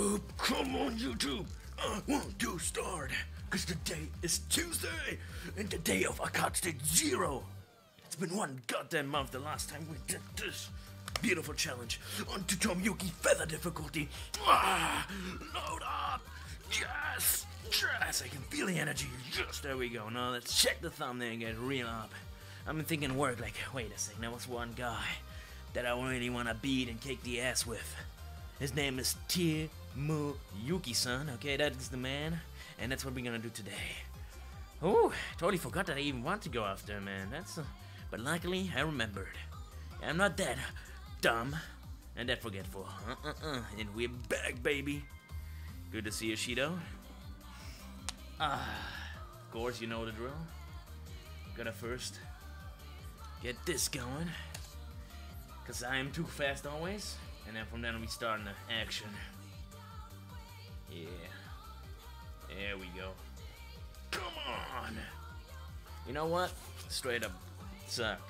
YouTube, come on YouTube, I want to start, cause today is Tuesday, and the day of Arcade State 0. It's been one goddamn month the last time we did this beautiful challenge on Tomoyuki feather difficulty. Load up, yes, yes, I can feel the energy, yes, there we go. Now let's check the thumbnail and get real up. I've been thinking work like, wait a second, there was one guy that I really want to beat and kick the ass with. His name is Tomoyuki-san, okay, that is the man, and that's what we're gonna do today. Oh, totally forgot that I even want to go after him, man, but luckily I remembered. I'm not that dumb and that forgetful, and we're back, baby. Good to see you, Shido. Of course, you know the drill. Gotta first get this going, cause I am too fast always. And then from then we start in the action. Yeah. There we go. Come on! You know what? Straight up suck.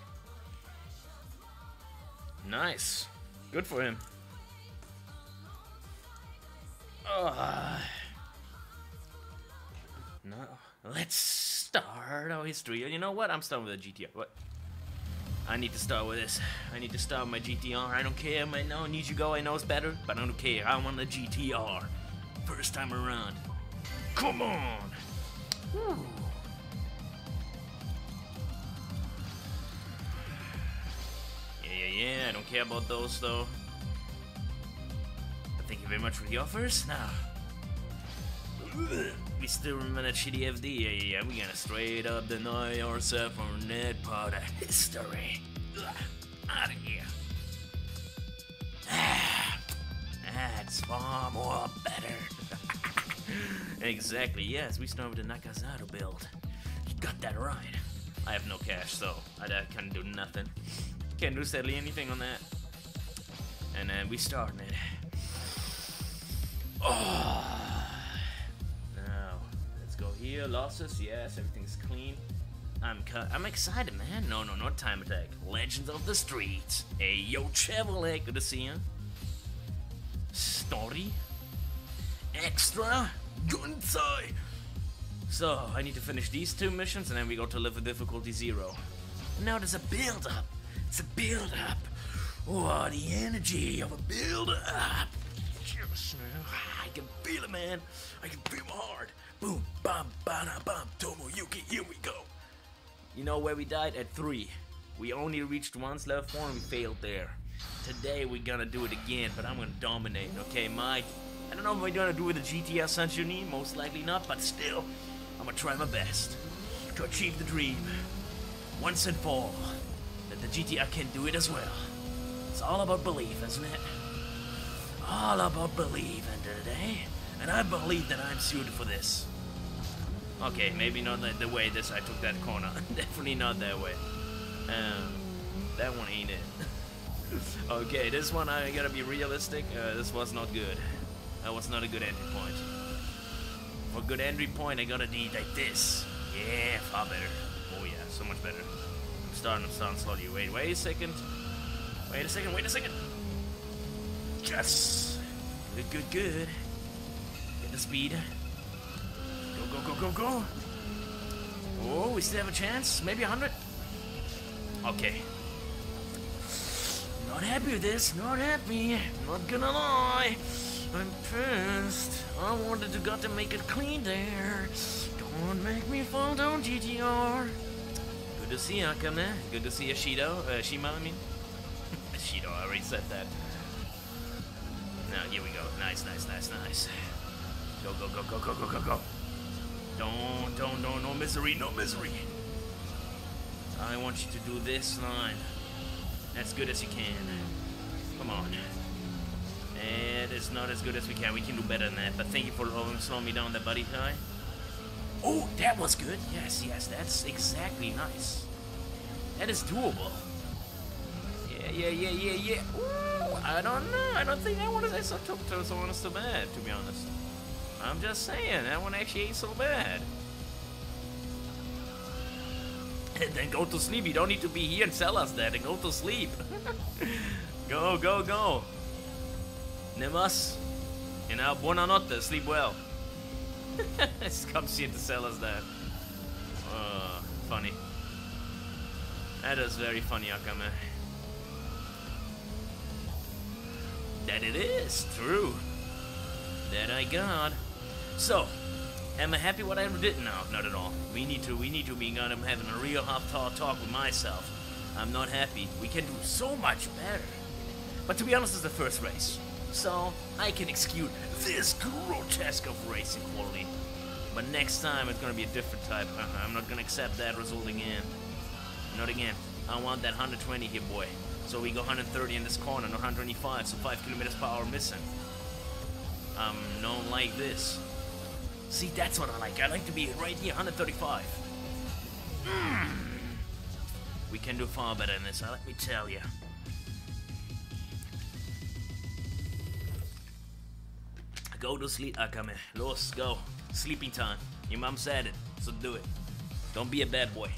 Nice. Good for him. No. Let's start our history. You know what? I'm starting with a GTR. What? I need to start with this. I need to start with my GTR. I don't care, I know Nichigo, I know it's better, but I don't care. I want the GTR. First time around. Come on! Whew. Yeah, I don't care about those though. But thank you very much for the offers. Now, we still remember that shitty FD. Yeah, we gonna straight up deny ourselves from that part of history. Out of here. That's far more better. Exactly, yes, we start with the Nakazaru build. You got that right. I have no cash, so I can't do nothing. Can't do sadly anything on that. And then we starting it. Now, let's go here. Losses, yes, everything's clean. I'm excited, man. No, not time attack. Legends of the Streets. Hey, yo, Chevrolet, good to see you. Story. Extra. Gunsai. So, I need to finish these two missions and then we go to level difficulty 0. Now there's a build-up. It's a build-up. Oh, the energy of a build-up. Yes, I can feel it, man. I can feel my heart. Boom, bam, bada, bam, Tomoyuki, here we go. You know where we died? At 3. We only reached once level 4 and we failed there. Today we're gonna do it again, but I'm gonna dominate, okay, Mike? I don't know if we're gonna do it with the GTR Sunshine, most likely not, but still, I'm gonna try my best to achieve the dream. Once and for all, that the GTR can do it as well. It's all about belief, isn't it? All about belief, end of the day. And I believe that I'm suited for this. Okay, maybe not the way I took that corner. Definitely not that way. That one ain't it. Okay, this one I gotta be realistic. This was not good. That was not a good entry point. For a good entry point, I gotta need like this. Yeah, far better. Oh yeah, so much better. I'm starting slowly. Wait a second. Wait a second. Yes. Good. Get the speed. Go. Oh, we still have a chance. Maybe 100. Okay. Not happy with this. Not happy. Not gonna lie. I'm pissed. I wanted to make it clean there. Don't make me fall down, GTR. Good to see you, Akame. Good to see you, Shido. Shima, I mean. Shido, I already said that. Now, here we go. Nice. Go. No misery. I want you to do this line as good as you can. Come on. And it's not as good as we can. We can do better than that. But thank you for slowing me down, that buddy guy. Oh, that was good. Yes, that's exactly nice. That is doable. Yeah. Ooh, I don't know. I don't think that one is so bad, to be honest. I'm just saying, that one actually ain't so bad. And then go to sleep. You don't need to be here and tell us that. And go to sleep. Go. Nemas. You know, buona notte, sleep well. Just comes here to sell us that. Funny. That is very funny, Akame. That it is, true. That I got. So, am I happy what I did? No, not at all. We need to be having a real hot talk with myself. I'm not happy. We can do so much better. But to be honest, it's the first race. So, I can excuse this grotesque of racing quality. But next time, it's gonna be a different type. I'm not gonna accept that resulting in. Not again. I want that 120 here, boy. So we go 130 in this corner, not 125, so 5 kilometers per hour missing. Don't like this. See, that's what I like. I like to be right here, 135. We can do far better than this, let me tell you. Go to sleep, Akame. Los, go. Sleeping time. Your mom said it, so do it. Don't be a bad boy.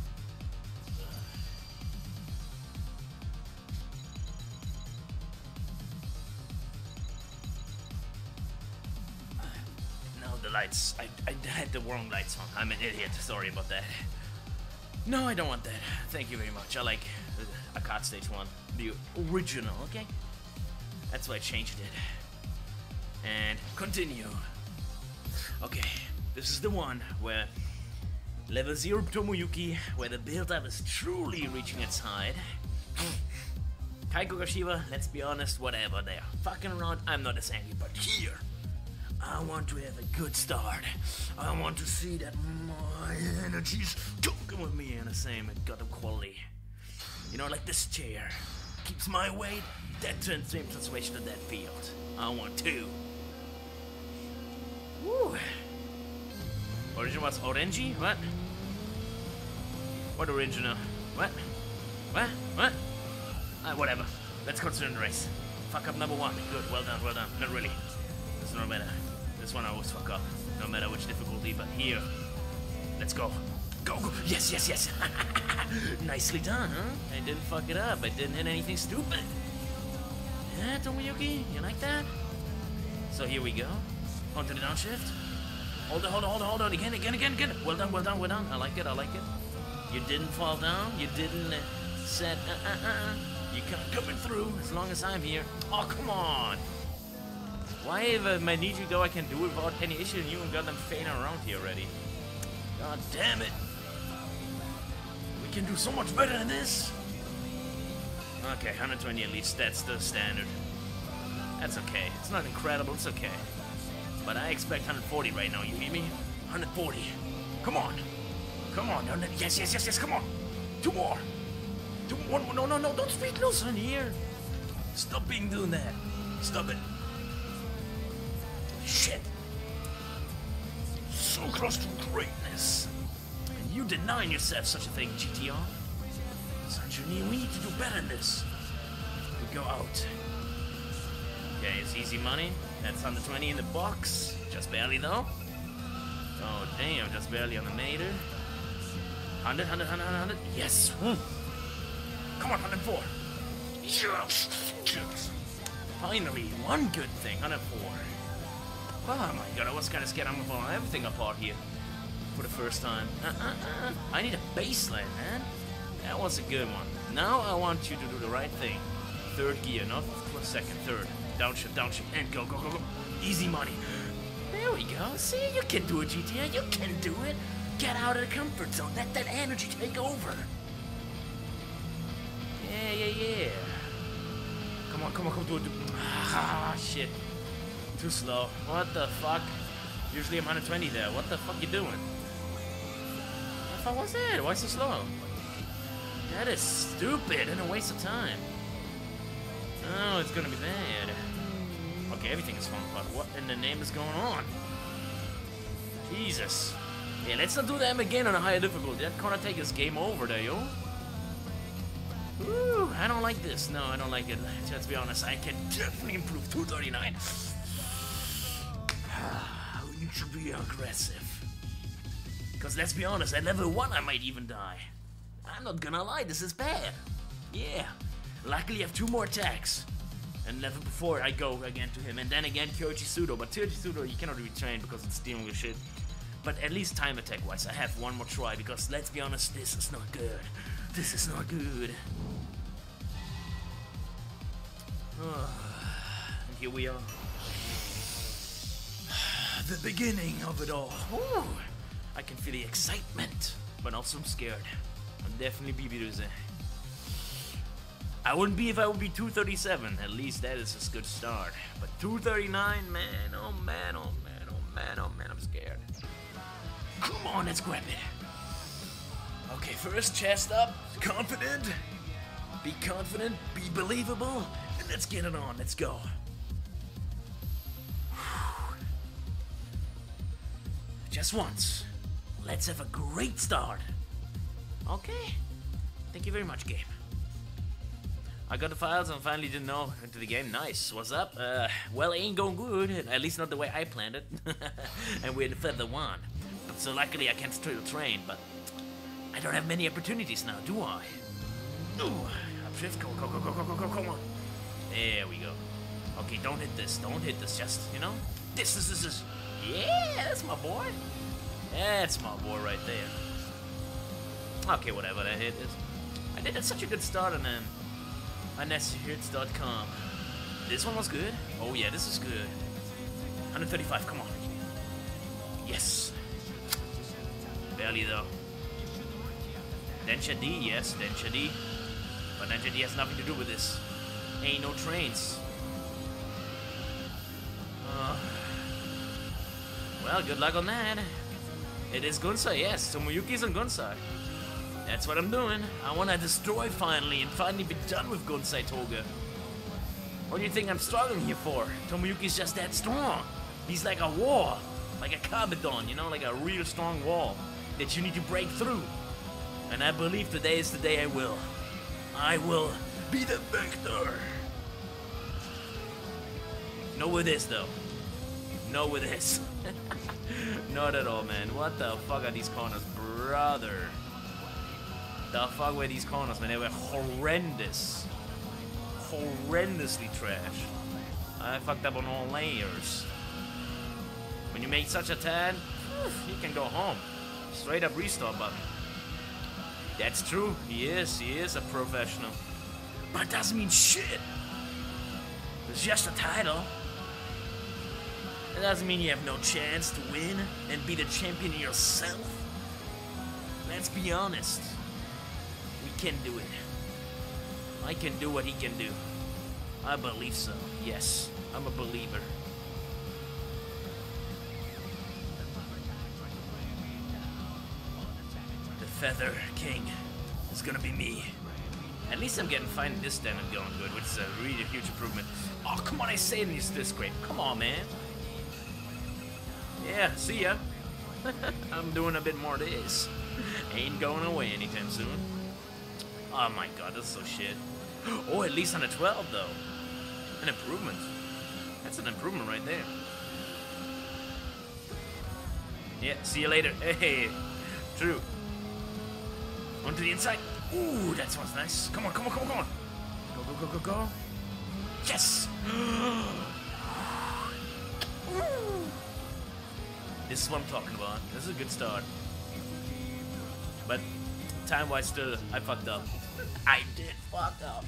No, the lights. I had the wrong lights on. I'm an idiot. Sorry about that. No, I don't want that. Thank you very much. I like a Arcade Stage 1. The original, okay? That's why I changed it. And continue. Okay, this is the one where level 0 Tomoyuki, where the build-up is truly reaching its height. Kaiko Kashiwa, let's be honest, whatever, they're fucking around, I'm not as angry, but here, I want to have a good start. I want to see that my energy's talking with me in the same gut of quality. You know, like this chair keeps my weight, that turns same situation to that field. I want to. Woo. Original was orangey? What? What original? What? What? What? Whatever. Let's consider the race. Fuck up number 1. Good. Well done. Well done. Not really. This no matter. This one I always fuck up. No matter which difficulty, but here. Let's go. Go, go. Yes, yes, yes. Nicely done, huh? I didn't fuck it up. I didn't hit anything stupid. Yeah, Tomoyuki? You like that? So here we go. Onto the downshift. Hold on. Again. Well done. I like it. You didn't fall down. You didn't said, You can't coming through as long as I'm here. Oh, come on. Why, if I need you go, I can do it without any issue, and you got them fading around here already. God damn it. We can do so much better than this. Okay, 120 at least. That's the standard. That's okay. It's not incredible. It's okay. But I expect 140 right now, you hear me? 140. Come on. Come on. Yes. Come on. 2 more. 2 more. No. Don't speed loose in here. Stop doing that. Stop it. Shit. So close to greatness. And you denying yourself such a thing, GTR. We need to do better than this. We go out. Okay, it's easy money. That's 120 in the box. Just barely though. Oh damn, just barely on the meter. 100. Yes. Woo. Come on, 104. Yes. Finally, one good thing. 104. Oh my god, I was kind of scared I'm gonna fall everything apart here. For the first time. I need a baseline, man. That was a good one. Now I want you to do the right thing. 3rd gear, not second, 3rd. Downshift, and go. Easy money. There we go. See, you can do it, GTA. You can do it. Get out of the comfort zone. Let that energy take over. Yeah. Come on, do it. Ah, shit. Too slow. What the fuck? Usually I'm 120 there. What the fuck you doing? What the fuck was that? Why so slow? That is stupid and a waste of time. Oh, it's gonna be bad. Okay, everything is falling apart. What in the name is going on? Jesus. Yeah, let's not do them again on a higher difficulty. That gonna take us game over there, yo. Ooh, I don't like this. No, I don't like it. Let's be honest, I can definitely improve 239. You should be aggressive. Because let's be honest, at level 1 I might even die. I'm not gonna lie, this is bad. Yeah. Luckily I have 2 more attacks. And level before I go again to him, and then again Kyoichi Sudo. But Kyoichi Sudo you cannot retrain because it's dealing with shit. But at least time attack wise, I have one more try because let's be honest, this is not good. This is not good. And here we are. The beginning of it all. Ooh, I can feel the excitement, but also I'm scared. I'm definitely BB-Duse. I wouldn't be if I would be 237. At least that is a good start. But 239, man, oh man, oh man, oh man, oh man, I'm scared. Come on, let's grab it. Okay, first chest up, confident. Be confident, be believable, and let's get it on, let's go. Just once. Let's have a great start. Okay. Thank you very much, game. I got the files and finally didn't know into the game. Nice. What's up? Well, it ain't going good. At least not the way I planned it. And we're in Feather 1. So luckily I can still train, but I don't have many opportunities now, do I? Ooh. Upshift. Go, go, go, go, go, go, go, come on. There we go. Okay, don't hit this. Don't hit this. Just, you know? This is. Yeah, that's my boy. That's my boy right there. Okay, whatever, that hit is. I did such a good start on MisterhInrg.com. This one was good. Oh yeah, this is good. 135, come on. Yes. Barely though. Densha D, yes, Densha D. But Densha D has nothing to do with this. Ain't no trains. Well, good luck on that. It is Gunsai, yes. Tomoyuki's on Gunsai. That's what I'm doing. I want to destroy finally and finally be done with Gunsai Toga. What do you think I'm struggling here for? Tomoyuki's just that strong. He's like a wall. Like a Kabedon, you know, like a real strong wall that you need to break through. And I believe today is the day I will. I will be the victor. No with this though. No with this. Not at all, man. What the fuck are these corners, brother? The fuck were these corners, man? They were horrendous. Horrendously trash. I fucked up on all layers. When you make such a tad, you can go home. Straight up restart button. That's true. He is a professional. But it doesn't mean shit. It's just a title. It doesn't mean you have no chance to win and be the champion yourself. Let's be honest. We can do it. I can do what he can do. I believe so. Yes, I'm a believer. The Feather King is gonna be me. At least I'm getting fine this damage going good, which is a really huge improvement. Oh, come on, I say this great. Come on, man. Yeah, see ya. I'm doing a bit more of this. Ain't going away anytime soon. Oh my god, that's so shit. Oh, at least on a 12 though. An improvement. That's an improvement right there. Yeah, see you later. Hey, true. On to the inside. Ooh, that sounds nice. Come on, come on, come on, come on. Go, go, go, go, go. Yes! This is what I'm talking about. This is a good start. But time-wise still, I fucked up. I did fuck up.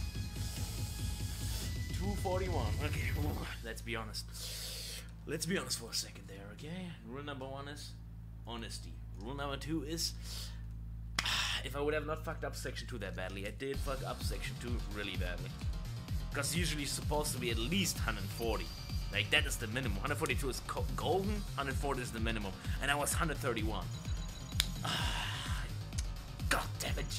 241. Okay, let's be honest. Let's be honest for a second there, okay? Rule number 1 is honesty. Rule number 2 is if I would have not fucked up section 2 that badly, I did fuck up section 2 really badly. Because usually it's supposed to be at least 140. Like, that is the minimum. 142 is golden, 140 is the minimum. And I was 131. God damn it.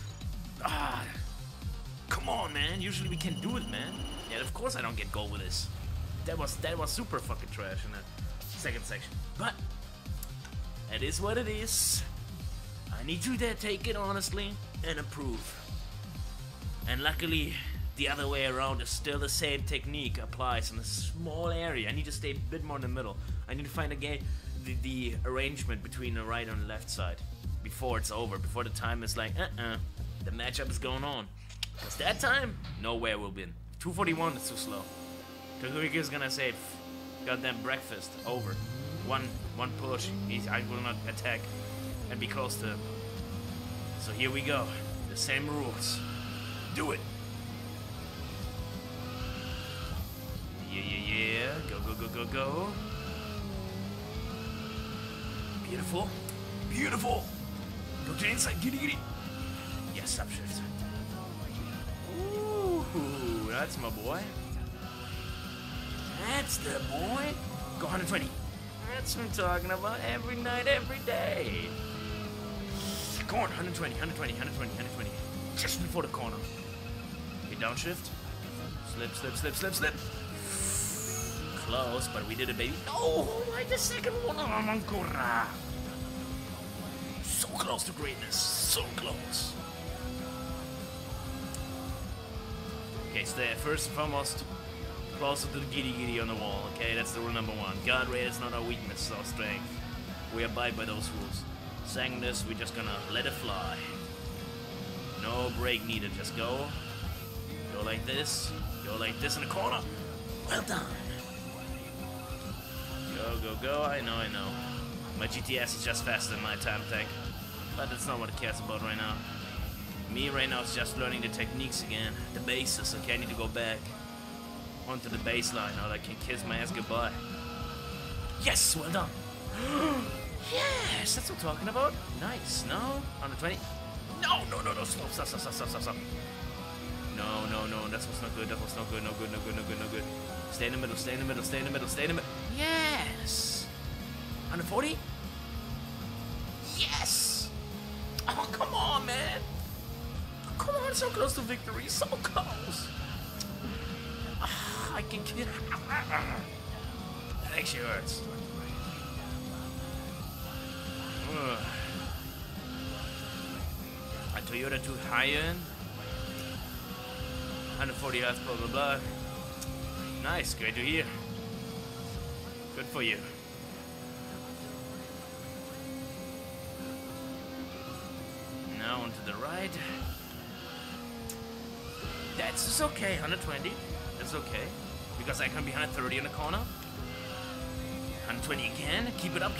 Come on, man. Usually we can do it, man. Yeah, of course I don't get gold with this. That was super fucking trash in the second section. But it is what it is. I need to take it honestly and improve. And luckily, the other way around is still the same technique applies in a small area. I need to stay a bit more in the middle. I need to find again the arrangement between the right and the left side before it's over, before the time is like, the matchup is going on. Because that time, nowhere will win. 241 is too slow. Tomoyuki is gonna say, goddamn breakfast, over. One push, I will not attack and be close to him. So here we go. The same rules. Do it. Yeah. Go. Beautiful. Go to the inside. Giddy. Yes, upshift. Ooh, that's my boy. That's the boy. Go 120. That's what I'm talking about. Every night, every day. Corner, 120. Just before the corner. Okay, downshift. Slip. Close, but we did it, baby. Oh, like the second one. Ancora. So close to greatness. So close. Okay, stay first and foremost closer to the giddy on the wall. Okay, that's the rule number one. Guard rate is not our weakness, it's our strength. We abide by those rules. Saying this, we're just gonna let it fly. No break needed. Just go. Go like this. Go like this in the corner. Well done. Go. I know. My GTS is just faster than my time attack. But that's not what it cares about right now. Me right now is just learning the techniques again. The bases, okay? I need to go back onto the baseline now that I can kiss my ass goodbye. Yes, well done. Yes, that's what I'm talking about. Nice, no? 120? No, stop. No, that was not good, no good. Stay in the middle. Yes! 140? Yes! Oh, come on, man! Come on, so close to victory, so close! I can kill. That actually hurts. A Toyota 2 high-end. 140 hertz, blah. Nice, great to hear. Good for you. Now onto the right. That's okay, 120. That's okay. Because I can be 130 in the corner. 120 again. Keep it up.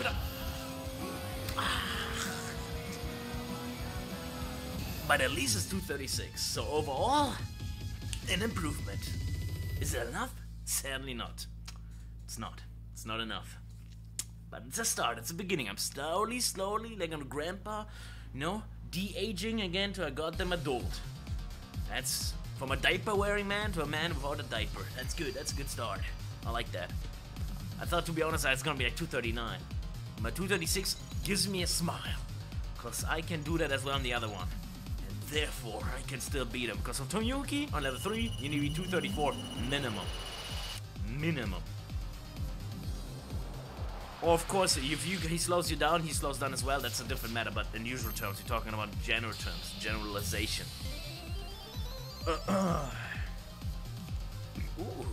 But at least it's 236. So overall, an improvement. Is it enough? Sadly not. It's not enough. But it's a start. It's a beginning. I'm slowly, like I'm a grandpa, de-aging again to a goddamn adult. That's from a diaper-wearing man to a man without a diaper. That's good. That's a good start. I like that. I thought, to be honest, it's gonna be like 239. But 236 gives me a smile. Because I can do that as well on the other one. And therefore, I can still beat him. Because of Tomoyuki, on level 3, you need to be 234 minimum. Or of course, if he slows you down, he slows down as well. That's a different matter. But in usual terms, we're talking about general terms. Generalization. Ooh.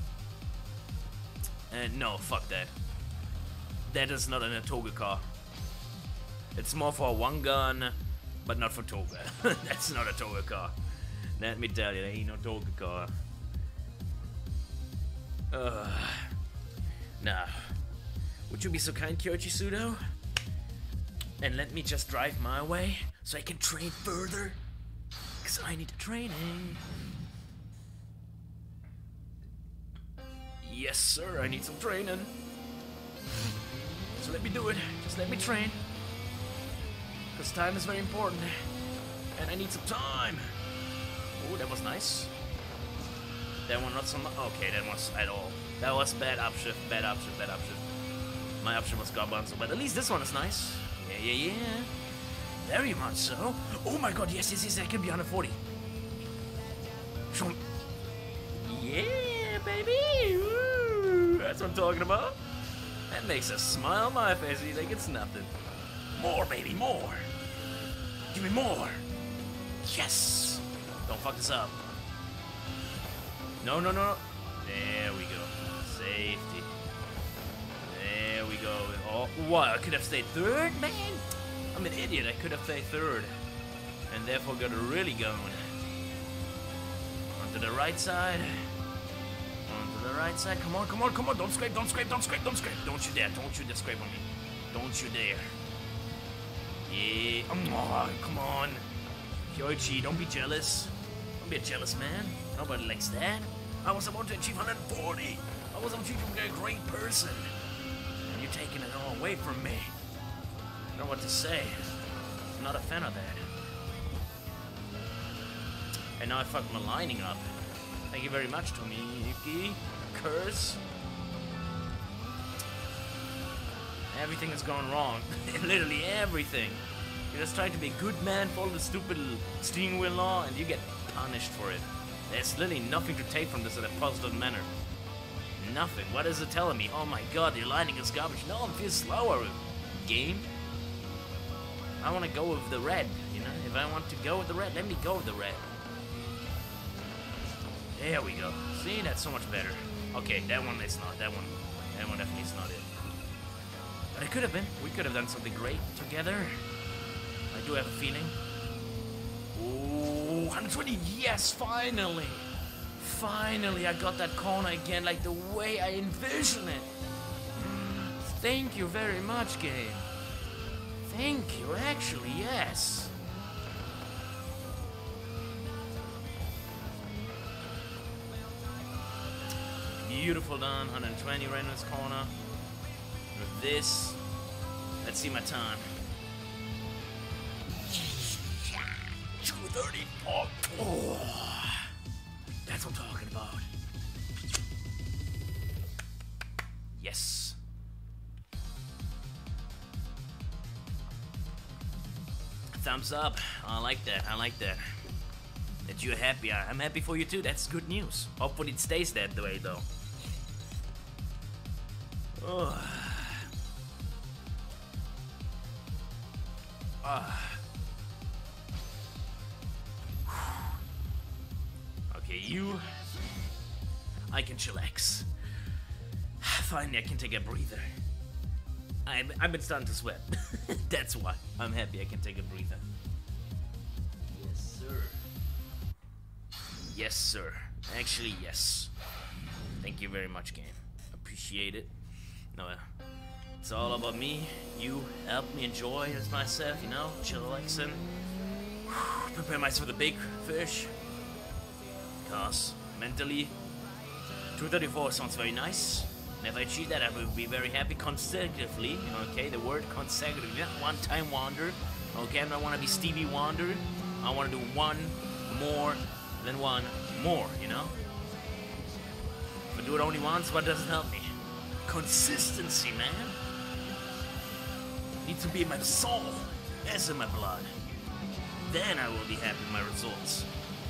No, fuck that. That is not an Toga car. It's more for one gun, but not for Toga. That's not a Toga car. Let me tell you, there ain't no Toga car. Now, would you be so kind, Kyoichi Sudo? And let me just drive my way so I can train further? Because I need the training. Yes, sir, I need some training. So let me do it. Just let me train. Because time is very important. And I need some time. Oh, that was nice. That one not so much. Okay, that was at all. That was bad upshift. My option was garbanzo, but at least this one is nice. Yeah. Very much so. Oh my god, yes, I can be 140. Yeah, baby. Woo. That's what I'm talking about. That makes a smile on my face. You think it's nothing. More, baby, more. Give me more. Yes. Don't fuck this up. No. There we go. Safety. There we go. Oh, what? I could have stayed third, man. I'm an idiot. I could have stayed third. And therefore got it really going. Onto the right side. On to the right side. Come on, come on, come on. Don't scrape, don't scrape, don't scrape, don't scrape. Don't you dare. Don't you dare scrape on me. Don't you dare. Yeah. Oh, come on. Yoichi, don't be jealous. Don't be a jealous man. Nobody likes that. I was about to achieve 140. I was about to be a great person. And you're taking it all away from me. I don't know what to say. I'm not a fan of that. And now I fucked my lining up. Thank you very much, Tomoyuki. Curse. Everything is going wrong. Literally everything. You're just trying to be a good man, follow the stupid steering wheel law, and you get punished for it. There's literally nothing to take from this in a positive manner. Nothing. What is it telling me? Oh my god, your lining is garbage. No, I'm feeling slower. Game? I want to go with the red, you know? If I want to go with the red, let me go with the red. There we go. See, that's so much better. Okay, that one is not. That one definitely is not it. But it could have been. We could have done something great together. I do have a feeling. Ooh, 120. Yes, finally. Finally, I got that corner again, like the way I envision it. Thank you very much, game. Thank you, actually, yes. Beautiful done, 120 right in this corner. With this, let's see my time. 230. Oh, that's what I'm talking about. Yes. Thumbs up. I like that. I like that. That you're happy. I'm happy for you too. That's good news. Hopefully it stays that way though. Oh. Okay, you. I can chillax. Finally, I can take a breather. I've been starting to sweat. That's why I'm happy I can take a breather. Yes, sir. Yes, sir. Actually, yes. Thank you very much, game. Appreciate it. No, it's all about me. You help me enjoy as myself, you know, chillaxing. Prepare myself for the big fish. Because mentally, 234 sounds very nice. And if I achieve that, I will be very happy consecutively. Okay, the word consecutively, not one-time wonder. Okay, I don't want to be Stevie Wonder. I want to do one more than one more, you know? If I do it only once, what doesn't help me? Consistency, man. Needs to be in my soul, as in my blood. Then I will be happy with my results.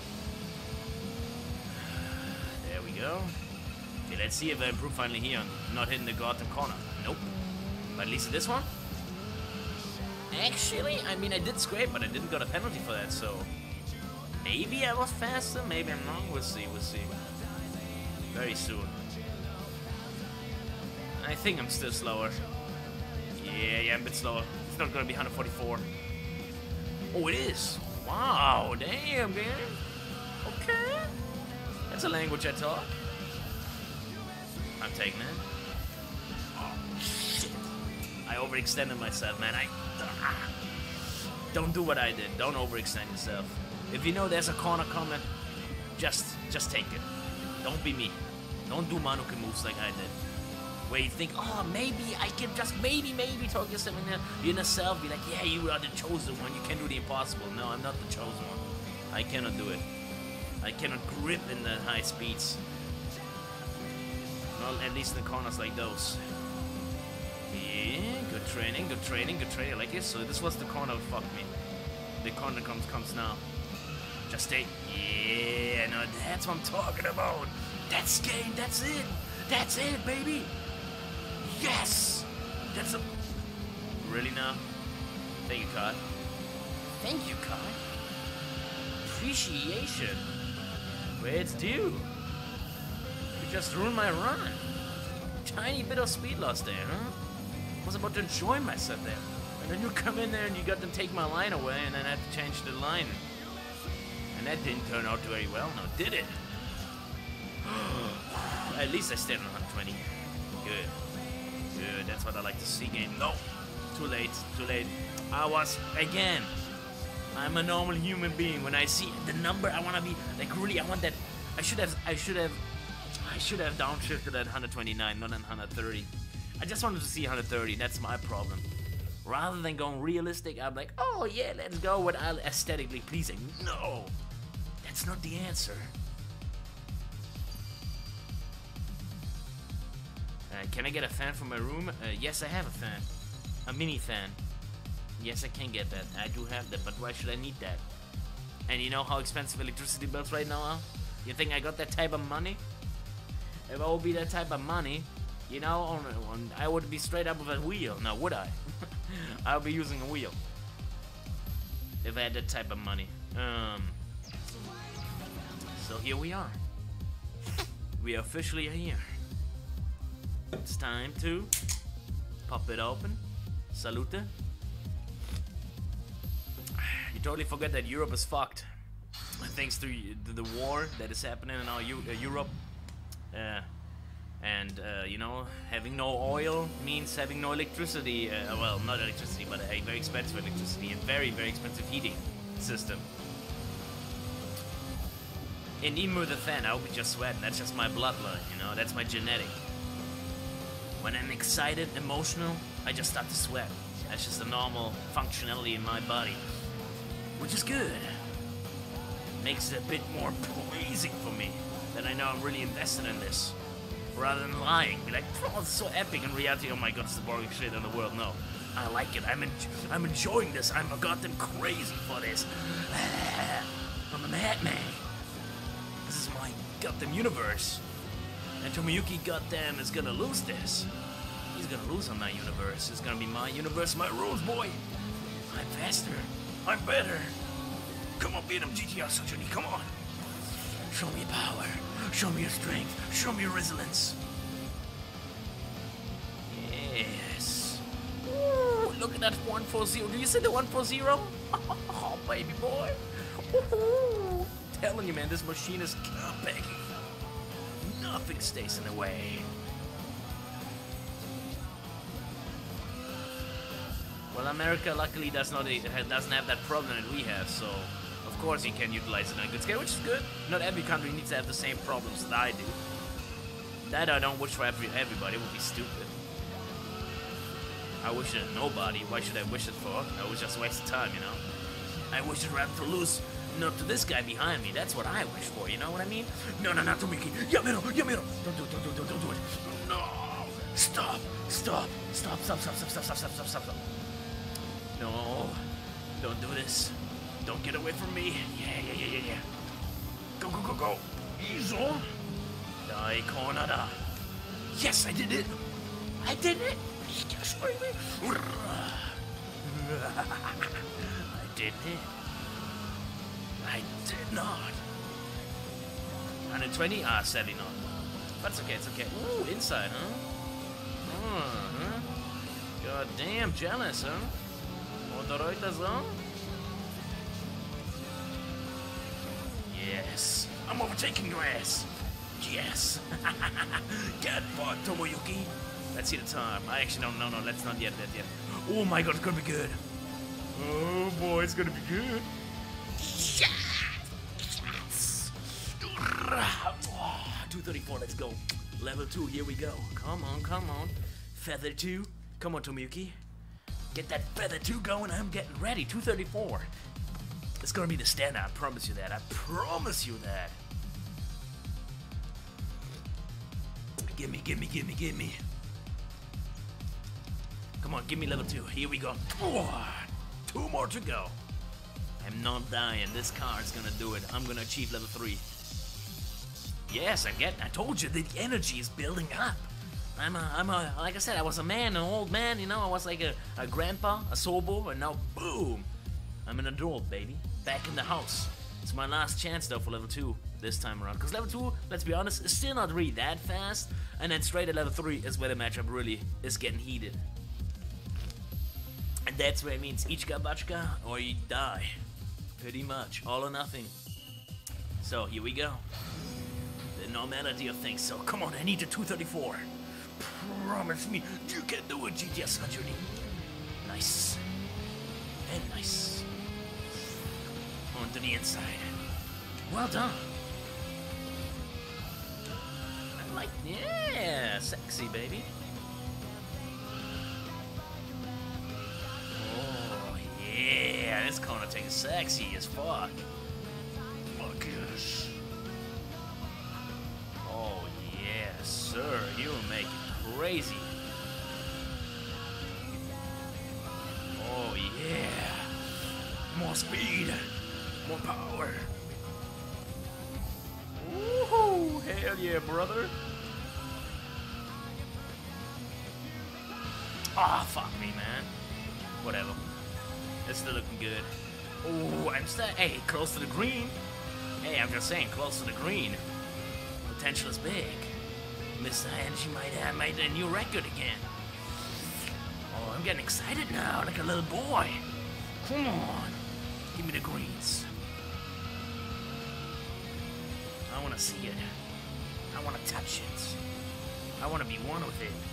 There we go. Okay, let's see if I improve finally here on not hitting the goddamn corner. Nope. But at least in this one. Actually, I mean, I did scrape, but I didn't get a penalty for that, so maybe I was faster, maybe I'm wrong. We'll see, we'll see. Very soon. I think I'm still slower. Yeah, I'm a bit slower. It's not gonna be 144. Oh, it is. Wow, damn, man. Okay. That's a language I talk. I'm taking it. Oh, shit. I overextended myself, man. Don't do what I did. Don't overextend yourself. If you know there's a corner coming, just take it. Don't be me. Don't do Manuka moves like I did. Where you think, oh, maybe I can just maybe talk yourself in your inner self. Be like, yeah, you are the chosen one. You can do the impossible. No, I'm not the chosen one. I cannot do it. I cannot grip in the high speeds. Well, at least in the corners like those. Yeah, good training, good training, good training. Like this. So this was the corner that fucked me. The corner comes now. Just stay. Yeah, no, that's what I'm talking about. That's game. That's it. That's it, baby. Yes. That's a. Really now? Thank you, Cod. Thank you, Cod. Appreciation. Where it's due. You just ruined my run. Tiny bit of speed loss there, huh? I was about to enjoy myself there. And then you come in there and you got them take my line away, and then I had to change the line. And that didn't turn out very well, now did it? At least I stayed on 120. Good. Good, that's what I like to see, game. No! Too late, too late. I was, again, I'm a normal human being. When I see the number, I want to be, like, really, I want that. I should have downshifted at 129, not at 130. I just wanted to see 130, that's my problem. Rather than going realistic, I'm like, oh yeah, let's go with aesthetically pleasing. No! That's not the answer. Can I get a fan for my room? Yes, I have a fan. A mini fan. Yes, I can get that. I do have that, but why should I need that? And you know how expensive electricity bills right now are? You think I got that type of money? If I would be that type of money, you know, I would be straight up with a wheel. Now, would I? I would be using a wheel. If I had that type of money. So here we are. We officially are here. It's time to pop it open. Salute. You totally forget that Europe is fucked. Thanks to the war that is happening in our Europe. You know, having no oil means having no electricity. Well, not electricity, but a very expensive electricity and very, very expensive heating system. And even with a fan, I would be just sweating. That's just my bloodline, you know, that's my genetic. When I'm excited, emotional, I just start to sweat. That's just a normal functionality in my body, which is good. Makes it a bit more pleasing for me, that I know I'm really invested in this. Rather than lying, be like, oh, it's so epic. In reality, oh my god, it's the boring shit in the world. No, I like it. I'm enjoying this. I'm goddamn crazy for this. I'm a madman. This is my goddamn universe. And Tomoyuki, goddamn, is gonna lose this. He's gonna lose on my universe. It's gonna be my universe, my rules, boy. I'm faster. I'm better. Come on, beat him, GTR Sojuni, come on. Show me your power. Show me your strength. Show me your resilience. Yes. Ooh, look at that 140. Do you see the 140? Oh, baby boy. Ooh. Telling you, man, this machine is epic. Nothing stays in the way. Well, America luckily doesn't have that problem that we have, so of course you can utilize it on a good scale, which is good. Not every country needs to have the same problems that I do. That I don't wish for everybody, it would be stupid. I wish it nobody. Why should I wish it for? I would just waste time, you know. I wish it rather to lose. Not to this guy behind me. That's what I wish for. You know what I mean? No, Tomoyuki. Yamero. Don't do it. No. Stop. No. Don't do this. Don't get away from me. Yeah. Go. Izo. Dai Konada. Yes, I did it. Yes, baby. I did it. I did not. 120? Ah, sadly not. That's okay, it's okay. Ooh, inside, huh? God damn, jealous, huh? Odoroitas, huh? Yes. I'm overtaking your ass. Yes. Get fucked, Tomoyuki. Let's see the time. I actually don't. No, let's not yet. Oh my god, it's gonna be good. Oh boy, it's gonna be good. Yes! 234, let's go. Level 2, here we go. Come on. Feather 2. Come on, Tomoyuki. Get that Feather 2 going. I'm getting ready. 234. It's gonna be the standout. I promise you that. Give me. Come on, give me level 2. Here we go. 2 more to go. I'm not dying. This car is gonna do it. I'm gonna achieve level 3. Yes, I told you, the energy is building up. Like I said, I was a man, an old man, you know, I was like a grandpa, a sobo, and now, boom, I'm an adult, baby. Back in the house. It's my last chance, though, for level 2 this time around. Because level 2, let's be honest, is still not really that fast. And then straight at level 3 is where the matchup really is getting heated. And that's where it means Ichika Bachka or you die. Pretty much. All or nothing. So, here we go. the normality of things. So come on, I need a 234. Promise me you can do it, GTS 100. Nice. And nice. On to the inside. Well done. I like, yeah, sexy, baby. Oh, yeah, this corner thing is sexy as fuck. Fuck yes. Oh, yeah, sir, you make it crazy. Oh, yeah. More speed. More power. Woohoo! Hell yeah, brother. Ah, fuck me, man. Whatever. It's still looking good. Oh, I'm still, hey, close to the green. Hey, I'm just saying, close to the green. Potential is big. MisterhInrg might have made a new record again. Oh, I'm getting excited now, like a little boy. Come on. Give me the greens. I want to see it. I want to touch it. I want to be one with it.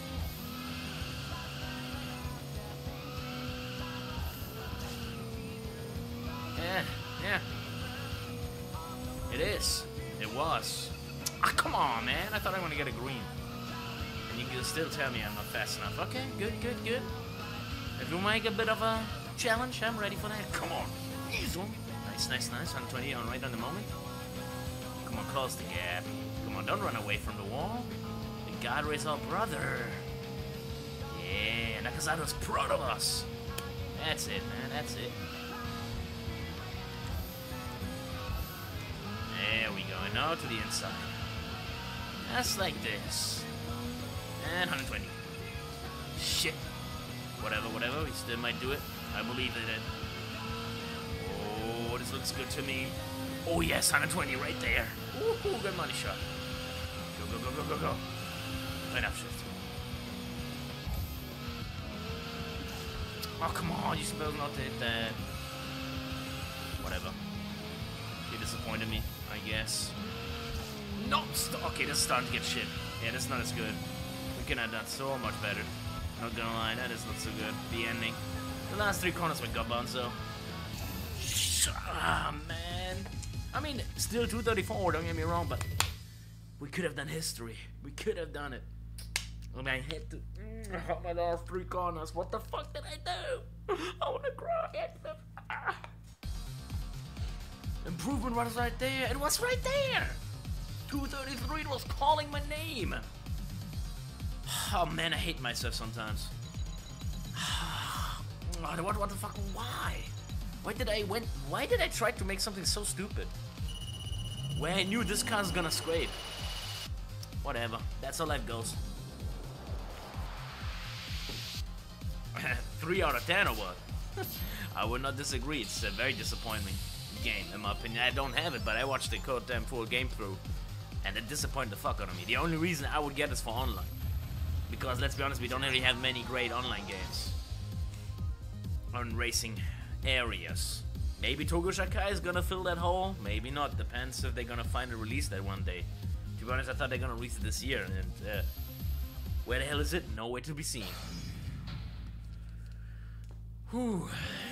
Yeah. It is. It was. Ah, come on, man. I thought I want to get a green. And you can still tell me I'm not fast enough. Okay, good. If you make a bit of a challenge, I'm ready for that. Come on. Easy. Nice. 120 on right on the moment. Come on, close the gap. Come on, don't run away from the wall. The God is our brother. Yeah, Nakazado's proud of us. That's it, man. That's it. There we go. And now to the inside. Just like this. And 120. Shit. Whatever. We still might do it. I believe in it. Oh, this looks good to me. Oh yes, 120 right there. Ooh, good money shot. Go. Enough shift. Oh, come on. You're supposed not to hit that. Whatever. You disappointed me, I guess. No! Okay, this is starting to get shit. Yeah, this is not as good. We could have done so much better. Not gonna lie, that is not so good. The ending. The last three corners were gobonzo. Ah, man. I mean, still 234, don't get me wrong, but we could have done history. We could have done it. And I hit my last three corners. What the fuck did I do? I wanna cry. Improvement was right there. It was right there. 233 was calling my name. Oh man, I hate myself sometimes. What the fuck? Why? Why did I try to make something so stupid? When I knew this car's gonna scrape. Whatever. That's how life goes. 3 out of 10 or what? I would not disagree. It's a very disappointing game, in my opinion. I don't have it, but I watched the goddamn full game through, and it disappointed the fuck out of me. The only reason I would get is for online, because let's be honest, we don't really have many great online games on racing areas. Maybe Togo Shakai is gonna fill that hole, maybe not. Depends if they're gonna find a release that one day. To be honest, I thought they're gonna release it this year, and where the hell is it? Nowhere to be seen. Whew.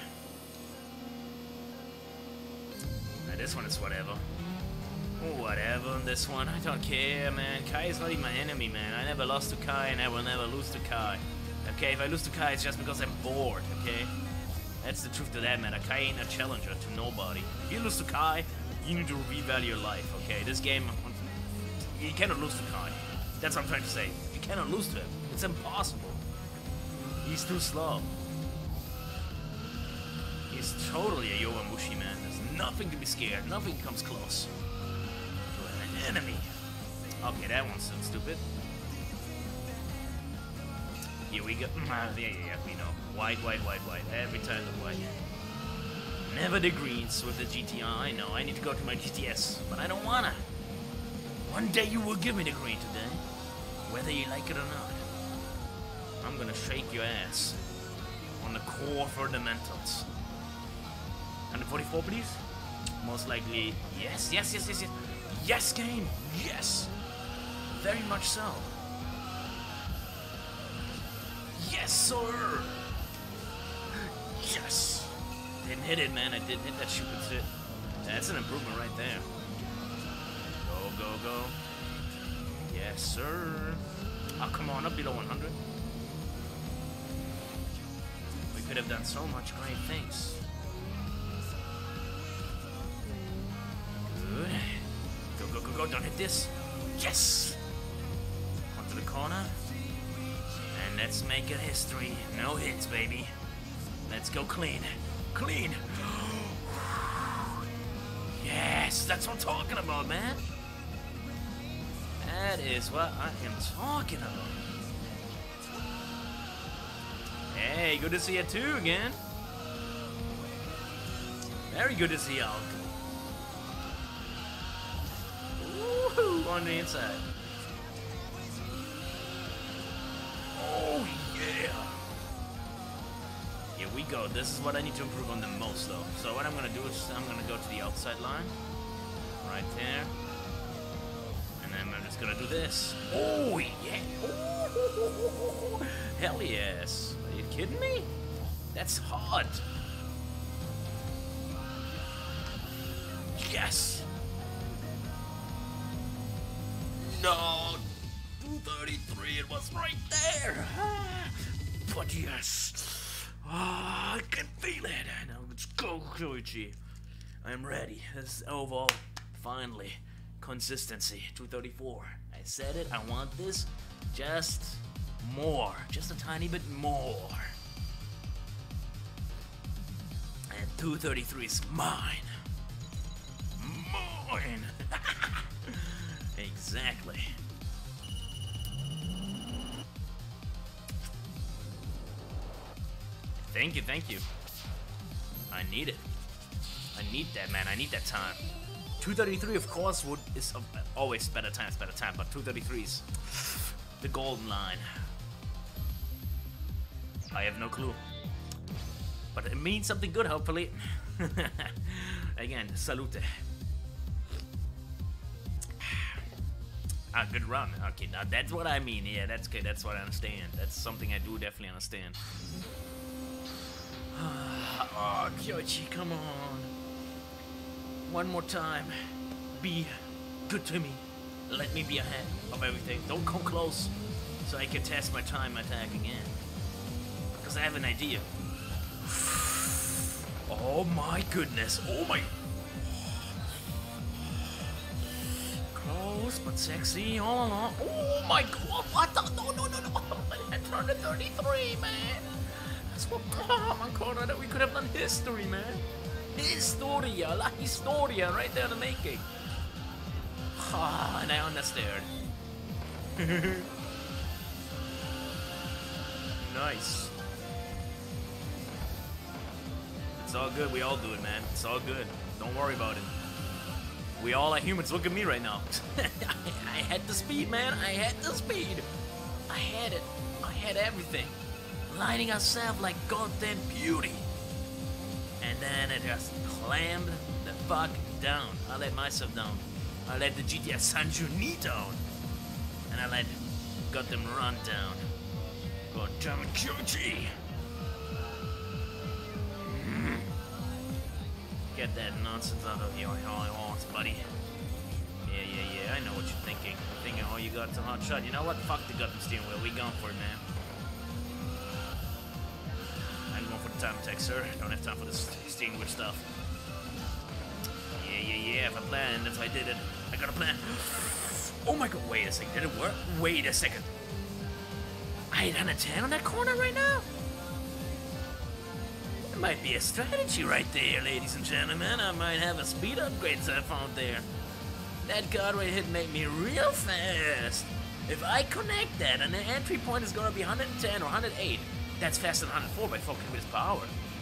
Now this one is whatever. Whatever on this one, I don't care, man. Kai is not even my enemy, man. I never lost to Kai and I will never lose to Kai. Okay, if I lose to Kai, it's just because I'm bored, okay? That's the truth of that matter. Kai ain't a challenger to nobody. If you lose to Kai, you need to revalue your life, okay? This game, you cannot lose to Kai. That's what I'm trying to say. You cannot lose to him. It's impossible. He's too slow. He's totally a Yowamushi, man. There's nothing to be scared. Nothing comes close to an enemy. Okay, that one's so stupid. Here we go. Yeah, we know. White. Every time the white. Never the greens with the GTR. I know, I need to go to my GTS, but I don't wanna. One day you will give me the green today, whether you like it or not. I'm gonna shake your ass on the core fundamentals. 144, please? Most likely, yes. Yes, game, yes. Very much so. Yes, sir! Yes! Didn't hit it, man. I didn't hit that stupid shit. That's an improvement right there. Go, go, go. Yes, sir. Oh, come on, up below 100. We could have done so much great things. Good. Go, go, go, go. Don't hit this. Yes! Onto the corner. And let's make it history. No hits, baby. Let's go clean. Clean! Yes, that's what I'm talking about, man. That is what I am talking about. Hey, good to see you too again. Very good to see y'all. Woohoo, on the inside. Oh, yeah. Here we go. This is what I need to improve on the most, though. So what I'm going to do is I'm going to go to the outside line. Right there. And then I'm just going to do this. Oh, yeah. Ooh, hell yes. Are you kidding me? That's hard. Yes. No. 233. It was right there. But yes. I can feel it. Now let's go, Koichi. I'm ready. This is overall, finally, consistency. 234. I said it. I want this. Just more. Just a tiny bit more. And 233 is mine. Mine. Exactly. Thank you, thank you. I need it. I need that, man. I need that time. 233, of course, is always better time, but 233 is the golden line. I have no clue. But it means something good, hopefully. Again, salute. Ah, good run. Okay, now that's what I mean. Yeah, that's good. That's what I understand. That's something I do definitely understand. Oh, Kyoichi, come on. One more time. Be good to me. Let me be ahead of everything. Don't come close so I can test my time attack again. Because I have an idea. Oh my goodness. Oh my. Close but sexy all along. Oh my god. What the? No, no, no, no. That's 133, man. That's what, oh my god, that we could have done history, man. Historia, la historia, right there in the making. Ah, and I understand. Nice. It's all good, we all do it, man. It's all good. Don't worry about it. We all are humans. Look at me right now. I had the speed, man. I had the speed. I had it. I had everything. Lining ourselves like goddamn beauty. And then it just clammed the fuck down. I let myself down. I let the GTA San Juni down. And I let goddamn run down. Goddamn QG. Get that nonsense out of your horns, buddy. Yeah, I know what you're thinking. You're thinking, oh, you got the hot shot. You know what? Fuck the goddamn steering wheel. We going for it, man. I'm going for the time attack, sir. Don't have time for this steering wheel stuff. Yeah. If I planned, if I did it, I got a plan. Oh my god, wait a second. Did it work? Wait a second. I hit 110 on that corner right now? It might be a strategy right there, ladies and gentlemen. I might have a speed upgrade I found there. That guard right hit made me real fast. If I connect that and the entry point is gonna be 110 or 108, that's faster than 104 by focusing with his power.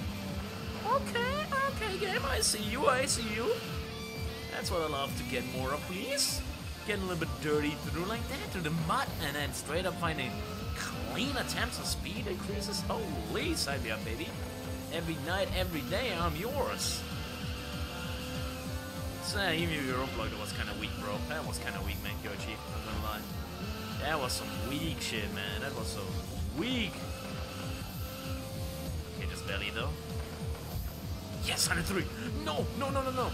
Okay, game, I see you. That's what I love to get more of, please. Getting a little bit dirty through like that, through the mud, and then straight up finding clean attempts on speed increases. Holy, sign me up, baby. Every night, every day, I'm yours. So, even if your upload was kind of weak, bro. That was kind of weak, man, Kyoichi. I'm gonna lie. That was some weak shit, man. That was so weak. Okay, just belly though. Yes, 103. No, no, no, no, no.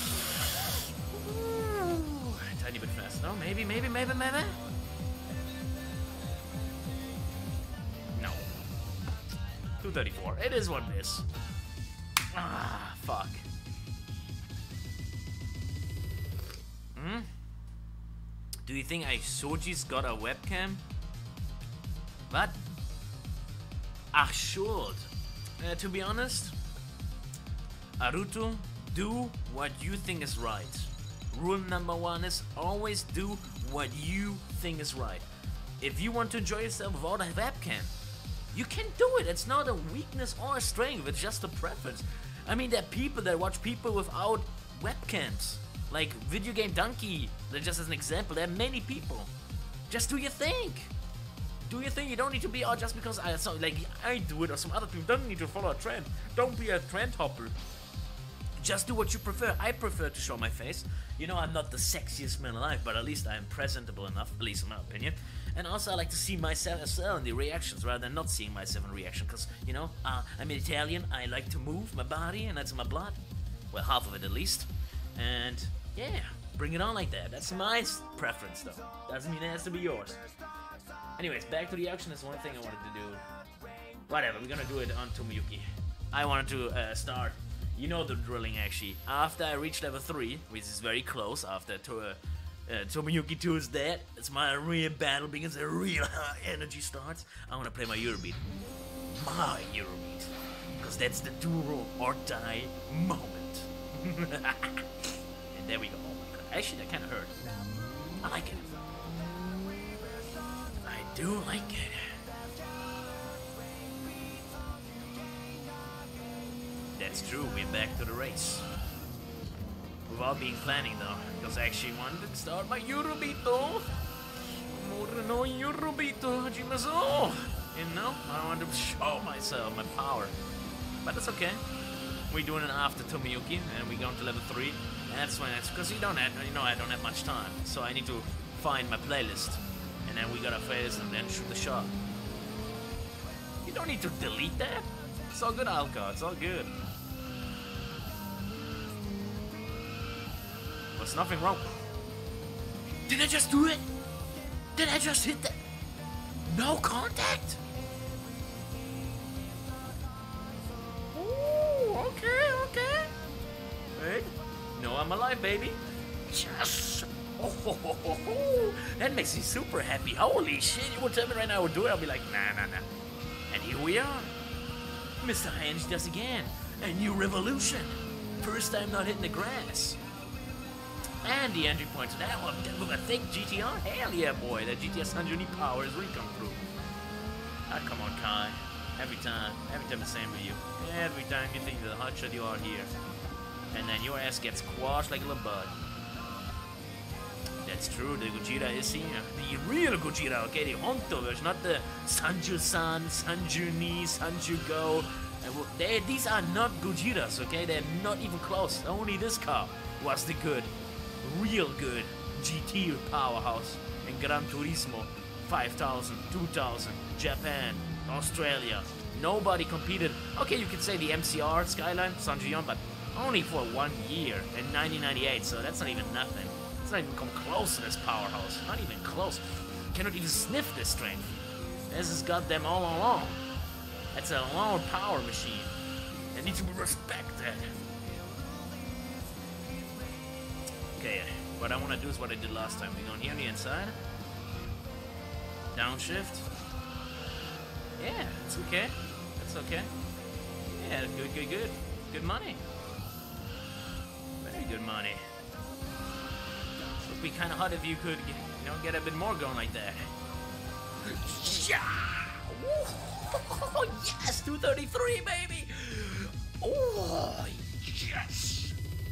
Ooh, tiny bit fast. No, maybe. No. 234. It is what it is. Ah, fuck. Hmm? Do you think Soji's got a webcam? What? Ach, should. To be honest, Aruto, do what you think is right. Rule number 1 is always do what you think is right. If you want to enjoy yourself without a webcam, you can do it. It's not a weakness or a strength, it's just a preference. I mean, there are people that watch people without webcams. Like Video Game Donkey, just as an example, there are many people. Just do your thing. Do your thing. You don't need to be out just because I do it or some other people. Don't need to follow a trend. Don't be a trend hopper. Just do what you prefer. I prefer to show my face. You know, I'm not the sexiest man alive, but at least I am presentable enough, at least in my opinion. And also I like to see myself as well in the reactions rather than not seeing myself in reaction. Because, you know, I'm Italian. I like to move my body and that's in my blood. Well, half of it at least. And yeah, bring it on like that. That's my preference though. Doesn't mean it has to be yours. Anyways, back to the action. That's one thing I wanted to do. Whatever, we're gonna do it on Tomoyuki. I wanted to start, you know, the drilling actually. After I reach level 3, which is very close, after Tomoyuki 2 is dead, it's my real battle because the real energy starts. I wanna play my Eurobeat. My Eurobeat. Because that's the do or die moment. And there we go. Oh my god. Actually, that kind of hurt. I like it. I do like it. That's true. We're back to the race. Without being planning though, because I actually wanted to start my Eurobito. No Eurobito, Hajimazo. You know, I wanted to show myself my power. But that's okay. We're doing it after Tomoyuki, and we're going to level 3. That's when it's because I don't have much time, so I need to find my playlist, and then we gotta phase and then shoot the shot. You don't need to delete that. It's all good, Alka. It's all good. There's nothing wrong. Did I just do it? Did I just hit that? No contact? Okay. Hey, no, I'm alive, baby. Yes. Oh, that makes me super happy. Holy shit, you would tell me right now I would do it, I'll be like, nah. And here we are. MisterhInrg does again. A new revolution. First time not hitting the grass. And the entry points to that one with a thick GTR. Hell yeah, boy. That GTR Sanjuni power is really come through. Ah, come on, Kai. Every time the same with you. Every time you think the hotshot you are here. And then your ass gets squashed like a little bug. That's true, the Gojira is here. The real Gojira, okay? The Honto version, not the Sanju-san, Sanju-ni, Sanju-go. These are not Gojiras, okay? They're not even close. Only this car was the good, real good GT powerhouse in Gran Turismo. 5,000, 2,000, Japan, Australia. Nobody competed. Okay, you could say the MCR Skyline, Sanjiyon, but only for 1 year in 1998, so that's not even nothing. It's not even come close to this powerhouse. Not even close. Cannot even sniff this strength. This has got them all along. That's a long power machine. It needs to be respected. Okay, what I want to do is what I did last time. We're going here on the inside. Downshift. Yeah, it's okay. That's okay. Yeah, good. Good money. Very good money. Would be kind of hot if you could, get a bit more going like that. Yeah! Oh, yes! 233, baby! Oh, yes!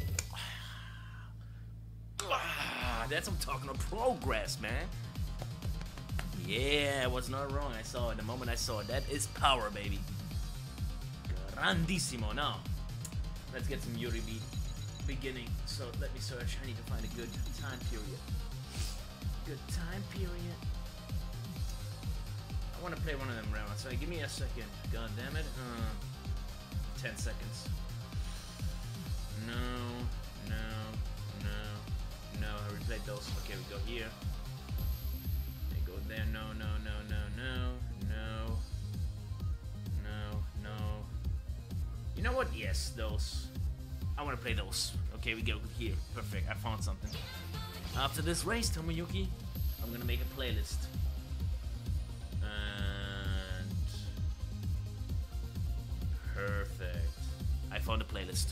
That's what I'm talking about. Progress, man. Yeah, I was not wrong. I saw it. The moment I saw it. That is power, baby. Grandissimo. Now, let's get some Yuri beat. Beginning. So let me search. I need to find a good time period. Good time period. want to play one of them rounds. So give me a second. God damn it. 10 seconds. No. I replayed those. Okay, we go here. They go there. No. You know what? Yes, those. I want to play those. Okay, we go here. Perfect. I found something. After this race, Tomoyuki, I'm gonna make a playlist. And perfect. I found a playlist.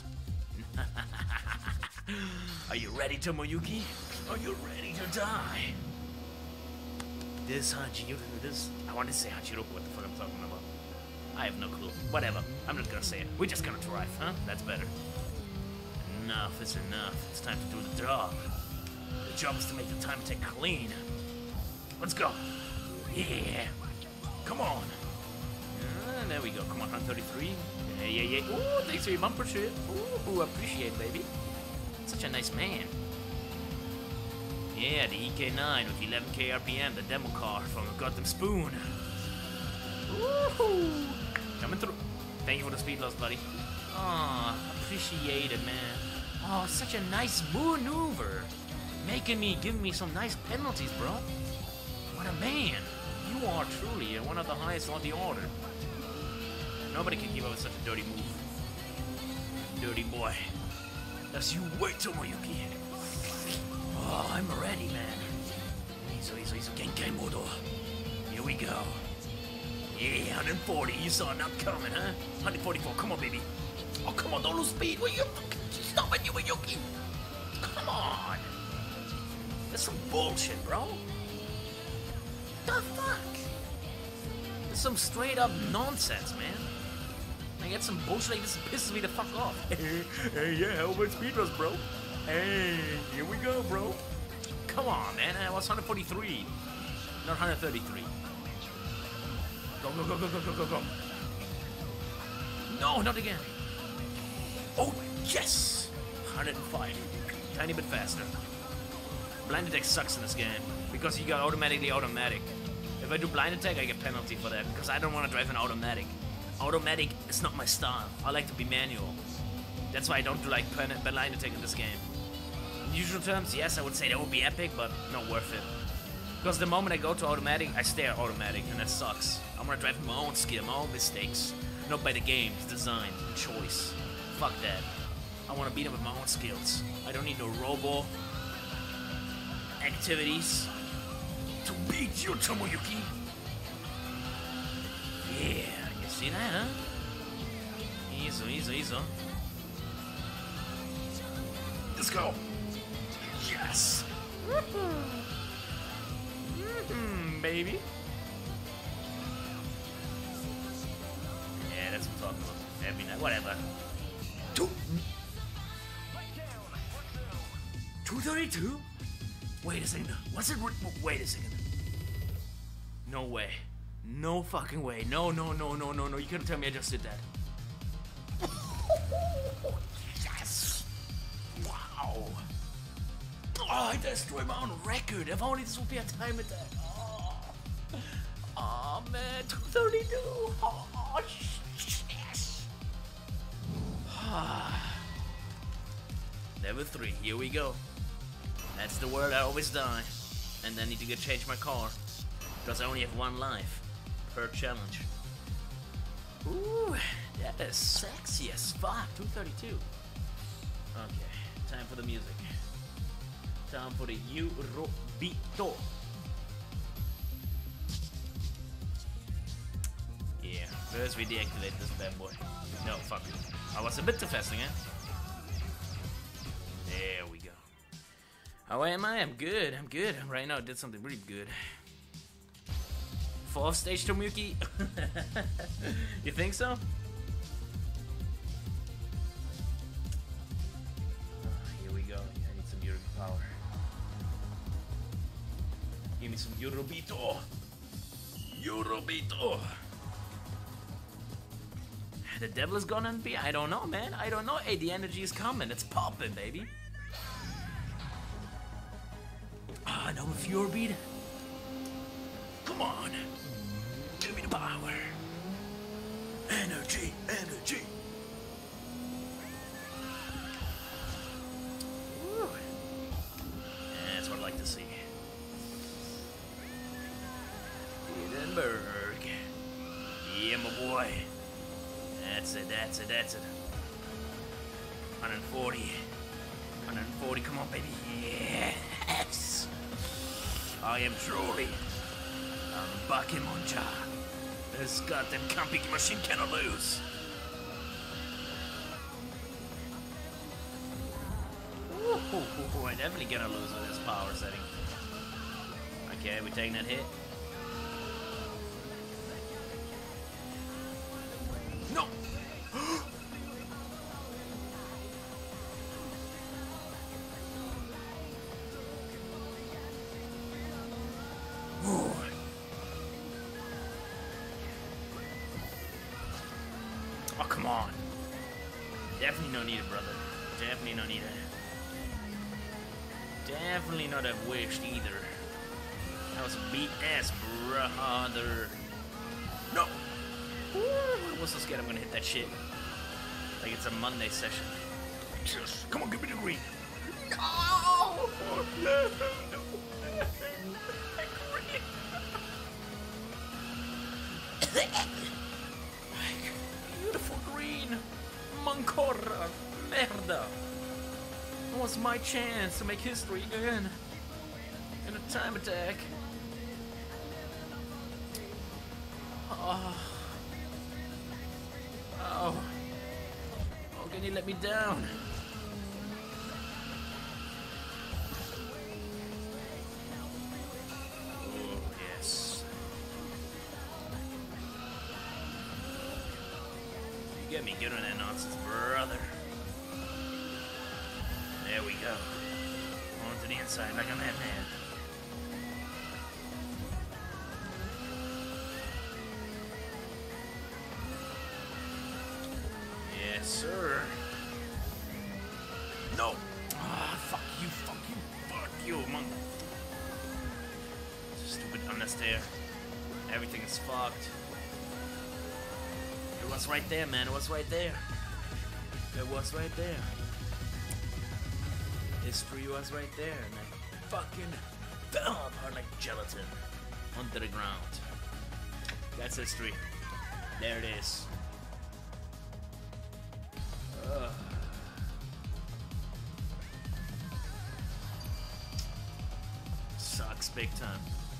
Are you ready, Tomoyuki? Are you ready to die? This Hachiro, this. I want to say Hachiroku, what the fuck I'm talking about. I have no clue. Whatever. I'm not gonna say it. We're just gonna drive, huh? That's better. Enough is enough. It's time to do the job. The job is to make the time take clean. Let's go. Yeah. Come on. There we go. Come on, 133. Yeah. Ooh, thanks for your bumper shit. Ooh, appreciate it, baby. Such a nice man. Yeah, the EK9 with 11k RPM, the demo car from Gotham Spoon. Woohoo! Coming through. Thank you for the speed loss, buddy. Aw, appreciate it, man. Oh, such a nice maneuver. Giving me some nice penalties, bro. What a man. You are truly one of the highest on the order. Nobody can keep up with such a dirty move. Dirty boy. That's you wait, Tomoyuki. Oh, I'm ready, man. Easy. Genkai modo. Here we go. Yeah, 140. You saw it not coming, huh? 144. Come on, baby. Oh, come on. Don't lose speed. Will you fucking stop it, Tomoyuki? Come on. That's some bullshit, bro. The fuck? That's some straight up nonsense, man. I get some bullshit like this pisses me the fuck off. Hey, yeah, how about speed rush, bro? Hey, here we go, bro. Come on, man. I was 143, not 133. Go. No, not again. Oh, yes. 105. Tiny bit faster. Blind attack sucks in this game because you got automatic. If I do blind attack, I get penalty for that because I don't want to drive an automatic. Automatic is not my style. I like to be manual. That's why I don't do like blind attack in this game. In usual terms, yes, I would say that would be epic, but not worth it. Because the moment I go to automatic, I stay at automatic, and that sucks. I want to drive my own skill, my own mistakes, not by the game's design, choice. Fuck that. I want to beat them with my own skills. I don't need no robo activities to beat you, Tomoyuki. Yeah. See that, huh? Easy. Let's go. Yes. Baby. Yeah, that's what I'm talking about. Every night, whatever. 232? Wait a second. What's it? Wait a second. No way. No fucking way. No. You couldn't tell me I just did that. Yes! Wow! Oh, I destroyed my own record. If only this would be a time attack. Oh man, 232. Oh, yes! Level 3, here we go. That's the word I always die. And I need to change my car. Because I only have one life per challenge. Ooh, that is sexy as fuck. 232. Okay, time for the music. Time for the Eurobito. Yeah, first we deactivate this bad boy. No, fuck it. I was a bit too fast again. There we go. How am I? I'm good. Right now I did something really good. 4th stage, Tomoyuki? You think so? Here we go. I need some Eurobito power. Give me some Eurobito. The devil is gonna be? I don't know, man. I don't know. Hey, the energy is coming. It's popping, baby. Ah, now with Fury beat. Come on. Energy, energy. Woo. Yeah, that's what I'd like to see. Hindenburg. Yeah, my boy. That's it, that's it, that's it. 140. 140, come on, baby. Yes! I am truly a Bucky Muncha. This goddamn camping machine cannot lose. Ooh, I'm definitely gonna lose with this power setting. Okay, we taking that hit. No! Ooh. Oh, come on. Definitely no need it, brother. Definitely no need it. Definitely not have wished either. That was a beat ass, brother. No! Ooh, I was so scared I'm gonna hit that shit. Like it's a Monday session. Yes. Come on, give me the green. No! No! Beautiful green. Mancora. Merda. It was my chance to make history again. In a time attack. Oh. Oh. Oh, can you let me down? Oh, yes. You get me good on that nonsense, brother. There we go. On to the inside like a madman. Yes, sir. No! Ah, fuck you, monk. Stupid understair. Everything is fucked. It was right there, man. It was right there. It was right there. History was right there, and I fucking fell apart like gelatin onto the ground. That's history. There it is. Sucks big time.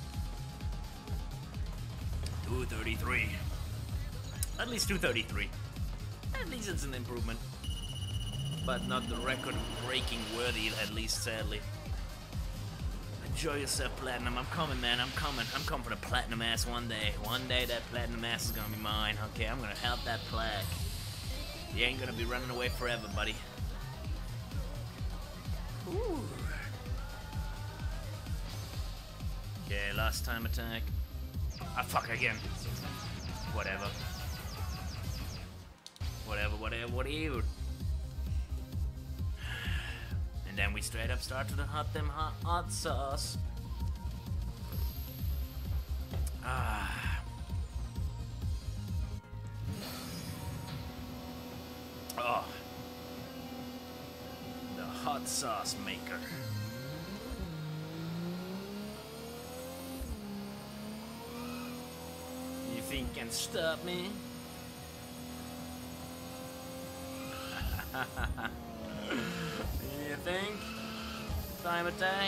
233. At least 233. At least it's an improvement. But not the record-breaking worthy, at least, sadly. Enjoy yourself, Platinum. I'm coming, man. I'm coming. I'm coming for the Platinum ass one day. One day that Platinum ass is gonna be mine. Okay, I'm gonna help that plaque. You ain't gonna be running away forever, buddy. Ooh. Okay, last time attack. Ah, fuck again. Whatever. Whatever. And then we straight up start to the hot sauce. Ah. Oh. The hot sauce maker. You think you can stop me? You think? Time attack?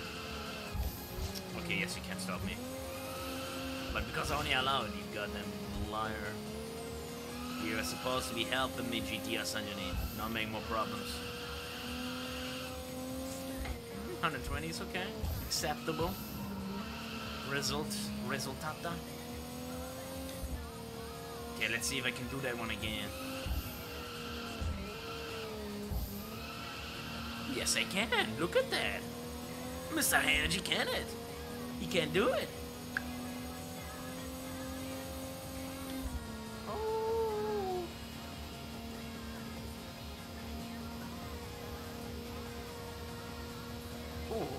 Okay, yes, you can stop me. But because I only allow it, you goddamn liar. You're supposed to be helping me, GTS engineer, not make more problems. 120 is okay. Acceptable. Resultata. Okay, let's see if I can do that one again. Yes, I can. Look at that. MisterhInrg can it. He can do it. Oh. Oh.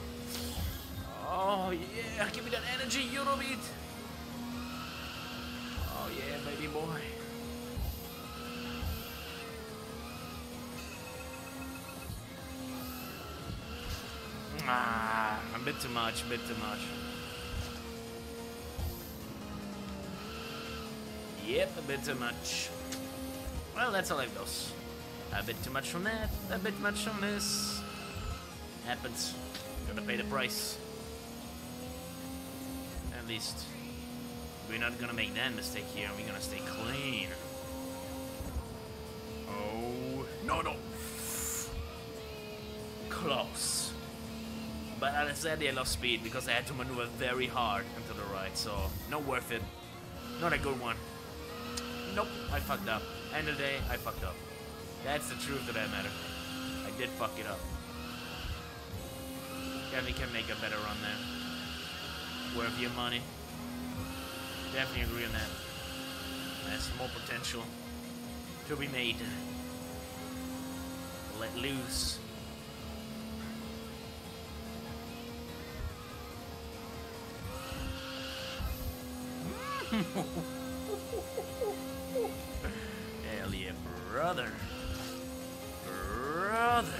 Oh, yeah. Give me that energy, Eurobeat. Oh, yeah, baby boy. Ah, a bit too much, a bit too much. Yep, a bit too much. Well, that's how life goes. A bit too much from that, a bit much from this. Happens. Gotta pay the price. At least we're not gonna make that mistake here. We're gonna stay clean. Oh no, no. Close. But as I said, I lost speed because I had to maneuver very hard into the right. So not worth it. Not a good one. Nope, I fucked up. End of the day, I fucked up. That's the truth of that matter. I did fuck it up. Definitely can make a better run there. Worth your money. Definitely agree on that. There's more potential to be made. Let loose. Hell yeah, brother. Brother.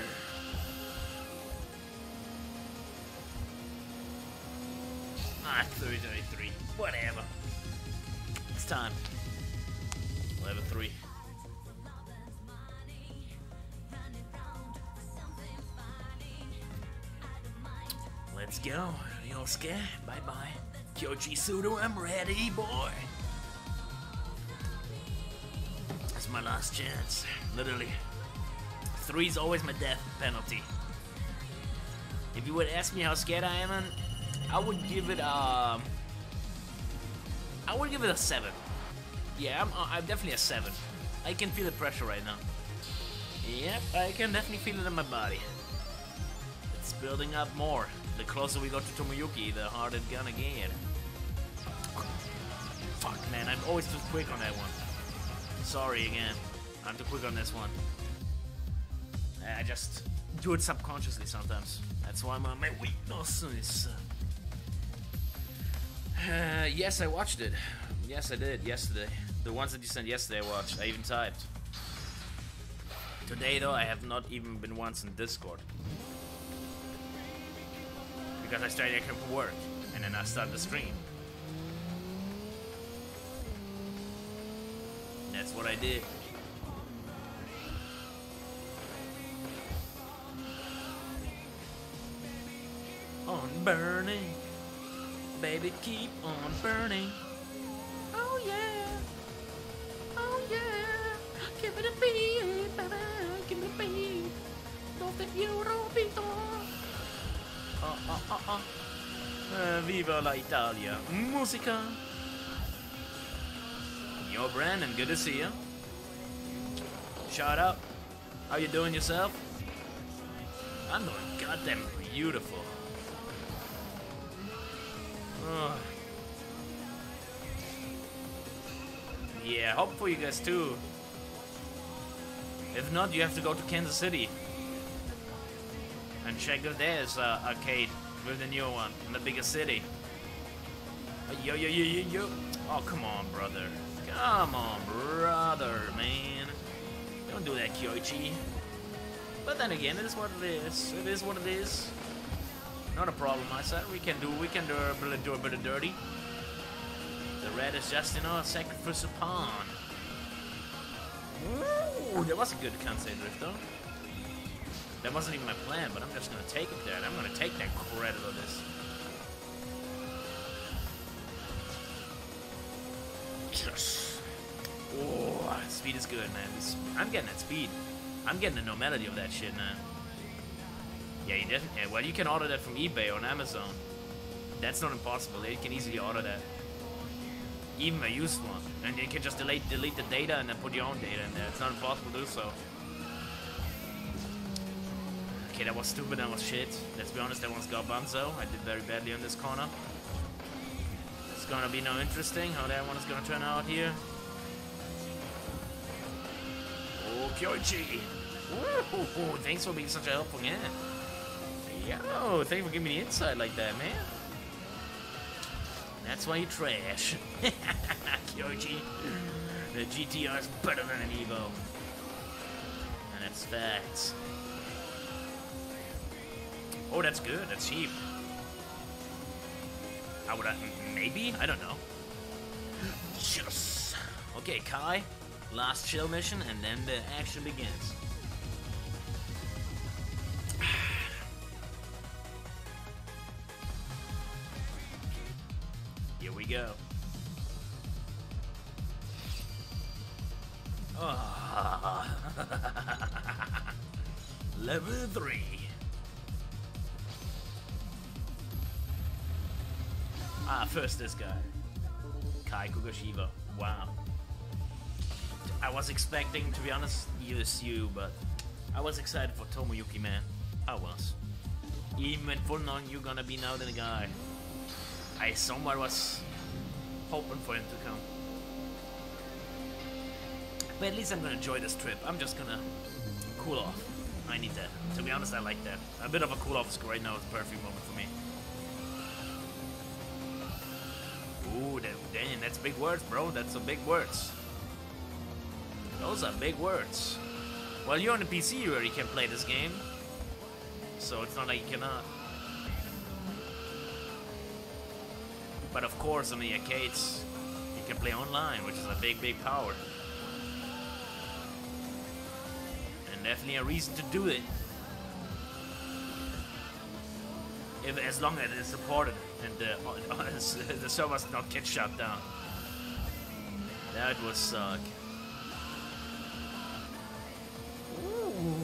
Ah, 33. Whatever. It's time. Level 3. Let's go. Yosuke, bye-bye. Kyoji Sudo, I'm ready, boy. That's my last chance. Literally. 3's always my death penalty. If you would ask me how scared I am, I would give it a 7. Yeah, I'm definitely a 7. I can feel the pressure right now. Yep, I can definitely feel it in my body. It's building up more. The closer we go to Tomoyuki, the harder it's gonna get. Fuck, man, I'm always too quick on that one. Sorry again. I'm too quick on this one. I just do it subconsciously sometimes. That's why my weakness is... yes, I watched it. Yes, I did, yesterday. The ones that you sent yesterday I watched. I even typed. Today, though, I have not even been once in Discord. Because I started to come from work, and then I started the stream. That's what I did. On burning, baby, keep on burning. Oh yeah, oh yeah, give it a beat, baby, give it a beat. Don't think you don't beat viva la Italia, musica. Yo, Brandon, good to see you. Shout out. How you doing yourself? I'm doing goddamn beautiful. Yeah, hope for you guys too. If not, you have to go to Kansas City and check out there's arcade with the new one in the biggest city. Yo, yo, yo, yo, yo. Oh, come on, brother. Come on, brother, man. Don't do that, Kyoichi. But then again, it is what it is. It is what it is. Not a problem, I said. We can do a bit of dirty. The red is just, you know, a sacrificial pawn. Ooh, that was a good Kansei drift, though. That wasn't even my plan, but I'm just gonna take it there. And I'm gonna take that credit of this. Yes. Oh, speed is good, man. I'm getting that speed. I'm getting the normality of that shit, man. Yeah, you definitely. Yeah, well, you can order that from eBay or on Amazon. That's not impossible. You can easily order that. Even a used one, and you can just delete the data and then put your own data in there. It's not impossible to do so. Okay, that was stupid. That was shit. Let's be honest. That one's garbanzo. I did very badly on this corner. It's gonna be no interesting how that one is gonna turn out here. Oh, Kyoichi! Ooh, thanks for being such a helpful hand. Yo, thanks for giving me the insight like that, man. That's why you trash. Kyoji. The GTR is better than an Evo. And that's facts. Oh, that's good. That's cheap. How would I... Maybe? I don't know. Yes! Okay, Kai. Last chill mission, and then the action begins. Here we go. Oh. Level 3. First this guy. Kai Kugashiva. Wow. I was expecting, to be honest, use you, but I was excited for Tomoyuki, man. I was. Even full knowing you're gonna be now the guy. I somewhat was hoping for him to come. But at least I'm gonna enjoy this trip. I'm just gonna cool off. I need that. To be honest, I like that. A bit of a cool off is right now is the perfect moment for me. Ooh, damn, that's big words, bro. That's some big words. Those are big words. Well, you're on the PC, you already can play this game. So it's not like you cannot. But of course, on the arcades, you can play online, which is a big, big power. And definitely a reason to do it. As long as it's supported and the servers not get shut down. That would suck. Ooh.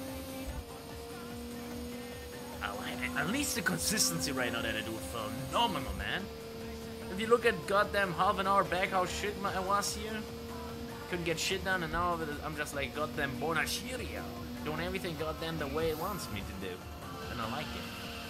At least the consistency right now that I do is phenomenal, man. If you look at goddamn half an hour back, how shit I was here. Couldn't get shit done, and now I'm just like goddamn Bonashiria. Doing everything goddamn the way it wants me to do. And I like it.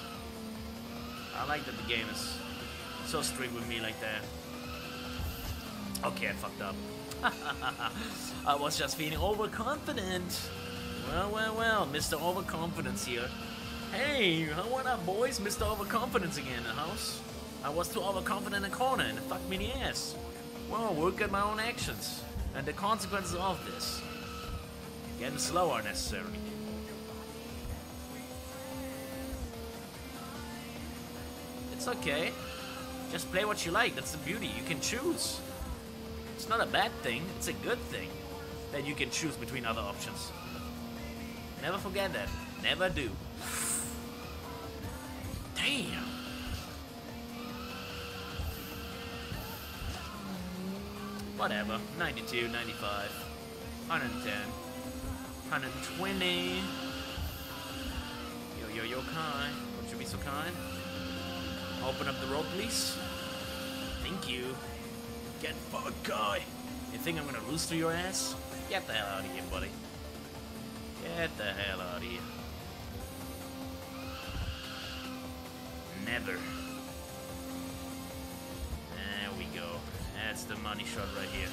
I like that the game is so strict with me like that. Okay, I fucked up. I was just feeling overconfident. Well, Mr. Overconfidence here. Hey, what up, boys? Mr. Overconfidence again in the house. I was too overconfident in the corner and it fucked me in the ass. Well, work at my own actions and the consequences of this. Getting slower necessarily. It's okay. Just play what you like. That's the beauty. You can choose. It's not a bad thing. It's a good thing that you can choose between other options. Never forget that. Never do. Damn. Whatever. 92, 95, 110, 120. Yo, Kai. Would you be so kind? Open up the road, please. Thank you. Get fucked, Kai. You think I'm gonna lose to your ass? Get the hell out of here, buddy. Get the hell out of here. Never. There we go. That's the money shot right here.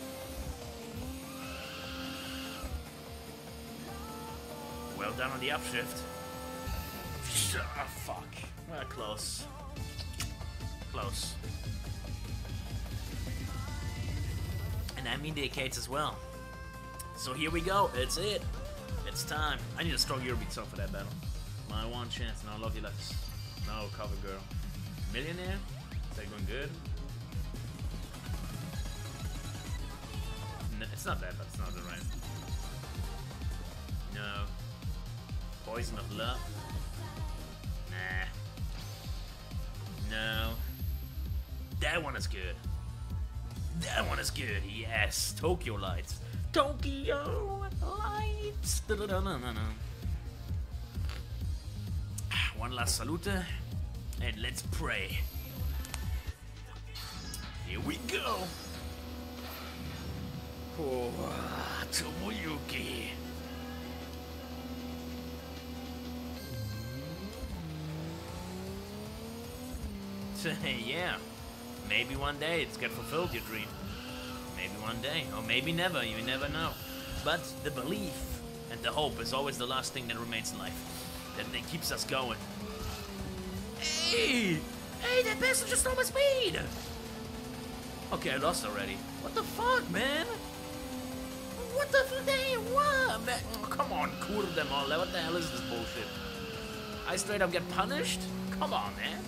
Well done on the upshift. Ah, fuck. Well, close. Close. And I mean the arcades as well. So here we go. It's it. It's time. I need a strong Eurobeat song for that battle. My one chance. Now love you left. No cover girl. Millionaire? Is that going good? No, it's not bad, but it's not the right. No. Poison of love? Nah. No. That one is good. That one is good. Yes. Tokyo Lights. Tokyo Lights. One last salute. And let's pray. Here we go. Oh, Tomoyuki. Yeah. Maybe one day it's get fulfilled your dream. Maybe one day, or maybe never, you never know. But the belief and the hope is always the last thing that remains in life. That keeps us going. Hey! Hey, that bastard just stole my speed! Okay, I lost already. What the fuck, man? What the fuck? What? Man, come on, cool them all. What the hell is this bullshit? I straight up get punished? Come on, man.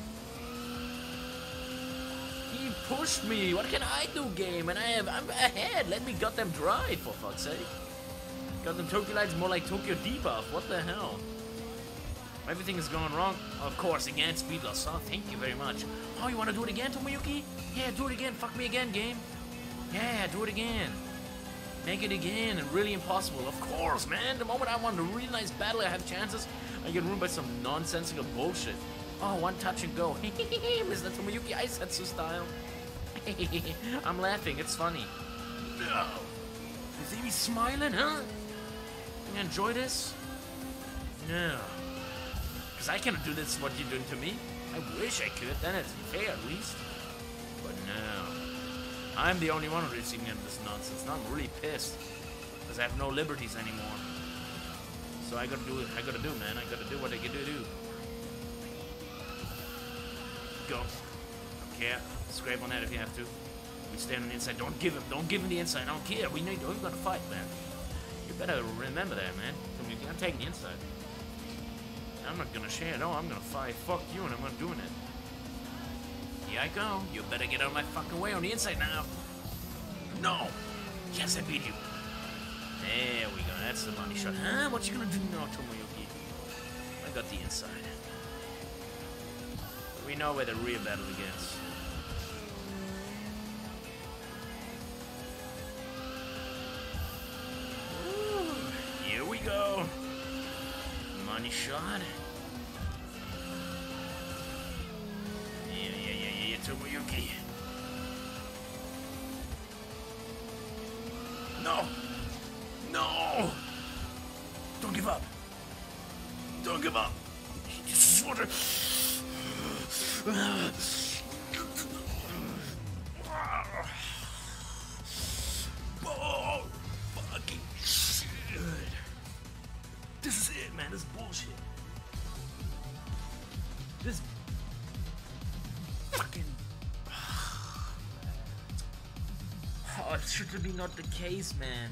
He pushed me. What can I do, game? And I'm ahead. Let me goddamn drive, for fuck's sake. Goddamn Tokyo Light's more like Tokyo Debuff. What the hell? Everything is going wrong. Of course, again, speed loss. Oh, thank you very much. Oh, you want to do it again, Tomoyuki? Yeah, do it again. Fuck me again, game. Yeah, do it again. Make it again and really impossible. Of course, man. The moment I want a really nice battle, I have chances. I get ruined by some nonsensical bullshit. Oh, one touch and go. Mr. Tomoyuki Aisetsu style. I'm laughing. It's funny. No. You see me smiling, huh? You enjoy this? No. Because I cannot do this, what you're doing to me. I wish I could. Then it's fair, at least. But no. I'm the only one who's receiving this nonsense. Now I'm really pissed. Because I have no liberties anymore. So I gotta do it. I gotta do, man. I gotta do what I gotta do. Go. Okay. Scrape on that if you have to. We stand on the inside. Don't give him the inside. I don't care. We're gonna fight, man. You better remember that, man. I'm taking the inside. I'm not gonna share. No, I'm gonna fight. Fuck you, and I'm not doing it. Here I go. You better get out of my fucking way on the inside now. No. Yes, I beat you. There we go. That's the money shot. Huh? What you gonna do now, Tomoyuki? I got the inside. We know where the real battle begins. Ooh, here we go. Money shot. Yeah, Tomoyuki. No! No! Don't give up! Don't give up! This is what oh, fucking shit! This is it, man. This is bullshit. This fucking. Oh, it should be not the case, man.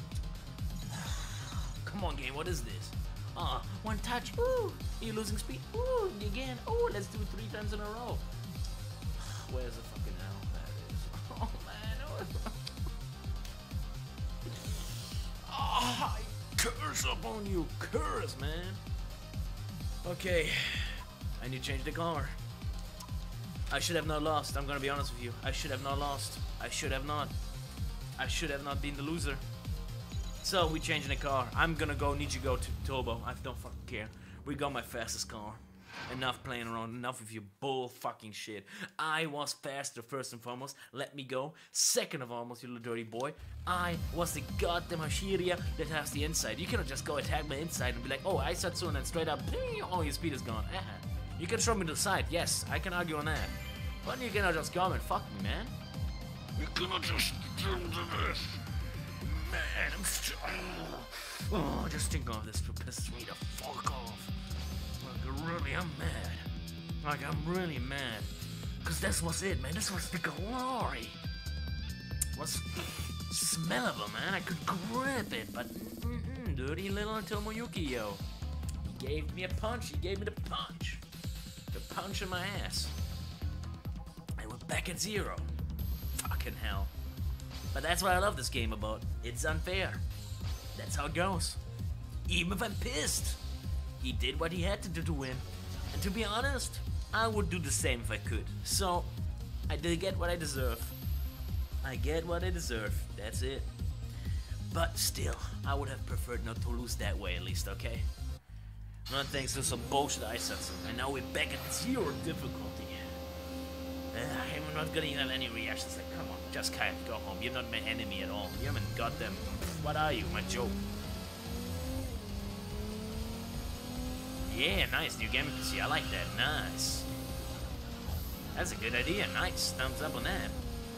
Come on, game. What is this? One touch. Ooh, you're losing speed. Ooh, again. Ooh, let's do it 3 times in a row. Where's the fucking hell that is? Oh man. Oh, I curse upon you. Curse, man. Okay. I need to change the car. I should have not lost. I'm gonna be honest with you. I should have not lost. I should have not been the loser. So we changing the car. I'm gonna need you go to turbo. I don't fucking care. We got my fastest car. Enough playing around. Enough of your bull fucking shit. I was faster first and foremost. Let me go. Second of all, you little dirty boy. I was the goddamn Hashiria that has the inside. You cannot just go attack my inside and be like, oh, I said so, and then straight up, oh, your speed is gone. You can throw me to the side. Yes, I can argue on that. But you cannot just come and fuck me, man. You cannot just do this. Man, I'm still. Oh, just think of this to piss me the fuck off. Like, really, I'm mad. Like, I'm really mad. Because this was it, man. This was the glory. Was smellable, man. I could grip it, but dirty little Tomoyuki, yo. He gave me a punch. He gave me the punch. The punch in my ass. And we're back at 0. Fucking hell. But that's what I love this game about. It's unfair. That's how it goes. Even if I'm pissed. He did what he had to do to win. And to be honest, I would do the same if I could. So, I did get what I deserve. I get what I deserve. That's it. But still, I would have preferred not to lose that way at least, okay? Not thanks to some bullshit I said so. And now we're back at 0 difficulty. I'm not gonna have any reactions. Like, come on, just kind of go home. You're not my enemy at all. You haven't got them. What are you, my joke? Yeah, nice. New gaming PC. I like that. Nice. That's a good idea. Nice. Thumbs up on that.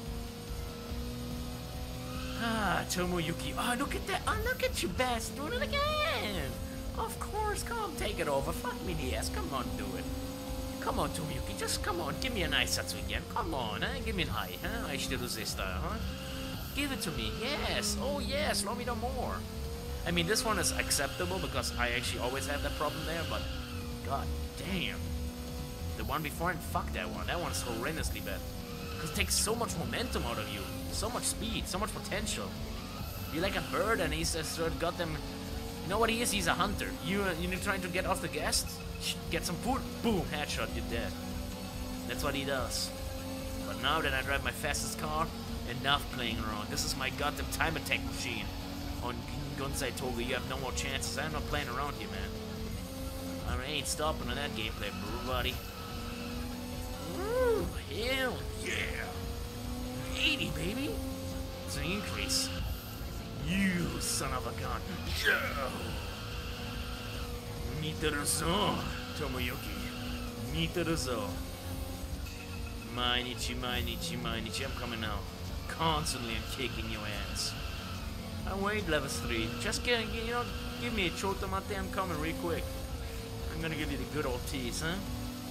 Ah, Tomoyuki. Oh, look at that. Oh, look at you, best. Doing it again. Of course. Come, take it over. Fuck me in the ass. Come on, do it. Come on, Tomoyuki, just come on, give me a nice Satsu again. Come on, give me an eye, huh? I should do this style, huh? Give it to me, yes. Oh, yes, let me know more. I mean, this one is acceptable because I actually always have that problem there, but God Damn. The one before, and fuck that one. That one's horrendously bad. Because it takes so much momentum out of you. So much speed, so much potential. You're like a bird and he's just got them... You know what he is? He's a hunter. You're trying to get off the gas, get some food, boom, headshot, you're dead. That's what he does. But now that I drive my fastest car, enough playing around. This is my goddamn time attack machine. On Gunsai Toga, you have no more chances. I'm not playing around here, man. I ain't stopping on that gameplay, buddy. Ooh, hell yeah. 80, baby. It's an increase. You son of a gun. Yeah. Mitaruzo, Tomoyuki. Mitaruzo. Mainichi, I'm coming now. Constantly I'm kicking your ass. I wait, level 3. Just kidding, give me a chotomate, I'm coming real quick. I'm gonna give you the good old tease, huh?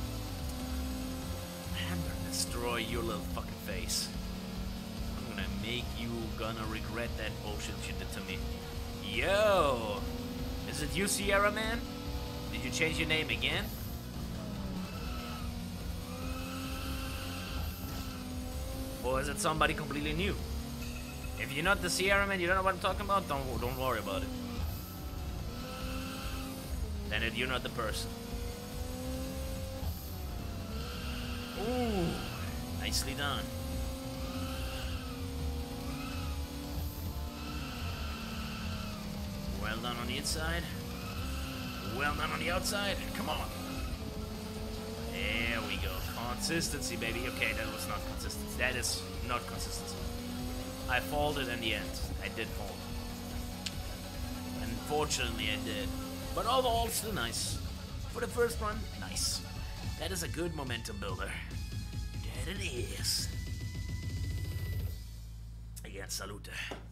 I'm gonna destroy your little fucking face. I'm gonna make you gonna regret that bullshit you did to me. Yo! Is it you, Sierra Man? Did you change your name again? Or is it somebody completely new? If you're not the Sierra Man, you don't know what I'm talking about, don't worry about it. Then you're not the person. Ooh, nicely done. Well done on the inside. Well done on the outside. Come on. There we go. Consistency, baby. Okay, that was not consistency. That is not consistency. I folded in the end. I did fold. Unfortunately, I did. But overall, still nice. For the first run, nice. That is a good momentum builder. That it is. Again, salute.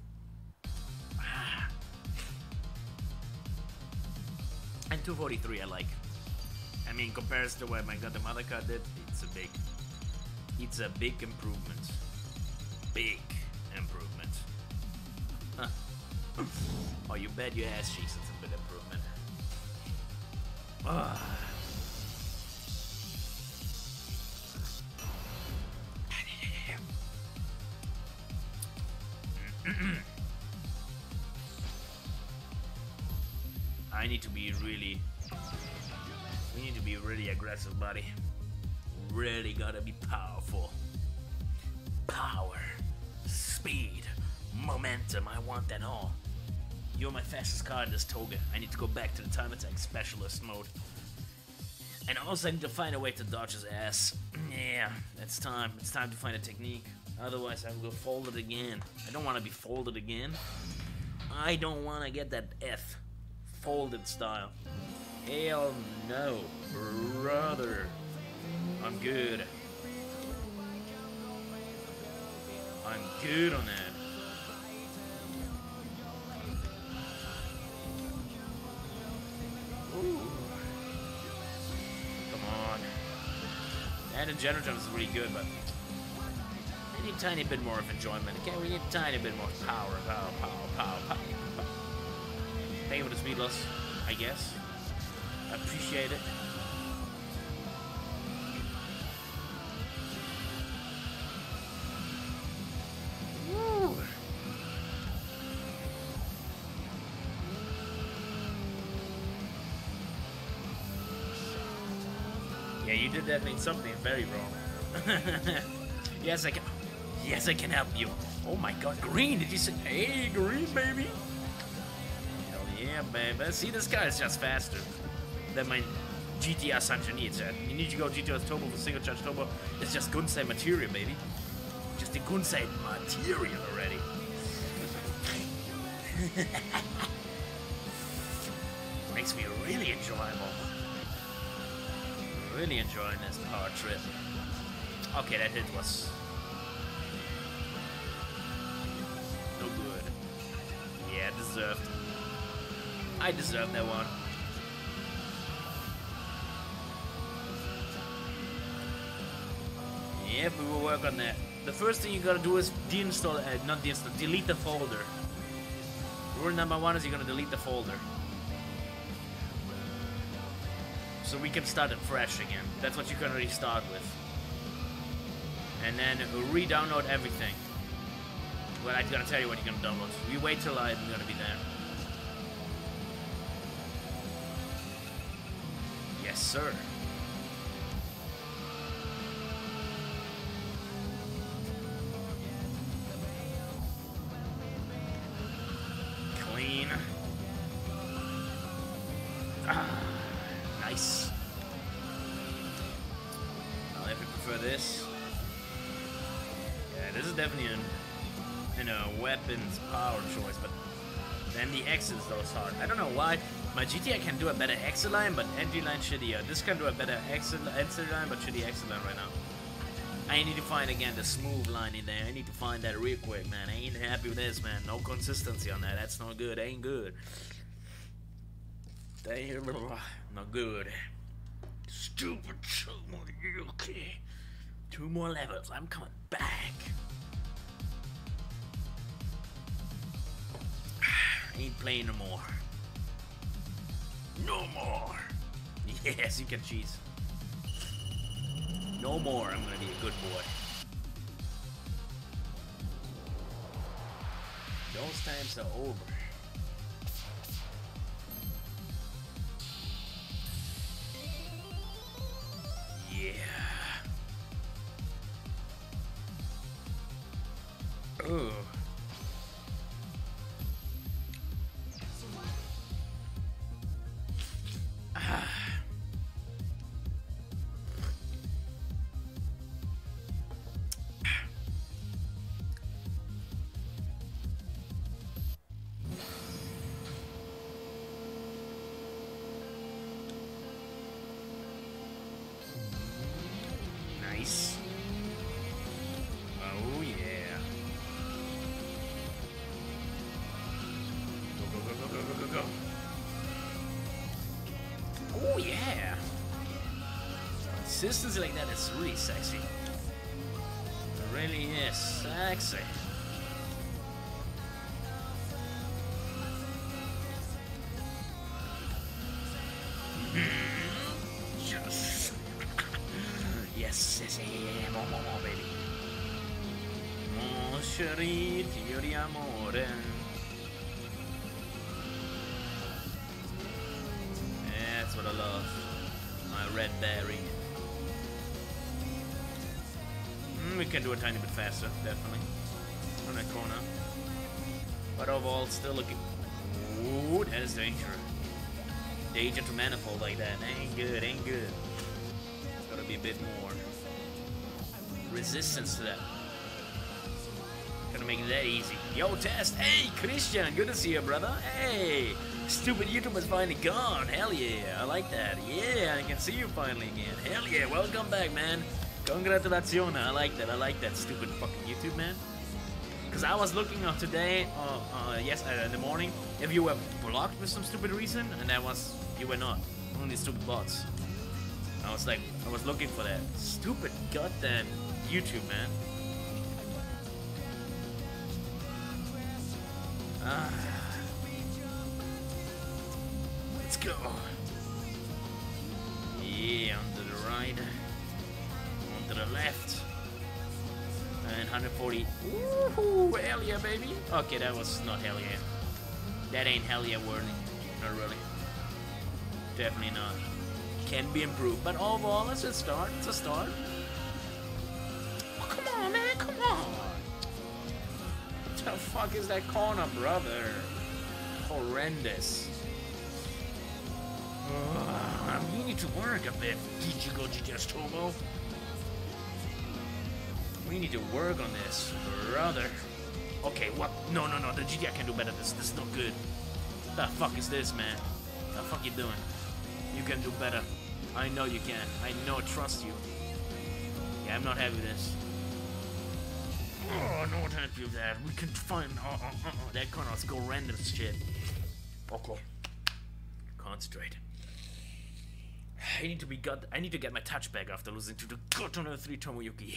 And 243 I like. I mean, compared to what my goddamn other card did, it's a big improvement. Big improvement. Huh. Oh, you bet your ass cheeks it's a big improvement. I need to be really... We need to be really aggressive, buddy. Really gotta be powerful. Power, speed, momentum, I want that all. You're my fastest car in this toga. I need to go back to the time attack specialist mode. And also I need to find a way to dodge his ass. Yeah, it's time. It's time to find a technique. Otherwise I will fold it again. I don't want to be folded again. I don't want to get that F. Folded style. Hell no, brother. I'm good. I'm good on that. Ooh. Come on. That in general terms is really good, but I need a tiny bit more of enjoyment. Okay, we need a tiny bit more power. Thank you for the speed loss, I guess. I appreciate it. Woo. Yeah, you did that mean something very wrong. Yes, I can. Yes, I can help you. Oh my God, green! Did you say? Hey, green, baby. Yeah, baby. See, this guy is just faster than my GTR Sanchani said. You need to go GTR Turbo for single charge turbo. It's just Gunsai material, baby. Just the Gunsai material already. Makes me really enjoyable. Really enjoying this power trip. Okay, that hit was no good. Yeah, deserved. I deserve that one. Yep, we will work on that. The first thing you gotta do is deinstall, not deinstall, delete the folder. Rule number 1 is you're gonna delete the folder. So we can start it fresh again. That's what you can already start with. And then re-download everything. Well, I'm gonna tell you what you're gonna download. You wait till I'm gonna be there. Yes, sir. Clean. Ah, nice. I'll have to prefer this. Yeah, this is definitely a weapons power choice, but then the X is those hard. I don't know why. My GTI can do a better exit line, but entry line shittier. This can do a better exit line, but shitty exit line right now. I need to find again the smooth line in there. I need to find that real quick, man. I ain't happy with this, man. No consistency on that. That's not good. Ain't good. Not good. Stupid Tomoyuki. 2 more levels. I'm coming back. Ain't playing no more. No more. Yes, you can cheese. No more. I'm gonna be a good boy. Those times are over. Yeah. Ugh. Nice. Oh yeah. Go, go, go, go, go, go, go, go. Oh yeah. Consistency like that is really sexy. It really is sexy. Yes. Yes, sissy. More, baby. Mon chéri, Dio di amore. That's what I love. My red berry. We can do a tiny bit faster, definitely. On that corner. But overall, still looking. Ooh, that is danger. Danger to manifold like that. Ain't good, ain't good. Gotta be a bit more resistance to that. Gotta make it that easy. Yo, Test. Hey, Christian. Good to see you, brother. Hey. Stupid YouTuber's finally gone. Hell yeah. I like that. Yeah, I can see you finally again. Hell yeah. Welcome back, man. Congratulations. I like that. I like that stupid fucking YouTube, man. Because I was looking up today, in the morning, if you were blocked for some stupid reason, and that was, you were not. Only stupid bots. I was like, I was looking for that. Stupid goddamn YouTube, man. Let's go. Yeah, on to the right. On to the left. And 140. Woohoo! Hell yeah, baby. Okay, that was not hell yeah. That ain't hell yeah worthy. Not really. Definitely not. Can be improved. But overall, it's a start. It's a start. Oh, come on, man. Come on. What the fuck is that corner, brother? Horrendous. You need to work a bit, GTS Tomo. We need to work on this, brother. Okay, what? No. The GTI can do better. This is not good. What the fuck is this, man? What the fuck you doing? You can do better. I know you can. I know. Trust you. Yeah, I'm not happy with this. Oh, not happy with that. We can find. That corner. Let's go random shit. Okay. Concentrate. I need to get my touch back after losing to the God 3 Tomoyuki.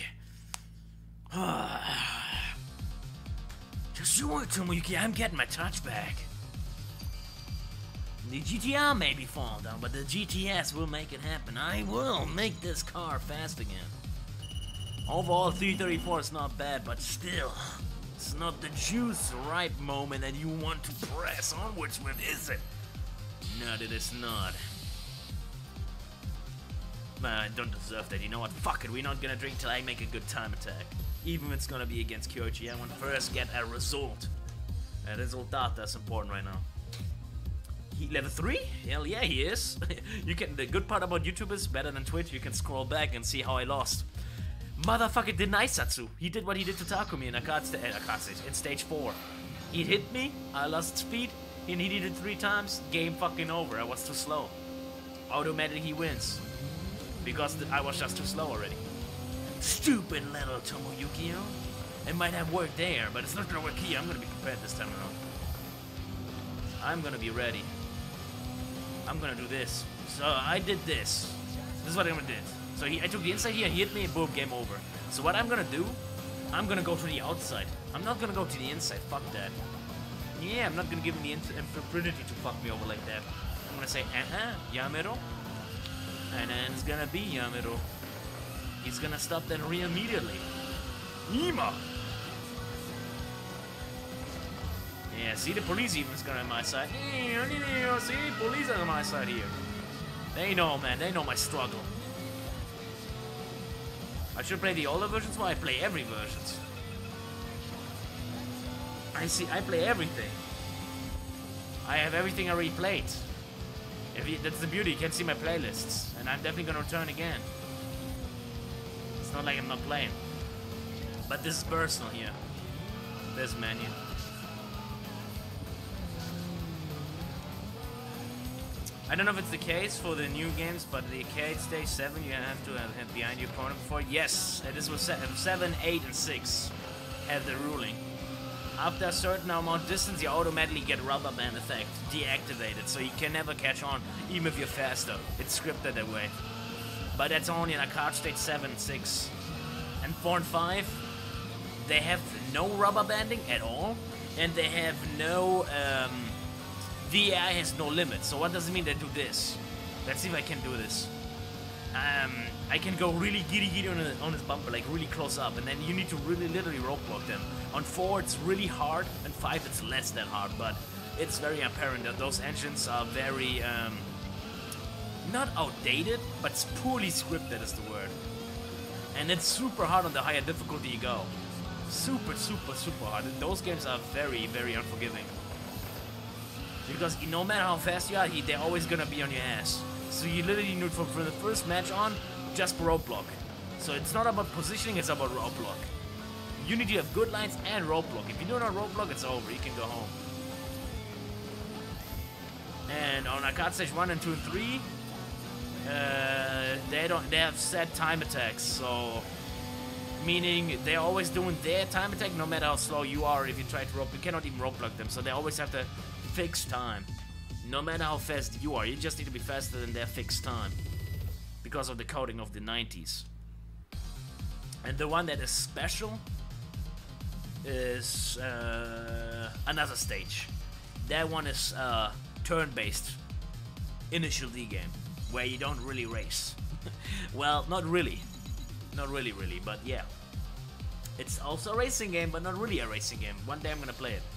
Just you wait, Tomoyuki. I'm getting my touch back. The GTR maybe fall down, but the GTS will make it happen. I will make this car fast again. Overall, 334 is not bad, but still, it's not the juice ripe moment that you want to press onwards with, is it? No, it is not. Man, I don't deserve that. You know what? Fuck it. We're not gonna drink till I make a good time attack. Even if it's gonna be against Kyoji, I want to first get a result. A resultat that's important right now. He level 3? Hell yeah, he is. You can. The good part about YouTube is better than Twitch. You can scroll back and see how I lost. Motherfucker did Naisatsu. He did what he did to Takumi in in stage 4. He hit me. I lost speed. And he did it 3 times. Game fucking over. I was too slow. Automatically he wins. Because I was just too slow already. Stupid little Tomoyuki. It might have worked there, but it's not gonna work here. I'm gonna be prepared this time around. I'm gonna be ready. I'm gonna do this. So I did this. This is what I'm gonna do. So I took the inside here, he hit me, and boom, game over. So what I'm gonna do, I'm gonna go to the outside. I'm not gonna go to the inside. Fuck that. Yeah, I'm not gonna give him the opportunity to fuck me over like that. I'm gonna say, Yamero. And then it's gonna be Yamero. He's gonna stop that re immediately. Ima! Yeah, see, the police even is gonna on my side. See, police are on my side here. They know, man. They know my struggle. I should play the older versions, while I play every versions. I play everything. I have everything already played. That's the beauty, you can see my playlists. And I'm definitely gonna return again. It's not like I'm not playing. But this is personal here. This menu. I don't know if it's the case for the new games, but the arcade stage 7 you have to have behind your opponent before. Yes, this was 7, 8, and 6 have the ruling. After a certain amount of distance, you automatically get rubber band effect deactivated, so you can never catch on, even if you're faster. It's scripted that way. But that's only in arcade stage 7, 6. And 4 and 5, they have no rubber banding at all, and they have no, the AI has no limit. So what does it mean they do this? Let's see if I can do this. I can go really giddy on his bumper, like really close up, and then you need to really literally roadblock them. On 4 it's really hard, and 5 it's less than hard, but it's very apparent that those engines are very, not outdated, but poorly scripted is the word. And it's super hard on the higher difficulty you go. Super hard. Those games are very, very unforgiving. Because no matter how fast you are, they're always gonna be on your ass. So you literally need from the first match on, just roadblock. So it's not about positioning, it's about roadblock. You need to have good lines and roadblock. If you do not roadblock, it's over. You can go home. And on arcade stage 1 and 2 and 3, they have set time attacks. So meaning they're always doing their time attack, no matter how slow you are. If you try to you cannot even roadblock them. So they always have to fixed time. No matter how fast you are, you just need to be faster than their fixed time. Because of the coding of the 90s. And the one that is special is another stage. That one is turn-based initial D game, where you don't really race. Well, not really. Not really, but yeah. It's also a racing game, but not really a racing game. One day I'm gonna play it.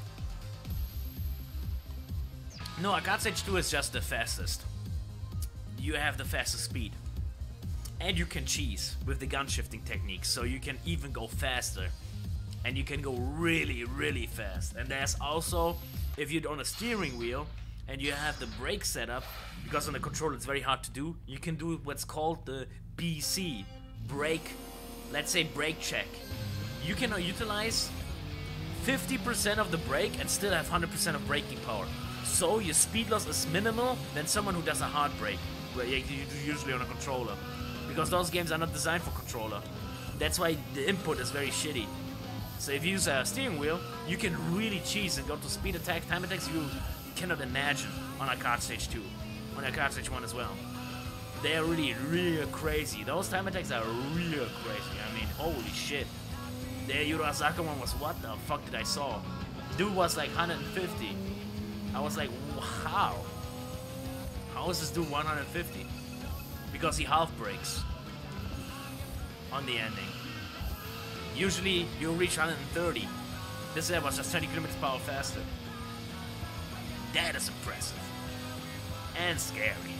No, arcade stage 2 is just the fastest. You have the fastest speed. And you can cheese with the gun shifting techniques, so you can even go faster. And you can go really fast. And there's also, if you're on a steering wheel and you have the brake setup, because on the controller it's very hard to do, you can do what's called the BC, brake, let's say brake check. You can utilize 50% of the brake and still have 100% of braking power. So your speed loss is minimal than someone who does a hard brake, where you do usually on a controller. Because those games are not designed for controller. That's why the input is very shitty. So if you use a steering wheel, you can really cheese and go to speed attack, time attacks you cannot imagine on arcade stage 2. On arcade stage 1 as well. They are really crazy. Those time attacks are real crazy. I mean, holy shit. The Yurazaka one was, what the fuck did I saw? Dude was like 150. I was like, wow. How is this dude 150? Because he half breaks on the ending. Usually you reach 130. This guy was just 20 kilometers per hour faster. That is impressive. And scary.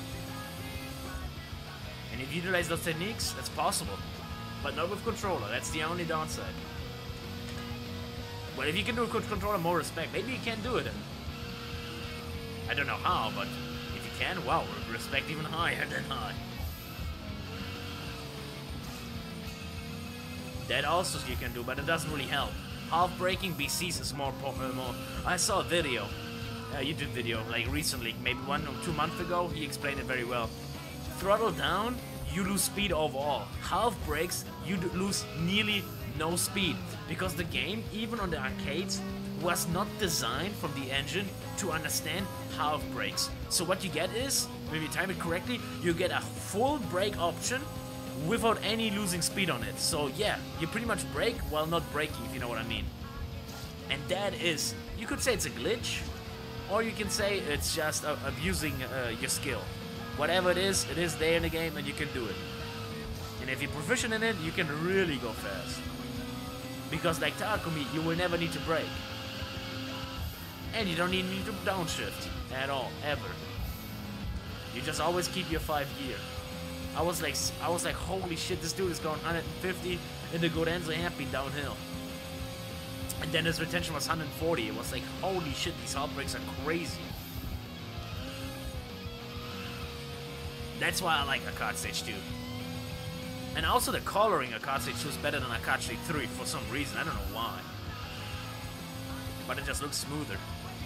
And if you utilize those techniques, that's possible. But not with controller, that's the only downside. But if you can do it with controller, more respect. Maybe you can do it. I don't know how, but if you can, wow, respect even higher than high. That also you can do, but it doesn't really help. Half braking BCs is more. I saw a video, a YouTube video, like recently, maybe 1 or 2 months ago. He explained it very well. Throttle down, you lose speed overall. Half brakes, you lose nearly no speed, because the game, even on the arcades, was not designed from the engine to understand half brakes. So what you get is, when you time it correctly, you get a full brake option without any losing speed on it. So yeah, you pretty much brake while not braking, if you know what I mean. And that is, you could say it's a glitch, or you can say it's just abusing your skill. Whatever it is there in the game and you can do it. And if you're proficient in it, you can really go fast. Because like Takumi, you will never need to brake. And you don't need to downshift at all, ever. You just always keep your 5 gear. I was like, holy shit, this dude is going 150 in the Gorenzo happy downhill. And then his retention was 140. It was like, holy shit, these hard brakes are crazy. That's why I like Arcade Stage 2. And also the coloring Arcade Stage 2 is better than Arcade Stage 3 for some reason. I don't know why. But it just looks smoother.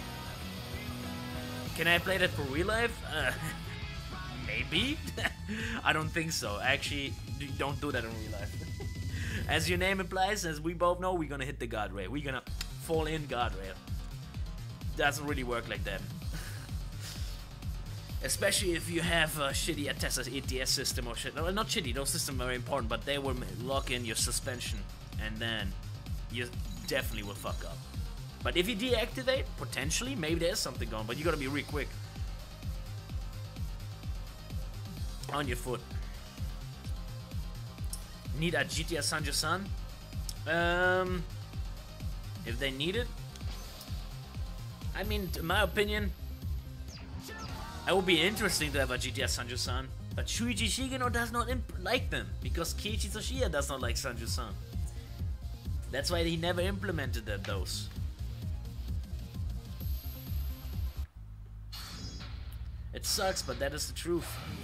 Can I play that for real life? Maybe? I don't think so. Actually, don't do that in real life. As your name implies, as we both know, we're gonna hit the guardrail. We're gonna fall in guardrail. Doesn't really work like that. Especially if you have a shitty ATS system or shit. No, not shitty, those systems are very important, but they will lock in your suspension, and then you definitely will fuck up. But if you deactivate, potentially, maybe there's something going, but you gotta be really quick. On your foot. Need a GTA Sanjo-san? If they need it? I mean, in my opinion, it would be interesting to have a GTA Sanjo-san, but Shuichi Shigeno does not like them, because Keiichi Tsuchiya does not like Sanjo-san. That's why he never implemented those. It sucks, but that is the truth.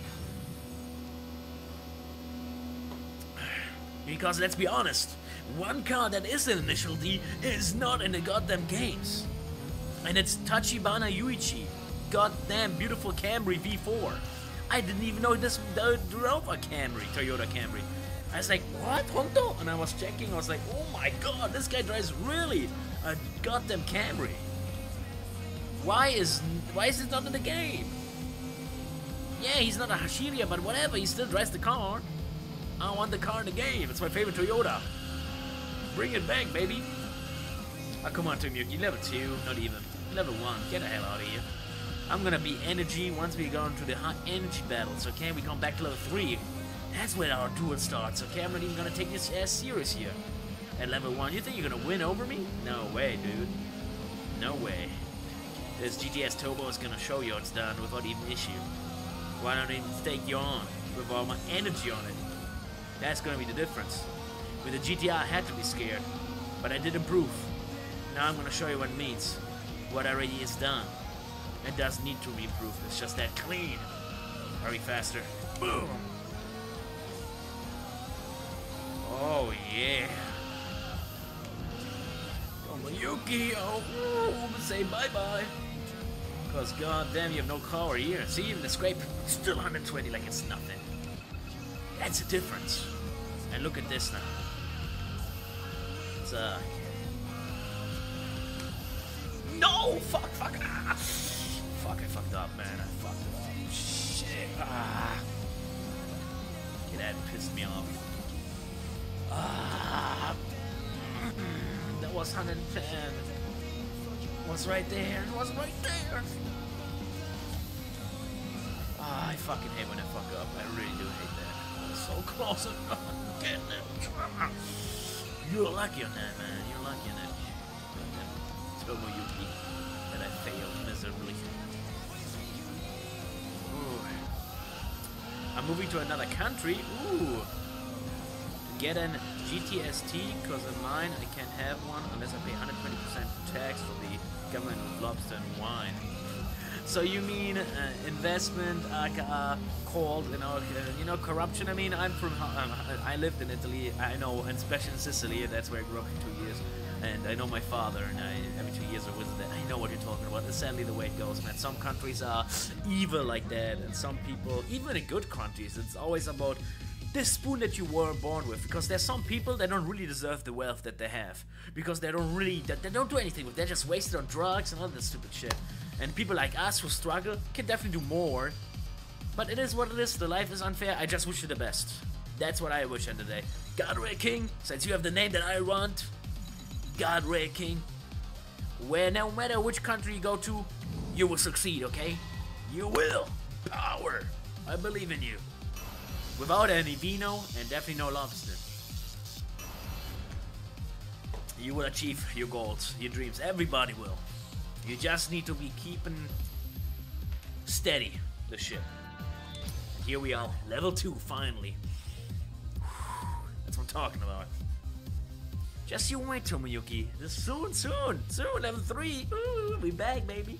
Because let's be honest, one car that is an initial D is not in the goddamn games. And it's Tachibana Yuichi. Goddamn beautiful Camry V4. I didn't even know this drove a Camry, Toyota Camry. I was like, what, Honto? And I was checking, I was like, oh my god, this guy drives really a goddamn Camry. Why is it not in the game? Yeah, he's not a Hashiria, but whatever, he still drives the car. I want the car in the game. It's my favorite Toyota. Bring it back, baby. Oh, come on, Tomoyuki. Level 2, not even. Level 1. Get the hell out of here. I'm gonna be energy once we go into the high energy battles, okay? We come back to level 3. That's where our duel starts, okay? I'm not even gonna take this as serious here. At level 1, you think you're gonna win over me? No way, dude. No way. This GTS Turbo is gonna show you it's done without even issue. Why don't I even take you on with all my energy on it? That's gonna be the difference. With the GTR I had to be scared, but I did improve. Now I'm gonna show you what it means. What already is done. It doesn't need to be improved, it's just that clean. Hurry faster. Boom! Oh yeah. Tomoyuki, oh, say bye-bye. Because goddamn you have no power here. See, even the scrape, still 120 like it's nothing. That's the difference. And look at this now. It's no! Fuck! Ah. Fuck, I fucked up, man. I fucked up. Shit. Ah. Okay, that pissed me off. Ah. That was 110. It was right there. It was right there. I fucking hate when I fuck up. I really do hate that. I'm so close and not getting it. You're lucky on that, man. You're lucky on that. Tomoyuki. That I failed miserably. Ooh. I'm moving to another country. Ooh. Get an GTST, because in mine I can't have one unless I pay 120% tax for the government of lobster and wine. So you mean investment, called, corruption? I mean, I'm from, I lived in Italy, I know, and especially in Sicily, that's where I grew up for 2 years. And I know my father, and every 2 years I visit that. I know what you're talking about. That's sadly the way it goes, man. Some countries are evil like that, and some people, even in good countries, it's always about this spoon that you were born with, because there's some people that don't really deserve the wealth that they have, because they don't do anything with it. They're just wasted on drugs and all that stupid shit. And people like us who struggle can definitely do more, but it is what it is. The life is unfair. I just wish you the best. That's what I wish in the day. God Ray King, since you have the name that I want, God Ray King, where no matter which country you go to, you will succeed, okay? You will. Power. I believe in you. Without any vino and definitely no lobster. You will achieve your goals, your dreams. Everybody will. You just need to be keeping steady the ship. And here we are, level 2 finally. That's what I'm talking about. Just you wait, Tomoyuki. Just soon, level 3. Ooh, we'll be back, baby.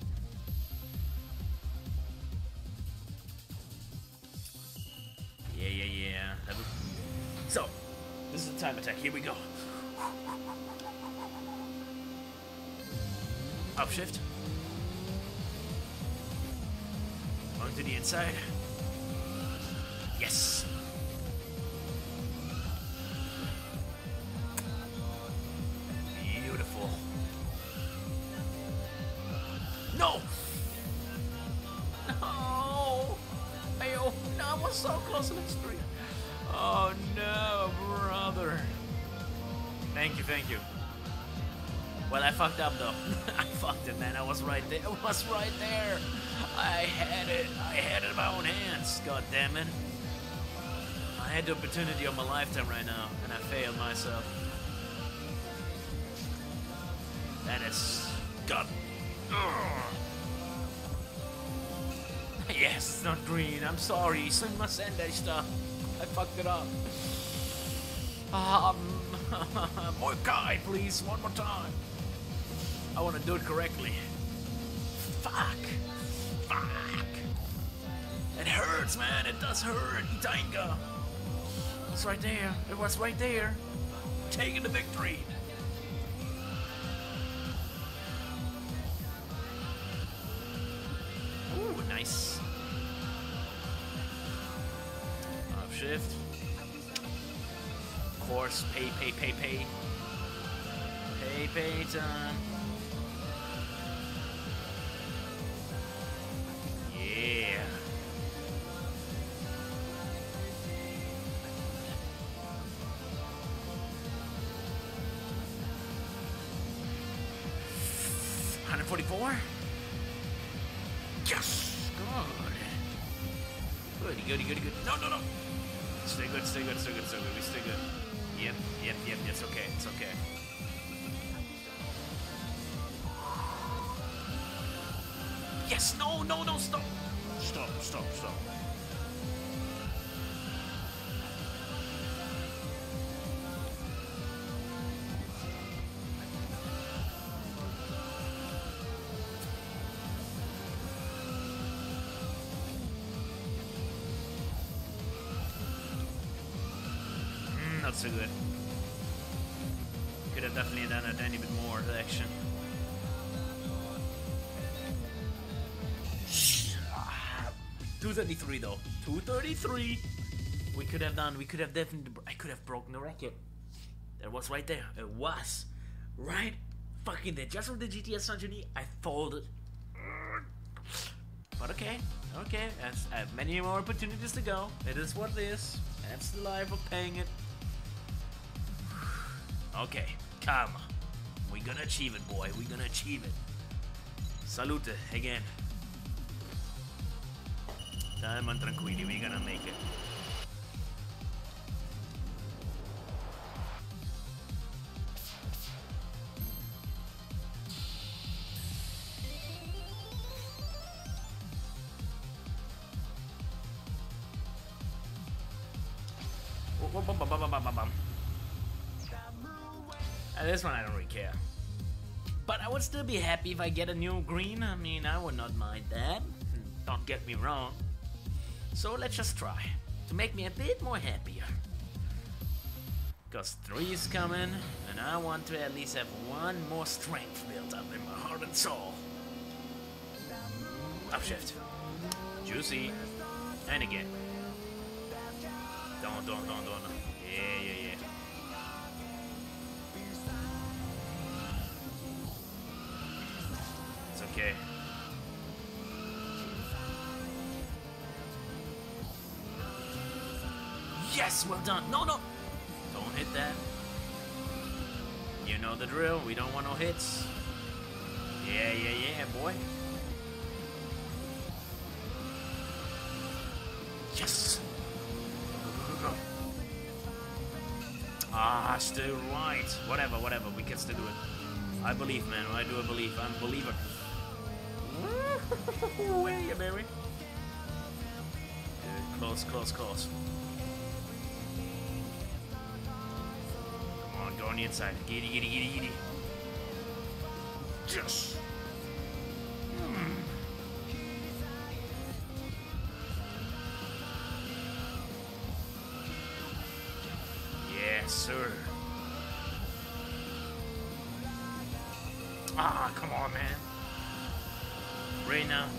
Yeah. So, this is a time attack. Here we go. Upshift. On to the inside. Yes. Beautiful. No! No! Ayo, no, I was so close to the street. Oh no, brother. Thank you. Well, I fucked up though. I fucked it, man. I was right there. I had it in my own hands. God damn it. I had the opportunity of my lifetime right now, and I failed myself. That is God. Yes, it's not green. I'm sorry. Sumimasen. I fucked it up. More guy, please. One more time. I want to do it correctly. Fuck. It hurts, man. It does hurt. Itainga. It's right there. It was right there. Taking the victory. Ooh, nice. Upshift. Of course, pay time. Yeah. $144. Yes. Good. No. Stay good. We stay good. Yep. It's okay. Yes, no, stop. Stop. Not so good. Could have definitely done a tiny bit more action. $233 though. $233. We could have definitely. I could have broken the record. That was right there. It was right fucking there. Just with the GTS Sanjani, I folded. But okay. I have many more opportunities to go. It is what it is. That's the life of paying it. Okay, calm. We're gonna achieve it, boy. We're gonna achieve it. Salute again. Calma, tranquilli, we're gonna make it. This one I don't really care. But I would still be happy if I get a new green. I mean, I would not mind that. Don't get me wrong. So let's just try to make me a bit more happier. Because 3 is coming, and I want to at least have 1 more strength built up in my heart and soul. Upshift. Juicy. And again. Don't. Yeah. It's okay. Yes, well done. No. Don't hit that. You know the drill. We don't want no hits. Yeah, boy. Yes. Go. Still right. Whatever. We can still do it. I believe, man. I do believe. I'm a believer. Where you, baby? Close. Come on, go on the inside. Giddy. Yes. Yes, sir. Come on, man. Right now.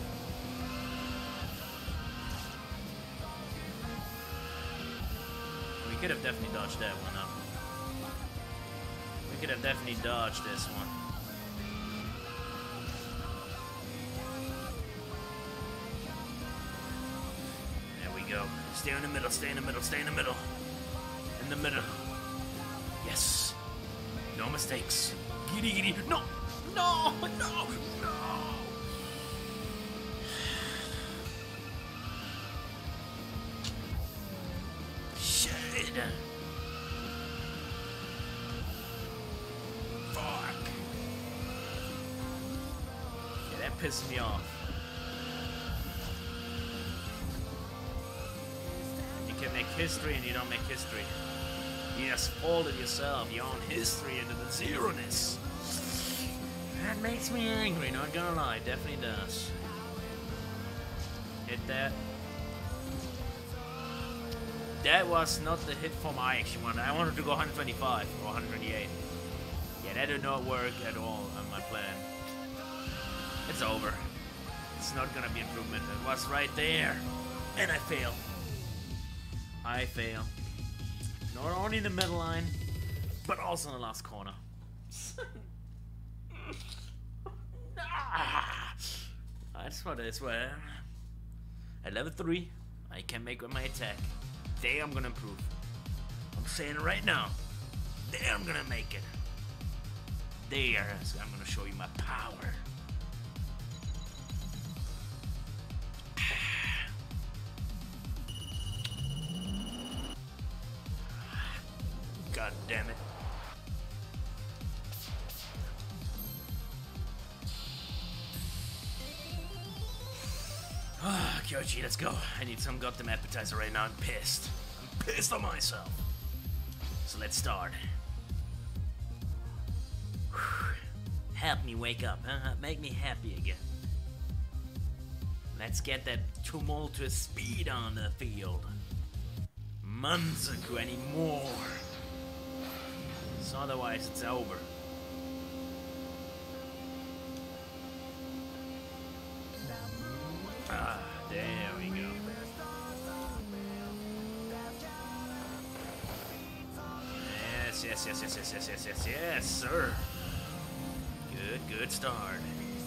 We could have definitely dodged that one up. We could have definitely dodged this one. There we go. Stay in the middle. In the middle. Yes. No mistakes. Giddy. No. Shit. Fuck. Yeah, that pissed me off. You can make history and you don't make history. You just folded yourself, your own history into the zeroness. That makes me angry, not gonna lie, definitely does. Hit that. That was not the hit form I actually wanted. I wanted to go 125 or 128. Yeah, that did not work at all on my plan. It's over. It's not gonna be improvement. It was right there. And I fail. Not only in the middle line, but also in the last corner. That's what it is. Well, at level 3, I can make my attack. There I'm gonna improve. I'm saying it right now. There I'm gonna make it. There, I'm gonna show you my power. God damn it. Kyochi, let's go. I need some goddamn appetizer right now. I'm pissed. I'm pissed on myself. So let's start. Help me wake up, huh? Make me happy again. Let's get that tumultuous speed on the field. Manzaku anymore. So otherwise it's over. There we go. Yes, sir. Good start.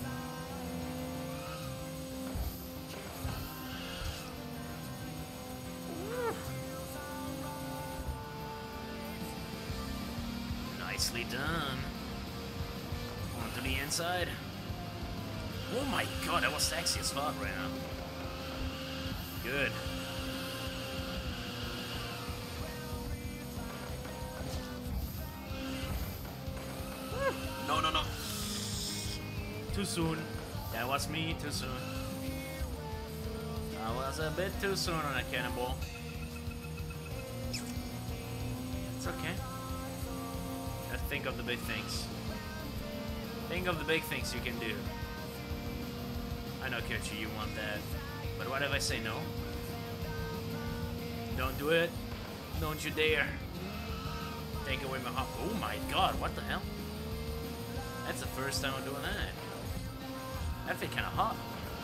Nicely done. Onto the inside. Oh my god, that was sexy as fuck right now. Good. No, no, no. Too soon. That was me too soon. I was a bit too soon on that cannonball. It's okay. Just think of the big things. Think of the big things you can do. I know, Kirchi, you want that. But what if I say no? Don't do it. Don't you dare. Take away my heart. Oh my god, what the hell? That's the first time I'm doing that. That felt kind of hot.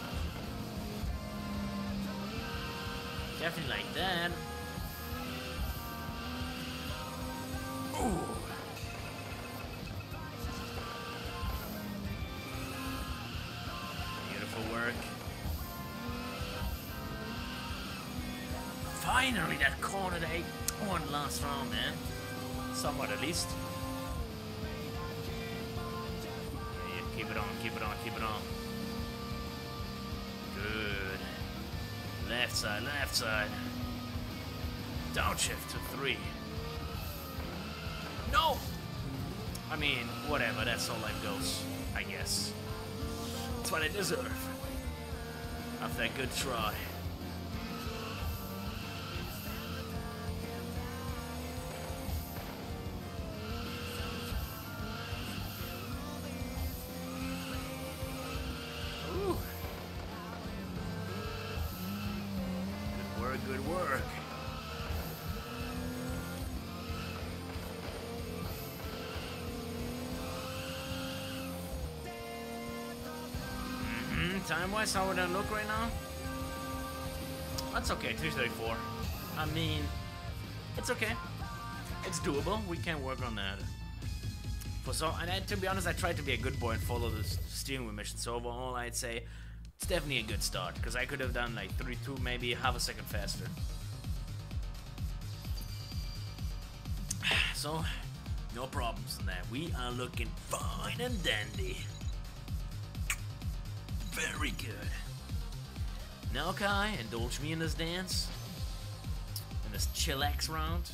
Definitely like that. Ooh. Beautiful work. Finally, that corner they won last round, man. Somewhat at least. Yeah, keep it on, keep it on, keep it on. Good. Left side, left side. Downshift to 3. No! I mean, whatever, that's how life goes, I guess. That's what I deserve. After that good try. Ooh. Good work, good work. Time-wise, how would I look right now? That's okay, 234. I mean, it's okay. It's doable. We can work on that. To be honest, I tried to be a good boy and follow the steering wheel mission. So overall, I'd say it's definitely a good start because I could have done like 32, maybe half a second faster. So, no problems in that. We are looking fine and dandy. Very good. Now, Kai, indulge me in this dance. In this chillax round.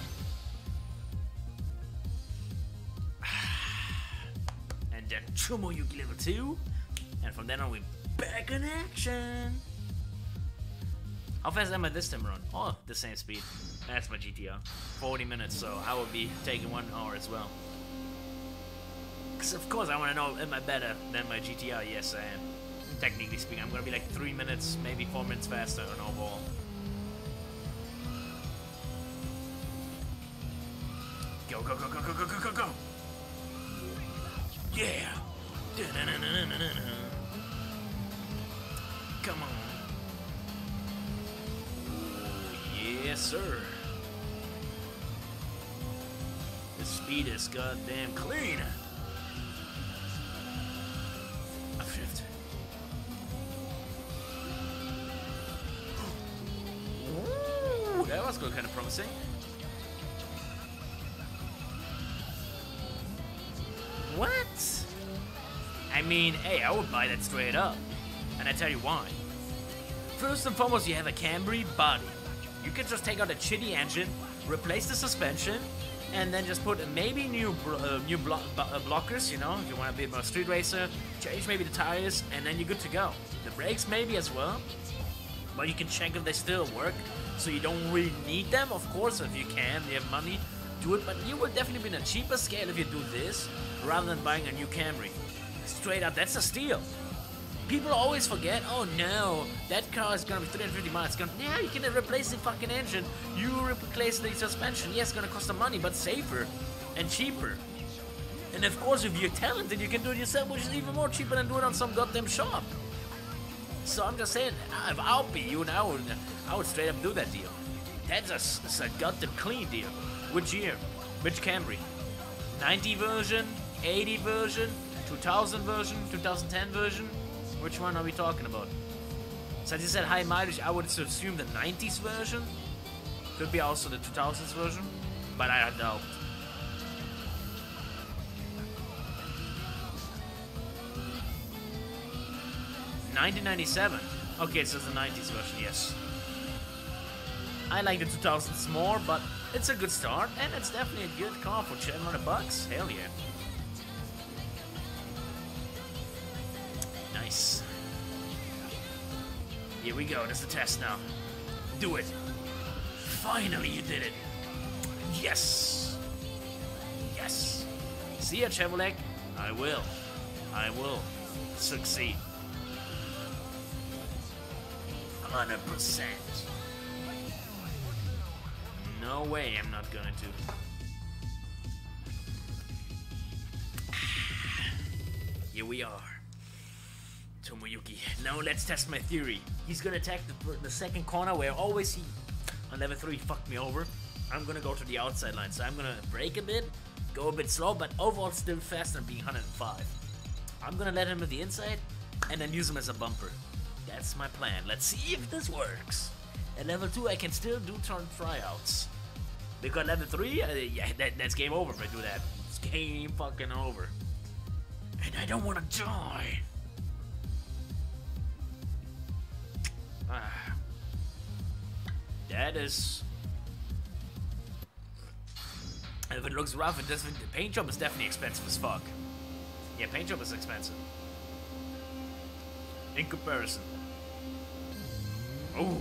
And then Tomoyuki level 2. And from then on, we're back in action. How fast am I this time around? Oh, the same speed. That's my GTR. 40 minutes, so I will be taking 1 hour as well. Because, of course, I want to know, am I better than my GTR? Yes, I am. Technically speaking, I'm gonna be like 3 minutes, maybe 4 minutes faster on overall. Go, go, go, go, go, go, go, go, go! Yeah! Come on! Ooh, yes, sir! The speed is goddamn clean! Upshift. That was good, kind of promising. What? I mean, hey, I would buy that straight up. And I tell you why. First and foremost, you have a Camry body. You can just take out a shitty engine, replace the suspension, and then just put maybe new blockers, you know, if you want to be more street racer, change maybe the tires, and then you're good to go. The brakes maybe as well. But you can check if they still work. So you don't really need them, of course, if you can, you have money, do it, but you will definitely be in a cheaper scale if you do this, rather than buying a new Camry. Straight up, that's a steal. People always forget, oh no, that car is gonna be 350 miles, yeah, you can replace the fucking engine, you replace the suspension, yes, it's gonna cost some money, but safer and cheaper. And of course, if you're talented, you can do it yourself, which is even more cheaper than doing it on some goddamn shop. So I'm just saying, if I'll be you, and I would straight up do that deal. That's a goddamn clean deal. Which year? Which Camry? 90 version? 80 version? 2000 version? 2010 version? Which one are we talking about? Since you said high mileage, I would assume the 90s version. Could be also the 2000s version, but I doubt. 1997. Okay, so it's the 90s version, yes. I like the 2000s more, but it's a good start, and it's definitely a good car for $700. Hell yeah. Nice. Here we go, that's the test now. Do it. Finally you did it. Yes. Yes. See ya, Chevrolet. I will. I will succeed. 100%. No way I'm not going to. Here we are. Tomoyuki. Now let's test my theory. He's gonna attack the second corner where always he, on level 3, fucked me over. I'm gonna go to the outside line, so I'm gonna brake a bit, go a bit slow, but overall still faster than being 105. I'm gonna let him at the inside, and then use him as a bumper. That's my plan. Let's see if this works. At level 2 I can still do turn tryouts. Because level 3, yeah, that's game over if I do that. It's game fucking over. And I don't wanna die. That is... If it looks rough, the paint job is definitely expensive as fuck. Yeah, paint job is expensive. In comparison. Oh.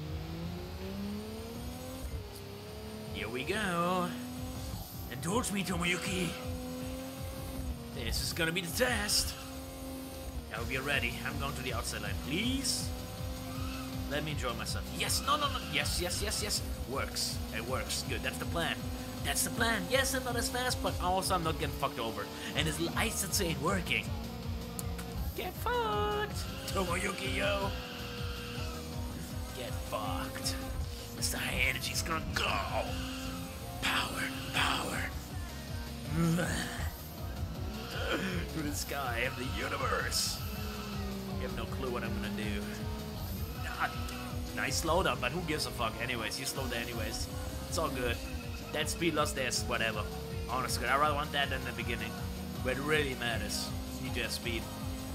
Here we go. Indulge me, Tomoyuki. This is gonna be the test. I hope you're ready. I'm going to the outside line. Please? Let me enjoy myself. Yes, no. Yes. Works. It works. Good, that's the plan. That's the plan. Yes, I'm not as fast, but also I'm not getting fucked over. And his license ain't working. Get fucked. Tomoyuki, yo. Get fucked. Mr. High Energy's gonna go. Power. To the sky of the universe. You have no clue what I'm gonna do. Nice slowdown, but who gives a fuck? Anyways, you slowed down anyways. It's all good. That speed loss there's whatever. Honestly, I rather want that than the beginning. Where it really matters. You just speed.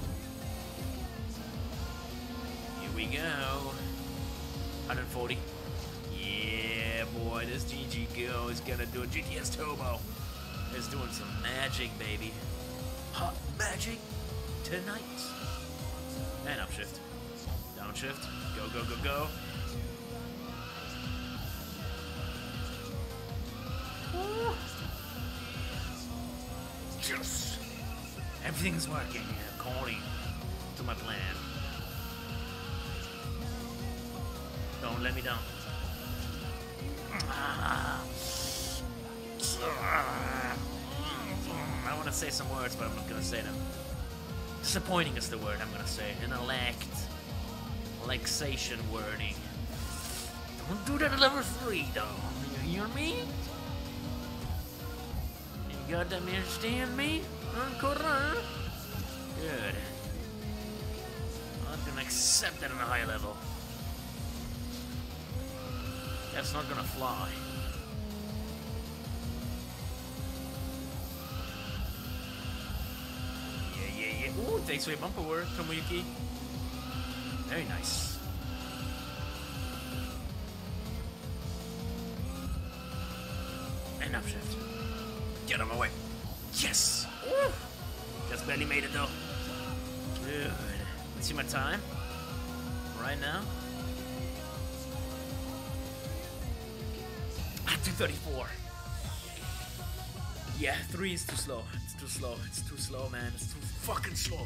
Here we go. 140. Yeah, boy, this GG Go is gonna do a GTS Turbo. It's doing some magic, baby. Hot magic tonight. And upshift. Downshift. Go. Woo. Yes. Everything's working according to my plan. Don't let me down. I want to say some words, but I'm not going to say them. Disappointing is the word I'm going to say. An relaxation wording. Don't do that at level 3, though. You hear me? You got that understand me? Good. I'm going to accept that on a high level. That's not going to fly. Yeah. Ooh, takes away bumper work, Tomoyuki. Very nice. And upshift. Get out of my way. Yes! Woo! Just barely made it though. Good. Let's see my time. Right now. 234. Yeah, 3 is too slow. It's too slow, man. It's too fucking slow.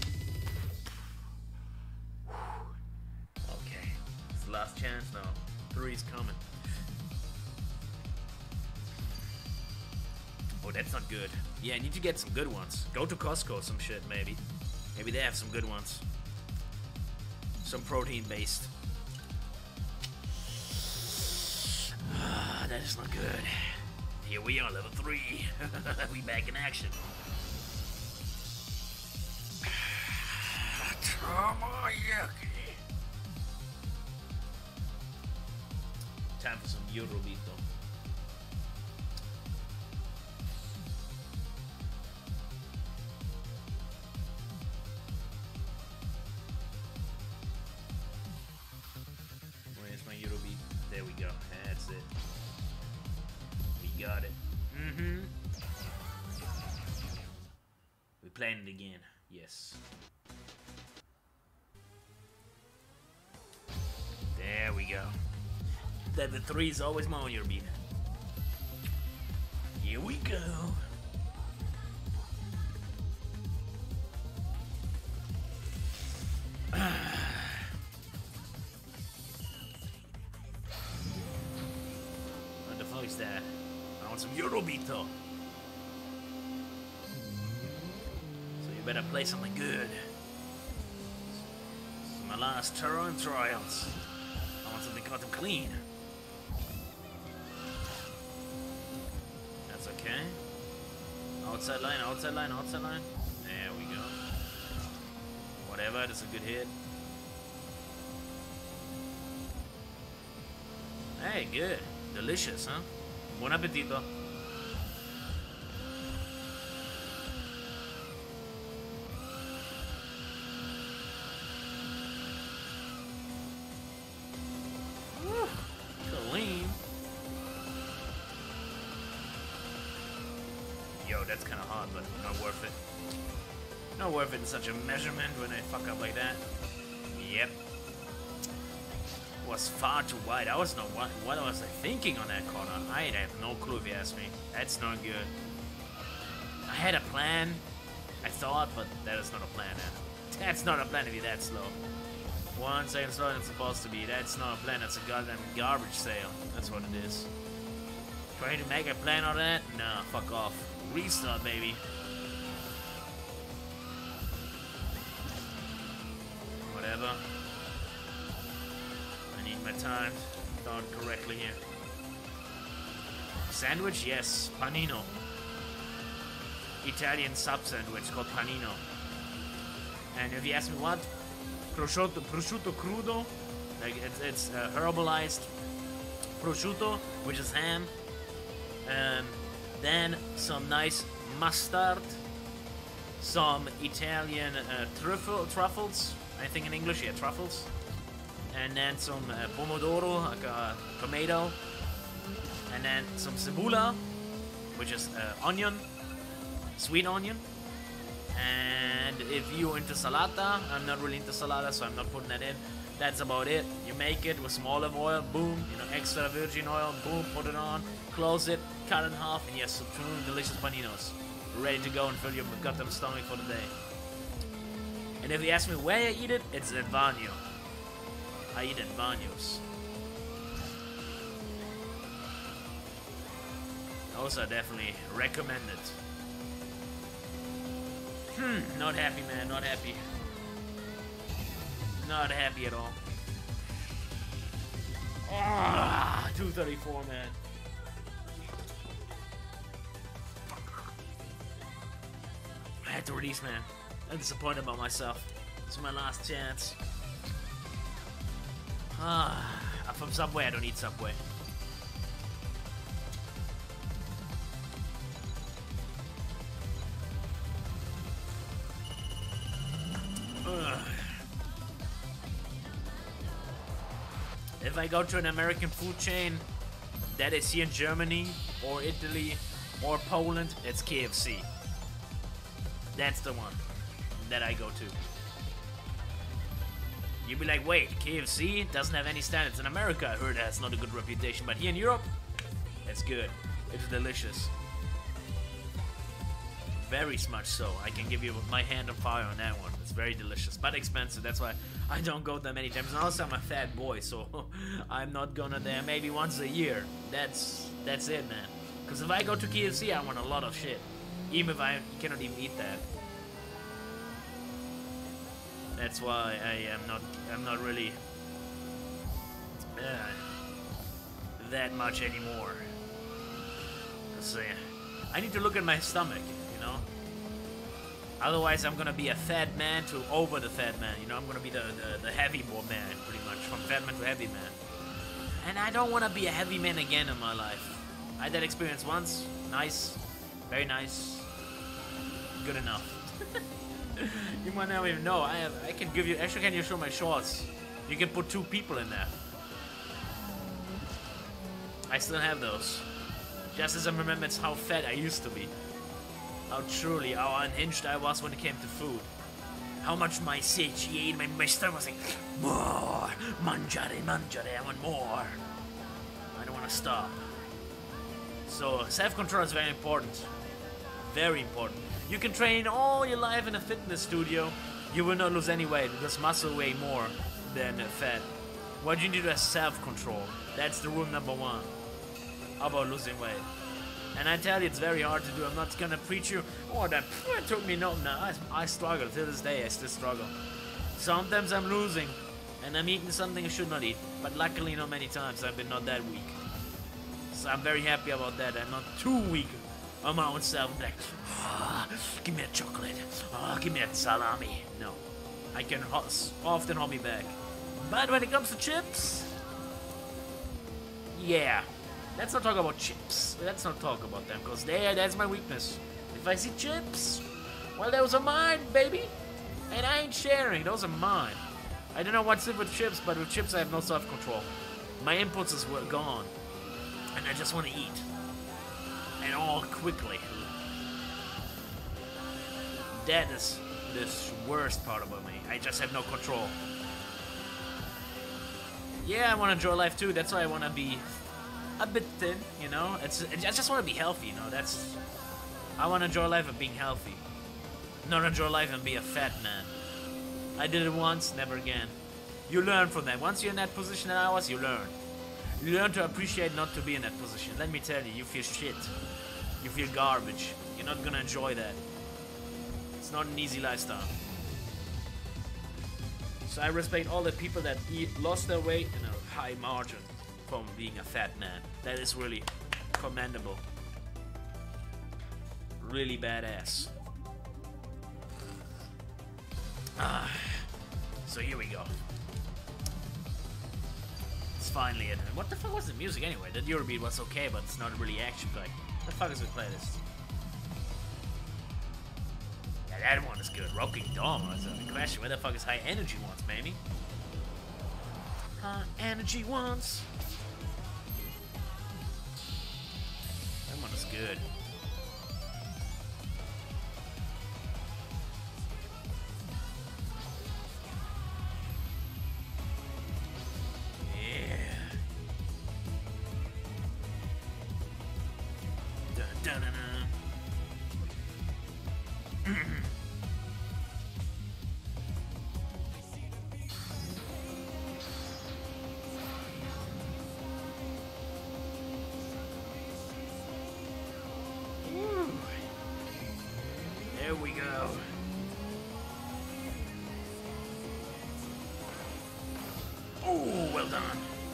Okay. It's the last chance now. 3 is coming. Oh, that's not good. Yeah, I need to get some good ones. Go to Costco, some shit, maybe. Maybe they have some good ones. Some protein-based. That is not good. Here we are, level 3. We back in action. Tomoyuki. Time for some Eurobito. Yes. There we go. Level 3 is always my on your beat. Here we go. What the fuck is that? I want some Eurobito. So you better play something good. This is my last turn in trials. I want something cut them clean. That's okay. Outside line, outside line, outside line. There we go. Whatever, that's a good hit. Hey, good. Delicious, huh? Buon appetito. Woo, clean. Yo, that's kind of hard, but not worth it. Not worth it in such a measurement when I fuck up like that. Yep. Was far too wide. I was not what was I thinking on that corner? I have no clue if you ask me. That's not good. I had a plan, I thought, but that is not a plan. That's not a plan if you're that slow. 1 second slower than it's supposed to be. That's not a plan. That's a goddamn garbage sale. That's what it is. Trying to make a plan on that? Nah, fuck off. Restart, baby. Whatever. My time, thought correctly here. Sandwich, yes, panino. Italian sub sandwich called panino. And if you ask me what, prosciutto crudo, like it's herbalized prosciutto, which is ham. Then some nice mustard, some Italian truffles. I think in English, yeah, truffles. And then some pomodoro, like a tomato, and then some cebola, which is onion, sweet onion. And if you're into salata, I'm not really into salata, so I'm not putting that in. That's about it. You make it with some olive oil, boom, extra virgin oil, boom, put it on, close it, cut it in half, and yes, some two delicious paninos, ready to go and fill your goddamn stomach for the day. And if you ask me where I eat it, it's at Vanyo. I eat at Vanyos. Those are definitely recommended. Not happy, man, not happy. Not happy at all. Ah, 234, man. I had to release, man. I'm disappointed about myself. This is my last chance. I'm from Subway, I don't eat Subway. If I go to an American food chain that is here in Germany or Italy or Poland, it's KFC. That's the one that I go to. You'd be like, wait, KFC doesn't have any standards. In America, I heard it has not a good reputation, but here in Europe, it's good. It's delicious. Very much so. I can give you my hand on fire on that one. It's very delicious, but expensive. That's why I don't go there many times. And also, I'm a fat boy, so I'm not gonna there maybe once a year. That's it, man. Because if I go to KFC, I want a lot of shit. Even if I cannot even eat that. That's why I'm not really that much anymore. So, I need to look at my stomach, Otherwise, I'm gonna be a fat man to over the fat man. I'm gonna be the heavy man, pretty much, from fat man to heavy man. And I don't want to be a heavy man again in my life. I had that experience once. Nice, very nice, good enough. You might not even know. I can give you. Actually, can you show my shorts? You can put 2 people in there. I still have those. Just as I remember, it's how fat I used to be. How unhinged I was when it came to food. how much my satiate, my mister was like, more, mangiare, mangiare, I want more. I don't want to stop. So self-control is very important. Very important. You can train all your life in a fitness studio. You will not lose any weight because muscle weigh more than fat. What you need is self-control. That's the rule number one about losing weight. And I tell you, it's very hard to do. I'm not gonna preach you, oh, that took me no. I struggle. Till this day, I still struggle. Sometimes I'm losing, and I'm eating something I should not eat. But luckily, not many times I've been not that weak. So I'm very happy about that. I'm not too weak on my own self. I'm like, give me a chocolate. Give me a salami. No, I can often hold me back. But when it comes to chips, yeah. Let's not talk about chips. Let's not talk about them, because that's my weakness. If I see chips, well, those are mine, baby. And I ain't sharing. Those are mine. I don't know what's it with chips, but with chips I have no self-control. My impulses were gone. And I just want to eat. And all quickly. That is the worst part about me. I just have no control. Yeah, I want to enjoy life too. That's why I want to be a bit thin, you know. I just want to be healthy, you know. I want to enjoy life and being healthy, not enjoy life and be a fat man. I did it once, never again. You learn from that. Once you're in that position that I was, you learn. You learn to appreciate not to be in that position. Let me tell you, you feel shit. You feel garbage. You're not gonna enjoy that. It's not an easy lifestyle. So I respect all the people that lost their weight in a high margin from being a fat man. That is really commendable. Really badass. So here we go. It's finally it. What the fuck was the music anyway? The Eurobeat was okay, but it's not really action-packed. What the fuck is the playlist? Yeah, that one is good. Rocking Dawn was the question. Where the fuck is High Energy Ones, baby? High Energy Ones. That one is good. There we go. Oh, well done.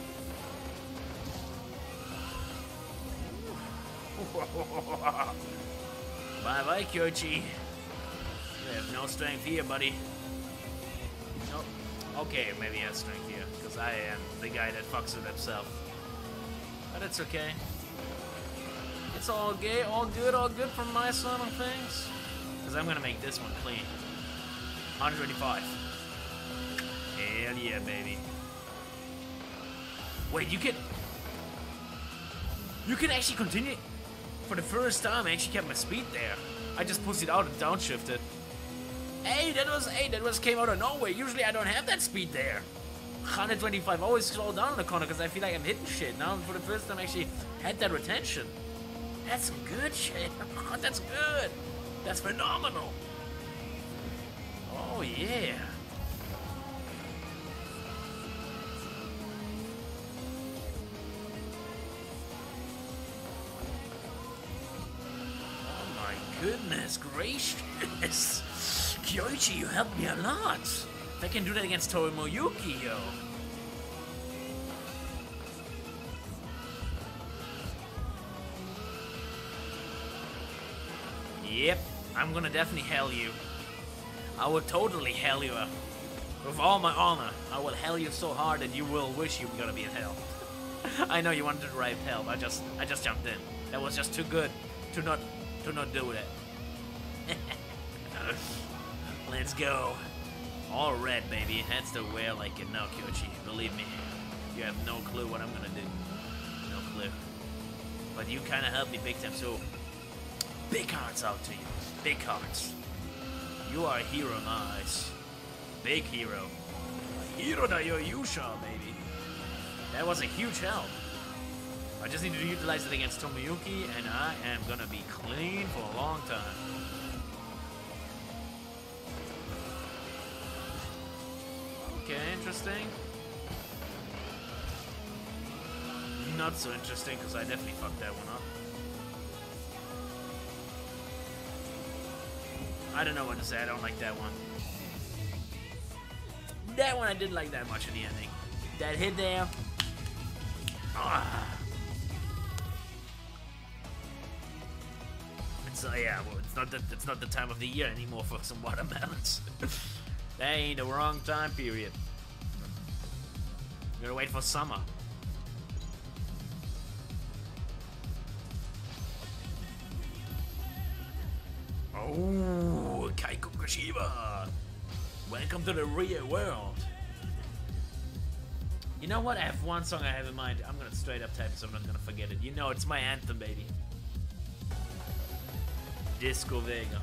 Bye-bye, Kyoichi. You have no strength here, buddy. Nope. Okay, maybe he has strength here, because I am the guy that fucks with himself. But it's okay. It's all gay, all good from my side of things. Because I'm gonna make this one clean. 125. Hell yeah, baby. Wait, you can actually continue. For the first time, I actually kept my speed there. I just pushed it out and downshifted. Hey, that was came out of nowhere. Usually I don't have that speed there. 125. I always slow down in the corner because I feel like I'm hitting shit. Now for the first time, I actually had that retention. That's some good shit. That's good. That's phenomenal. Oh yeah. Goodness gracious. Kyoichi, you helped me a lot. If I can do that against Tomoyuki, yo. Yep, I'm gonna definitely hell you. I will totally hell you. With all my honor, I will hell you so hard that you will wish you were gonna be in hell. I know you wanted to drive hell, but I just jumped in. That was just too good to not do that. Let's go. All red, baby. That's the way I like it now, Kyoichi. Believe me. You have no clue what I'm gonna do. No clue. But you kinda helped me big time, so big hearts out to you. Big hearts. You are a hero in my eyes. big hero. Hero da Yoyusha, baby. That was a huge help. I just need to utilize it against Tomoyuki, and I am gonna be clean for a long time. Okay, interesting. Not so interesting, because I definitely fucked that one up. I don't know what to say, I don't like that one. That one I didn't like that much in the ending. That hit there. Ah. It's yeah, well, it's not the time of the year anymore for some watermelons. That ain't the wrong time period. We're gonna wait for summer. Oh, Kaiko Kashiba! Welcome to the real world. You know what? I have one song I have in mind. I'm gonna straight up type it so I'm not gonna forget it. You know, it's my anthem, baby. Disco Vega.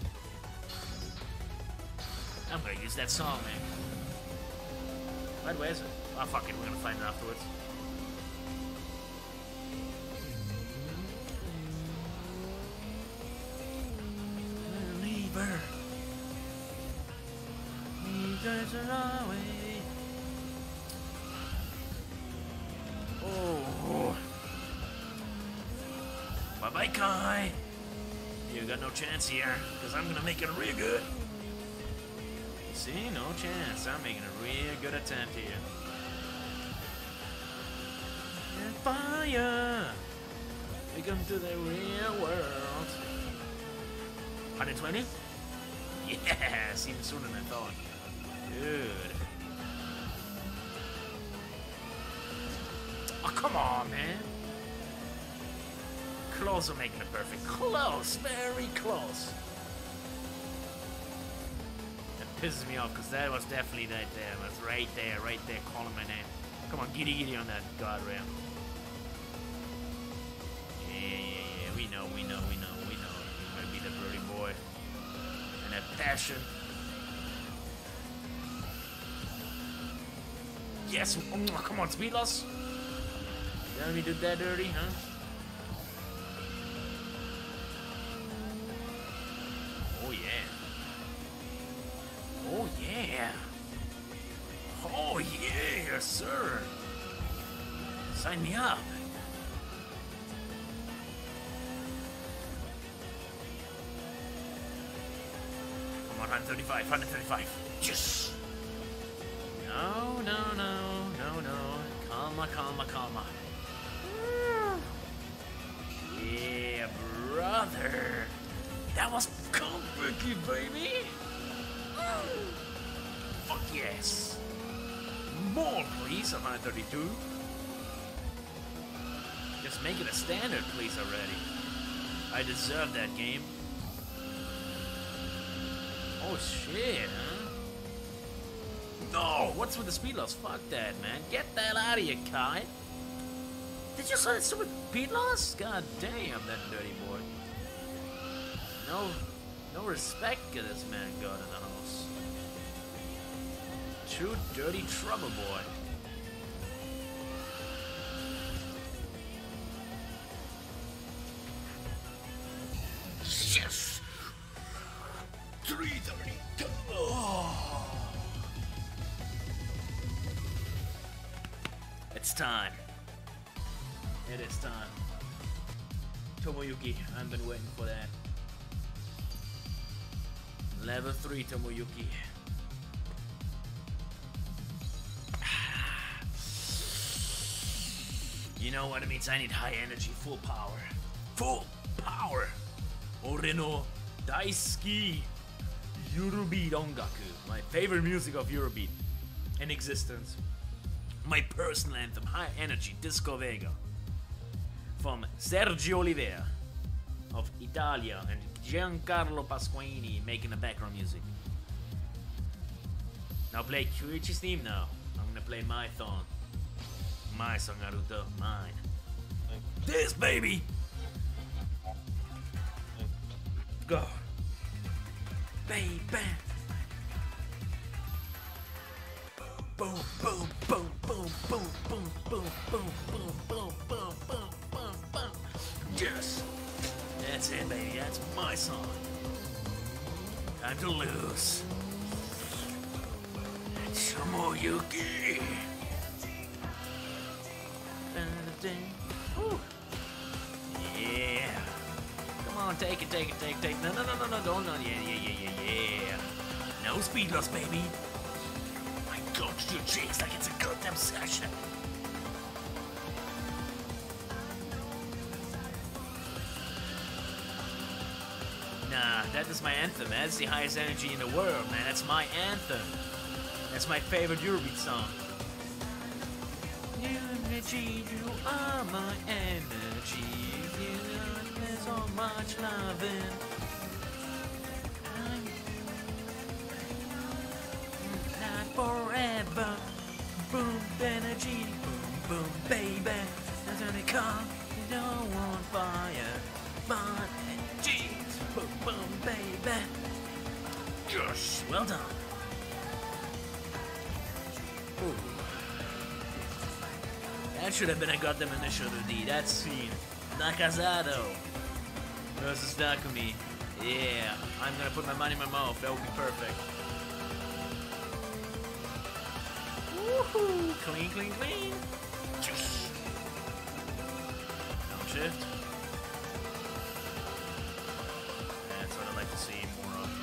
I'm gonna use that song, man. Right, where is it? Oh, fuck it, we're gonna find it afterwards. Lever. Oh. Bye-bye, Kai. You got no chance here, because I'm gonna make it real good. See, no chance. I'm making a real good attempt here. And fire! We come to the real world. 120? Yes, even sooner than I thought. Good. Oh, come on, man. Close are making it perfect. Close, very close. That pisses me off because that was definitely right there. It was right there, calling my name. Come on, giddy on that guardrail. Yeah, we know. You're gonna be the birdie boy. And that passion. Yes, come on, speed loss. You let me do that dirty, huh? Oh yeah. Oh yeah. Oh yeah, sir. Sign me up. Come on, 135. Yes. No. Calma. Yeah, brother. That was complicated, baby. Fuck yes. More, please, 132. Just make it a standard, please, already. I deserve that game. Oh, shit, huh? No, what's with the speed loss? Fuck that, man. Get the hell out of here, Kai. Did you say that stupid speed loss? God damn, that dirty boy. No respect that this man got in the house. True dirty trouble boy. Yes! 330. Oh. It's time. It is time. Tomoyuki, I've been waiting for that. Level 3 Tomoyuki. You know what it means? I need high energy, full power. Full power! Ore no daisuki Eurobeat ongaku. My favorite music of Eurobeat in existence. My personal anthem, high energy, Disco Vega. From Sergio Oliveira of Italia and Giancarlo Pasquini making the background music. Now play Kyuichi's theme now. I'm gonna play my song. My song, Naruto. Mine. This, baby! Go. Baby! Boom, boom, boom, boom, boom, boom, boom, boom, boom, boom, boom, boom, boom, boom. Yes! That's it, baby. That's my song. Time to lose. Tomoyuki! Woo. Yeah. Come on, take it. No, don't. Yeah. No speed loss, baby. My coach do jigs like it's a goddamn session. Nah, that is my anthem. That's the highest energy in the world, man. That's my anthem. That's my favorite Eurobeat song. Energy, you are my energy. There's so much loving. Not forever. Boom, energy. Boom, boom, baby. That's when it comes. You don't want fire. But energy. Boom, boom, baby. Yes, well done. Ooh. That should have been a goddamn initial D. That scene. Nakazado versus Takumi. Yeah, I'm gonna put my money in my mouth. That would be perfect. Woohoo! Clean, clean, clean. Yes. Down shift. That's what I'd like to see more of.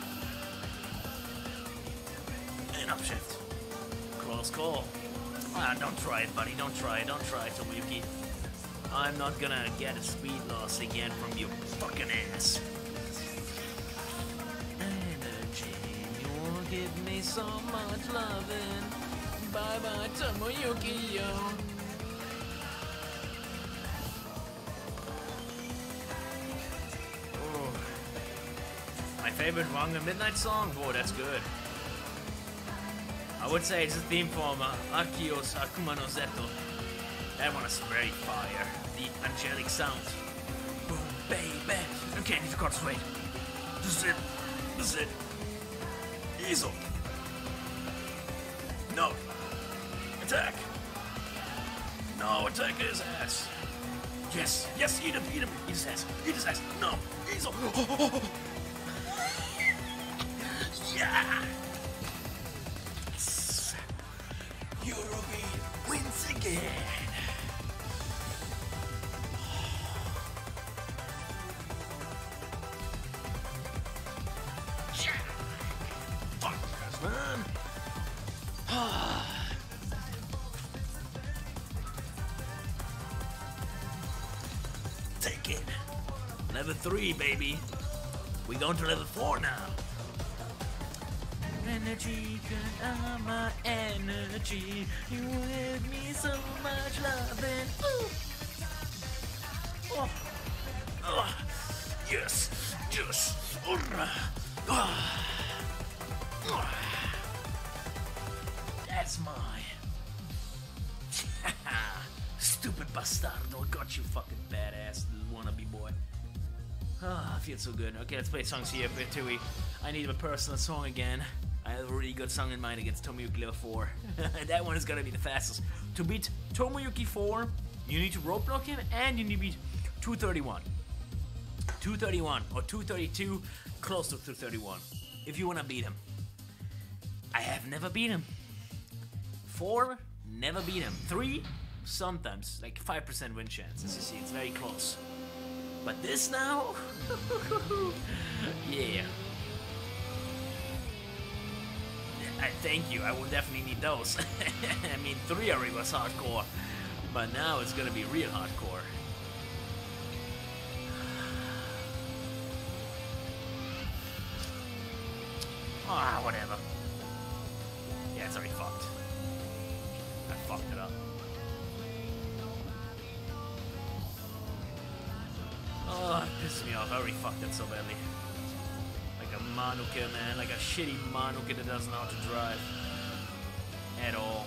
And up shift. Close call. Ah, don't try it, buddy. Don't try it, Tomoyuki. I'm not gonna get a speed loss again from your fucking ass. Energy, you'll give me so much loving. Bye bye, Tomoyuki, yo. Oh. My favorite Wrong at Midnight song? Boy, that's good. I would say it's the theme from Akios Akuma no Zeto. That one is very fire. The angelic sound. Boom, baby. Okay, I need to concentrate. This is it. Ease up. No. Attack. No, attack his ass. Yes, eat him. Eat his ass. No, ease up. Yeah. Eurobeat wins again. Fuck yes, man. Take it. Level 3, baby. We going to level 4 now. Energy, my energy. You give me so much loving. Ooh. Oh. Yes. That's mine. Stupid bastardo. Got you, fucking badass wannabe boy. I feel so good. Okay, let's play songs here, Tui. I need a personal song again. I have a really good song in mind against Tomoyuki level 4. That one is gonna be the fastest. To beat Tomoyuki 4, you need to roadblock him and you need to beat 231. 231 or 232, close to 231. If you wanna beat him. I have never beat him. 4, never beat him. 3, sometimes, like 5% win chance. As you see, it's very close. But this now? Yeah. Thank you, I will definitely need those. I mean, 3 already was hardcore, but now it's gonna be real hardcore. Ah, whatever. Yeah, it's already fucked. I fucked it up. Oh, it pisses me off. I already fucked it so badly. Like a Manuka, man. Like a shitty Manuka that doesn't know how to drive. At all.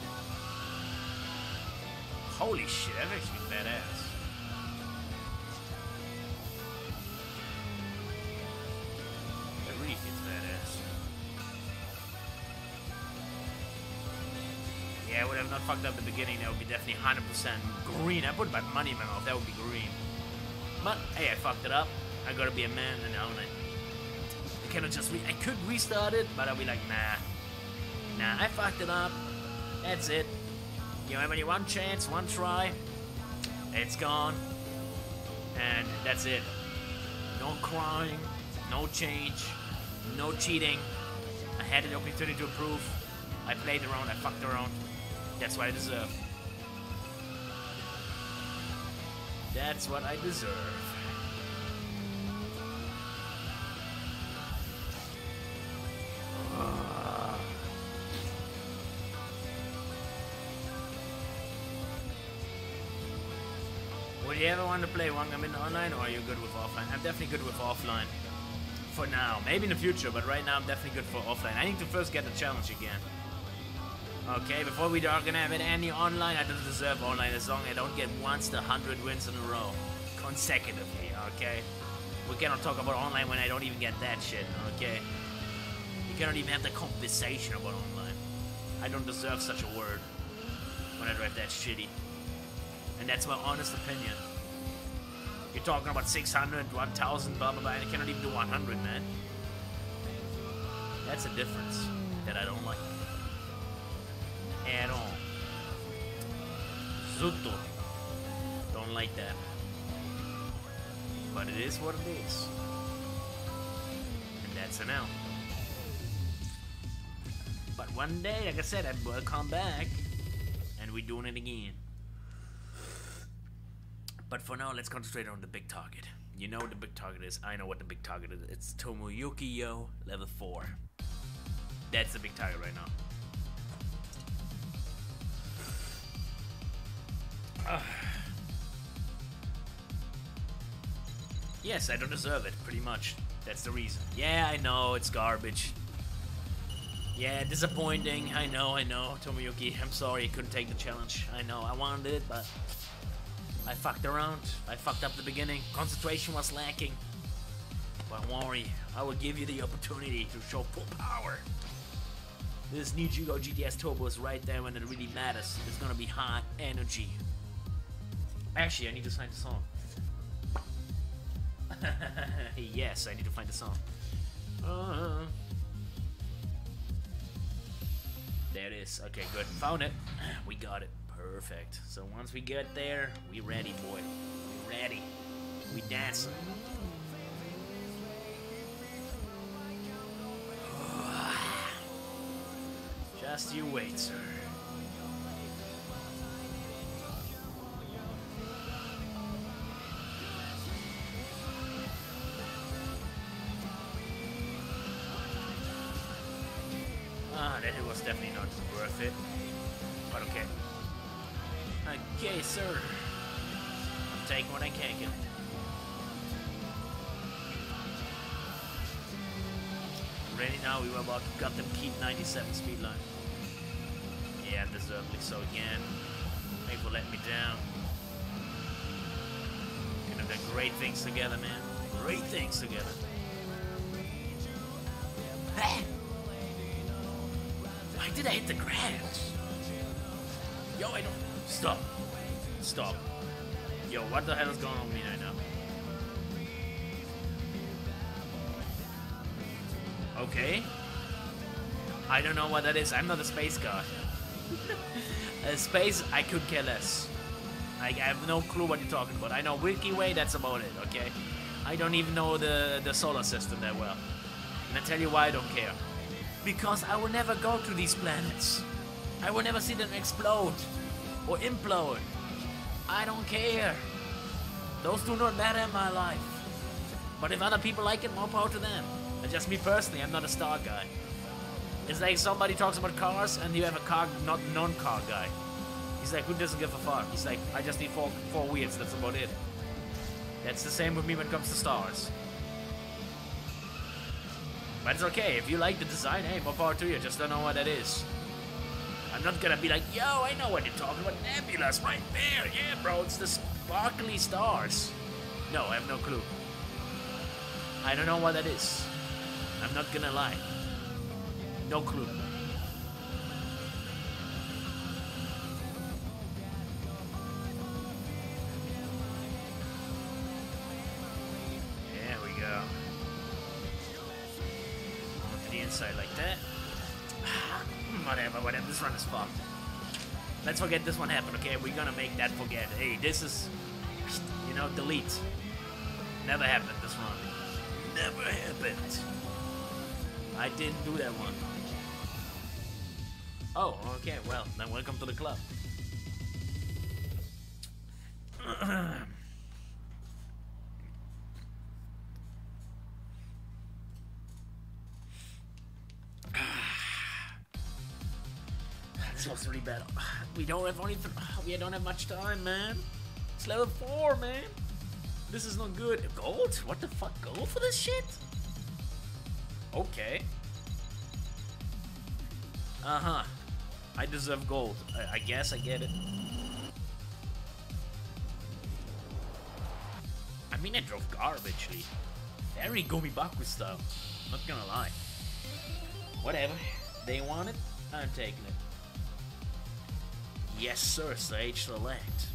Holy shit, that makes me badass. That really feels badass. I've not fucked up the beginning, that would be definitely 100% green. I put my money in my mouth, that would be green. But, hey, I fucked it up. I gotta be a man and own it. I cannot just I could restart it, but I'll be like, nah. Nah, I fucked it up. That's it. You have only one chance, one try. It's gone. And that's it. No crying, no change, no cheating. I had the opportunity to improve. I played around, I fucked around. That's what I deserve. That's what I deserve. Would you ever want to play Wangamin online, or are you good with offline? I'm definitely good with offline. For now. Maybe in the future, but right now I'm definitely good for offline. I need to first get the challenge again. Okay, before we are gonna have it any online, I don't deserve online as long as I don't get once the 100 wins in a row. Consecutively, okay? We cannot talk about online when I don't even get that shit, okay? You cannot even have the conversation about online. I don't deserve such a word when I drive that shitty. And that's my honest opinion. You're talking about 600, 1,000, blah, blah, blah, and I cannot even do 100, man. That's a difference that I don't like. At all. Zutto. Don't like that. But it is what it is. And that's an L. But one day, like I said, I will come back and we're doing it again. But for now, let's concentrate on the big target. You know what the big target is. I know what the big target is. It's Tomoyuki, yo, level 4. That's the big target right now. Yes, I don't deserve it, pretty much. That's the reason. Yeah, I know, it's garbage. Yeah, disappointing. I know, Tomoyuki. I'm sorry you couldn't take the challenge. I know, I wanted it, but I fucked around. I fucked up the beginning. Concentration was lacking. But don't worry, I will give you the opportunity to show full power. This new Jugo GTS Turbo is right there when it really matters. It's gonna be hot energy. Actually, I need to find the song. Yes, I need to find the song. There it is. Okay, good. Found it. We got it. Perfect. So once we get there, we ready, boy. We ready. We dancing. Just you wait, sir. That was definitely not worth it. But okay. Okay, sir. I'm taking what I can get. Ready now, we were about to cut them keep 97 speed line. Yeah, deservedly so again. People let me down. Could have done great things together, man. Great things together. Why did I hit the ground? Yo, I don't... Stop. Stop. Yo, what the hell is going on with me right now? Okay. I don't know what that is. I'm not a space guy. Space, I could care less. I have no clue what you're talking about. I know Milky Way, that's about it, okay? I don't even know the solar system that well. And I tell you why I don't care. Because I will never go to these planets. I will never see them explode or implode. I don't care. Those do not matter in my life. But if other people like it, more power to them. And just me personally, I'm not a star guy. It's like somebody talks about cars and you have a car, not non-car guy. He's like, who doesn't give a fuck? He's like, I just need four wheels, that's about it. That's the same with me when it comes to stars. But it's okay, if you like the design, hey, more power to you, just don't know what that is. I'm not gonna be like, yo, I know what you're talking about, nebulas right there, yeah bro, it's the sparkly stars. No, I have no clue. I don't know what that is. I'm not gonna lie. No clue. inside like that. Whatever, this run is fucked. Let's forget this one happened, okay? We're gonna make that forget. Hey, this is, you know, delete. Never happened, this run. Never happened. I didn't do that one. Oh, okay, well, then welcome to the club. This looks really bad. We don't have much time, man. It's level 4, man. This is not good. Gold? What the fuck? Gold for this shit? Okay. Uh-huh. I deserve gold. I guess I get it. I mean, I drove garbagely. Very Gomibaku style. Not gonna lie. Whatever. They want it, I'm taking it. Yes, sir. Stage select.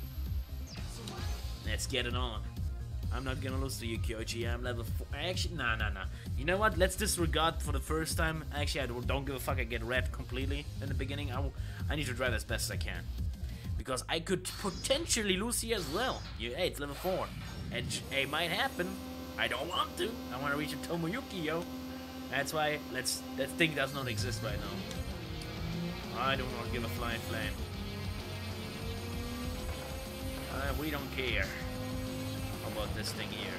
Let's get it on. I'm not gonna lose to you, Kyoji. I'm level 4. Actually, nah. You know what? Let's disregard for the first time. Actually, I don't give a fuck. I get red completely in the beginning. I need to drive as best as I can. Because I could potentially lose here as well. Hey, it's level 4. And it might happen. I don't want to. I want to reach a Tomoyuki, yo. That's why let's think does not exist right now. I do not give a flying flame. We don't care about this thing here.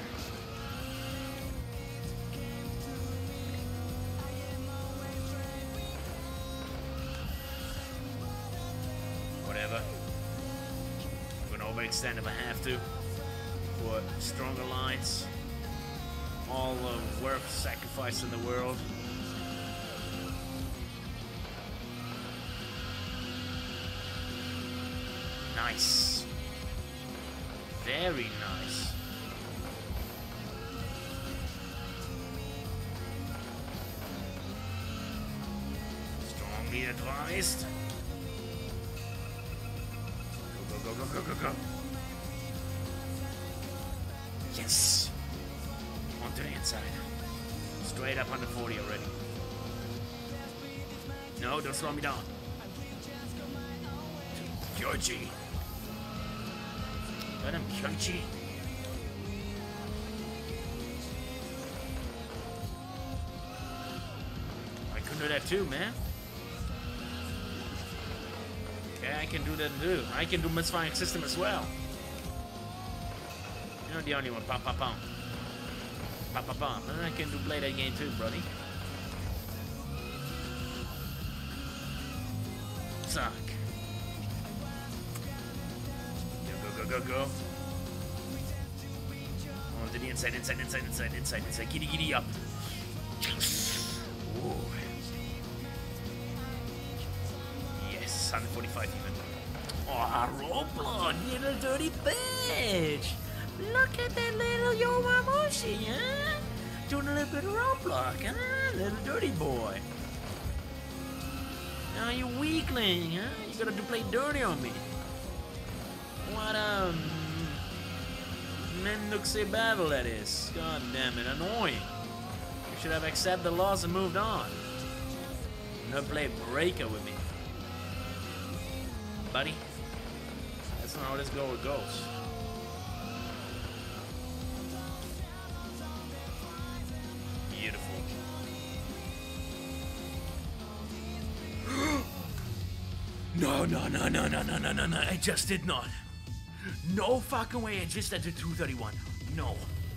Whatever. I'm gonna overextend if I have to for stronger lines. All worth sacrifice in the world. Nice. Very nice. Strongly advised. Go. Yes. Onto the inside. Straight up under 40 already. No, don't slow me down. Kyoji. Got him, Kyoji. I can do that too, man. Okay, I can do that too. I can do misfiring system as well. You're not the only one. Pam. And I can do play that game too, buddy. Suck. Go. On to the inside. Giddy up. Ooh. Yes, 145 even. Oh, Roblox, little dirty bitch. Look at that little Yomamushi, huh? Doing a little bit of Roblox, huh? Little dirty boy. Now you weakling, huh? You gotta play dirty on me. What a Menduxy battle that is. God damn it, annoying. You should have accepted the loss and moved on. No play breaker with me. Buddy, that's not how this goes. Beautiful. No. I just did not. No fucking way. I just entered 231. No.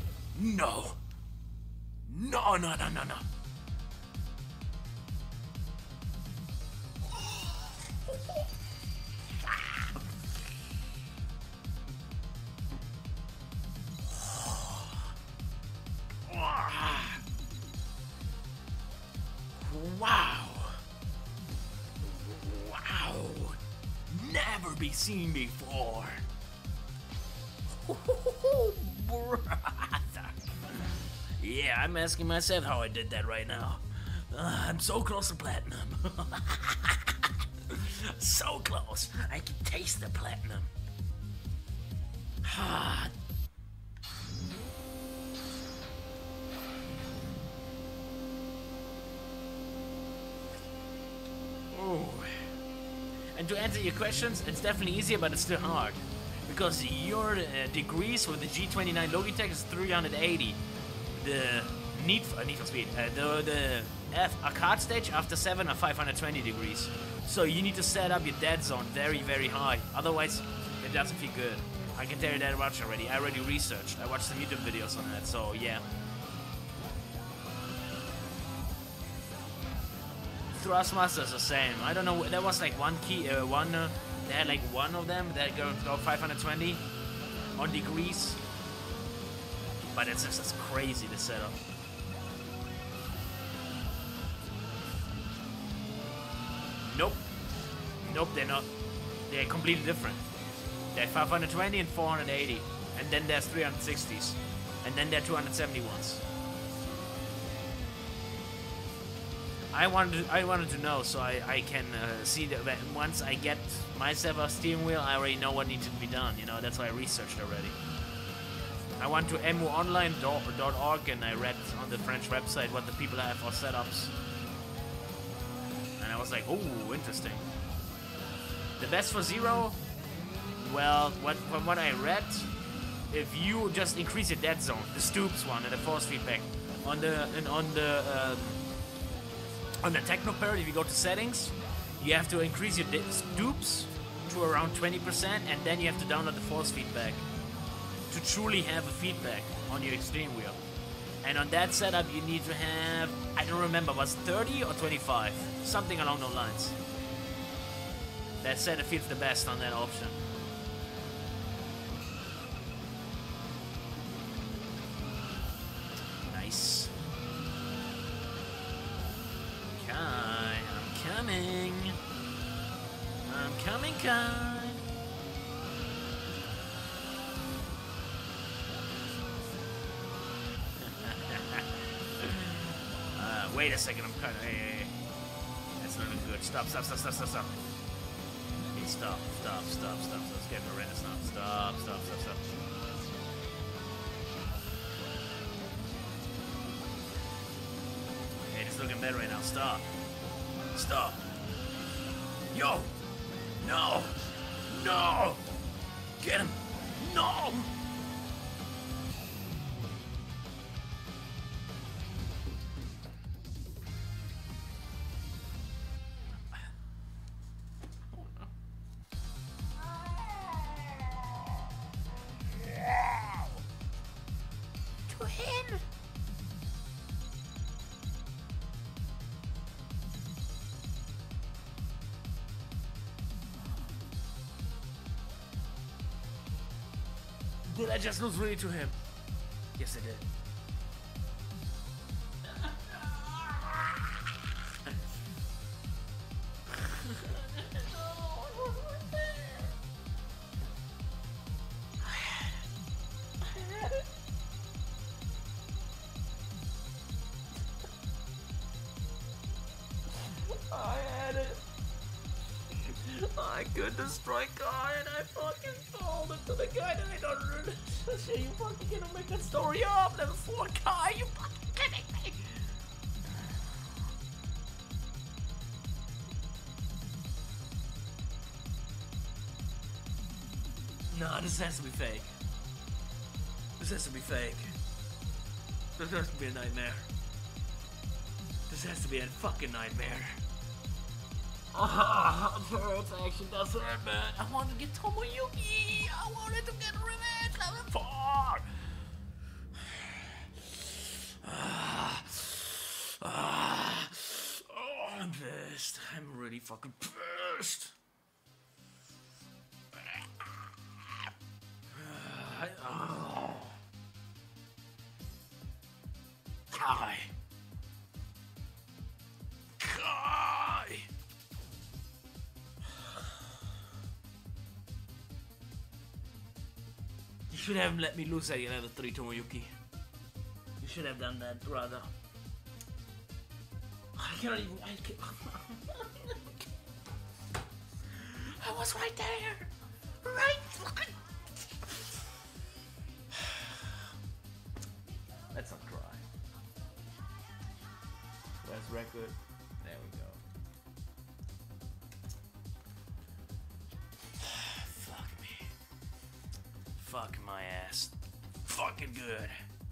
Wow. Never be seen before. Brother. Yeah, I'm asking myself how I did that right now. I'm so close to platinum. So close. I can taste the platinum. And to answer your questions, it's definitely easier, but it's still hard. Because your degrees with the G29 Logitech is 380. The need for speed, the arcade stage after 7 are 520 degrees. So you need to set up your dead zone very, very high. Otherwise, it doesn't feel good. I can tell you that much already. I already researched. I watched some YouTube videos on that, so yeah. Thrustmaster is the same. I don't know. There was like one key, they had like one of them that go 520 on degrees. But it's just crazy the setup. Nope. Nope, they're not. They're completely different. They're 520 and 480. And then there's 360s. And then there are 271s. I wanted to know, so I can see that once I get myself a steering wheel, I already know what needs to be done. You know, that's why I researched already. I went to muonline.org and I read on the French website what the people have for setups. And I was like, oh, interesting. The best for Zero? Well, from what I read, if you just increase your dead zone, the stoops one and the force feedback, on the techno parrot, if you go to settings, you have to increase your stoops to around 20%, and then you have to download the force feedback to truly have a feedback on your extreme wheel. And on that setup, you need to have, I don't remember, was 30 or 25? Something along those lines. That setup feels the best on that option. Nice. Kai, I'm coming. I'm coming, Kai. Wait a second, I'm cutting. Hey. That's not good. Stop. Hey, stop. It's getting horrendous now. Stop. Hey, it's looking better right now. Stop. Yo! No! Get him! No! To him! Did I just lose really to him? Yes, I did. I had it. I could destroy Kai and I fucking sold it to the guy that I don't really. You fucking gonna make that story up, level 4 Kai, you fucking kidding me? Nah, this has to be fake. This has to be fake. This has to be a nightmare. This has to be a fucking nightmare. Turret's action does hurt, man. I wanted to get Tomoyuki. I wanted to get revenge. Level 4. Oh, I'm pissed. I'm really fucking pissed. Kai. You should have let me lose at level 3, Tomoyuki. You should have done that, brother. I can't even. I was right there. Right. Let's not cry. Where's record? There we go. fucking my ass. Fucking good.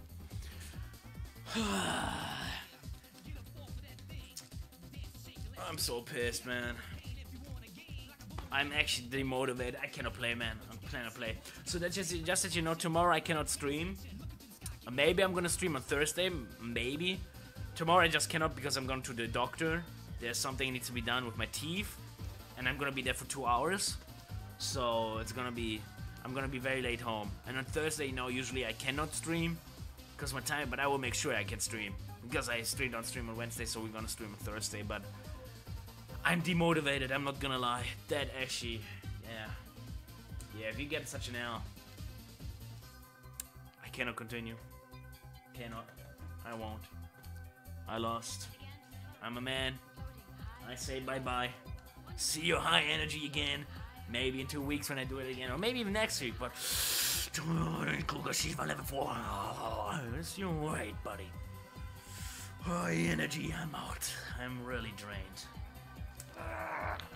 I'm so pissed, man. I'm actually demotivated. I cannot play, man. I'm planning to play. So that's just that you know, tomorrow I cannot stream. Maybe I'm gonna stream on Thursday. Maybe. Tomorrow I just cannot because I'm going to the doctor. There's something that needs to be done with my teeth, and I'm gonna be there for 2 hours. So it's gonna be, I'm gonna be very late home. And on Thursday, you know, usually I cannot stream because my time, but I will make sure I can stream because I don't stream on Wednesday, so we're gonna stream on Thursday. But I'm demotivated. I'm not gonna lie. That actually, yeah. If you get such an L, I cannot continue. Cannot. I won't. I lost. I'm a man. I say bye-bye. See your high energy again. Maybe in 2 weeks when I do it again. Or maybe even next week, but... level 4. It's your right, buddy. High energy, I'm out. I'm really drained.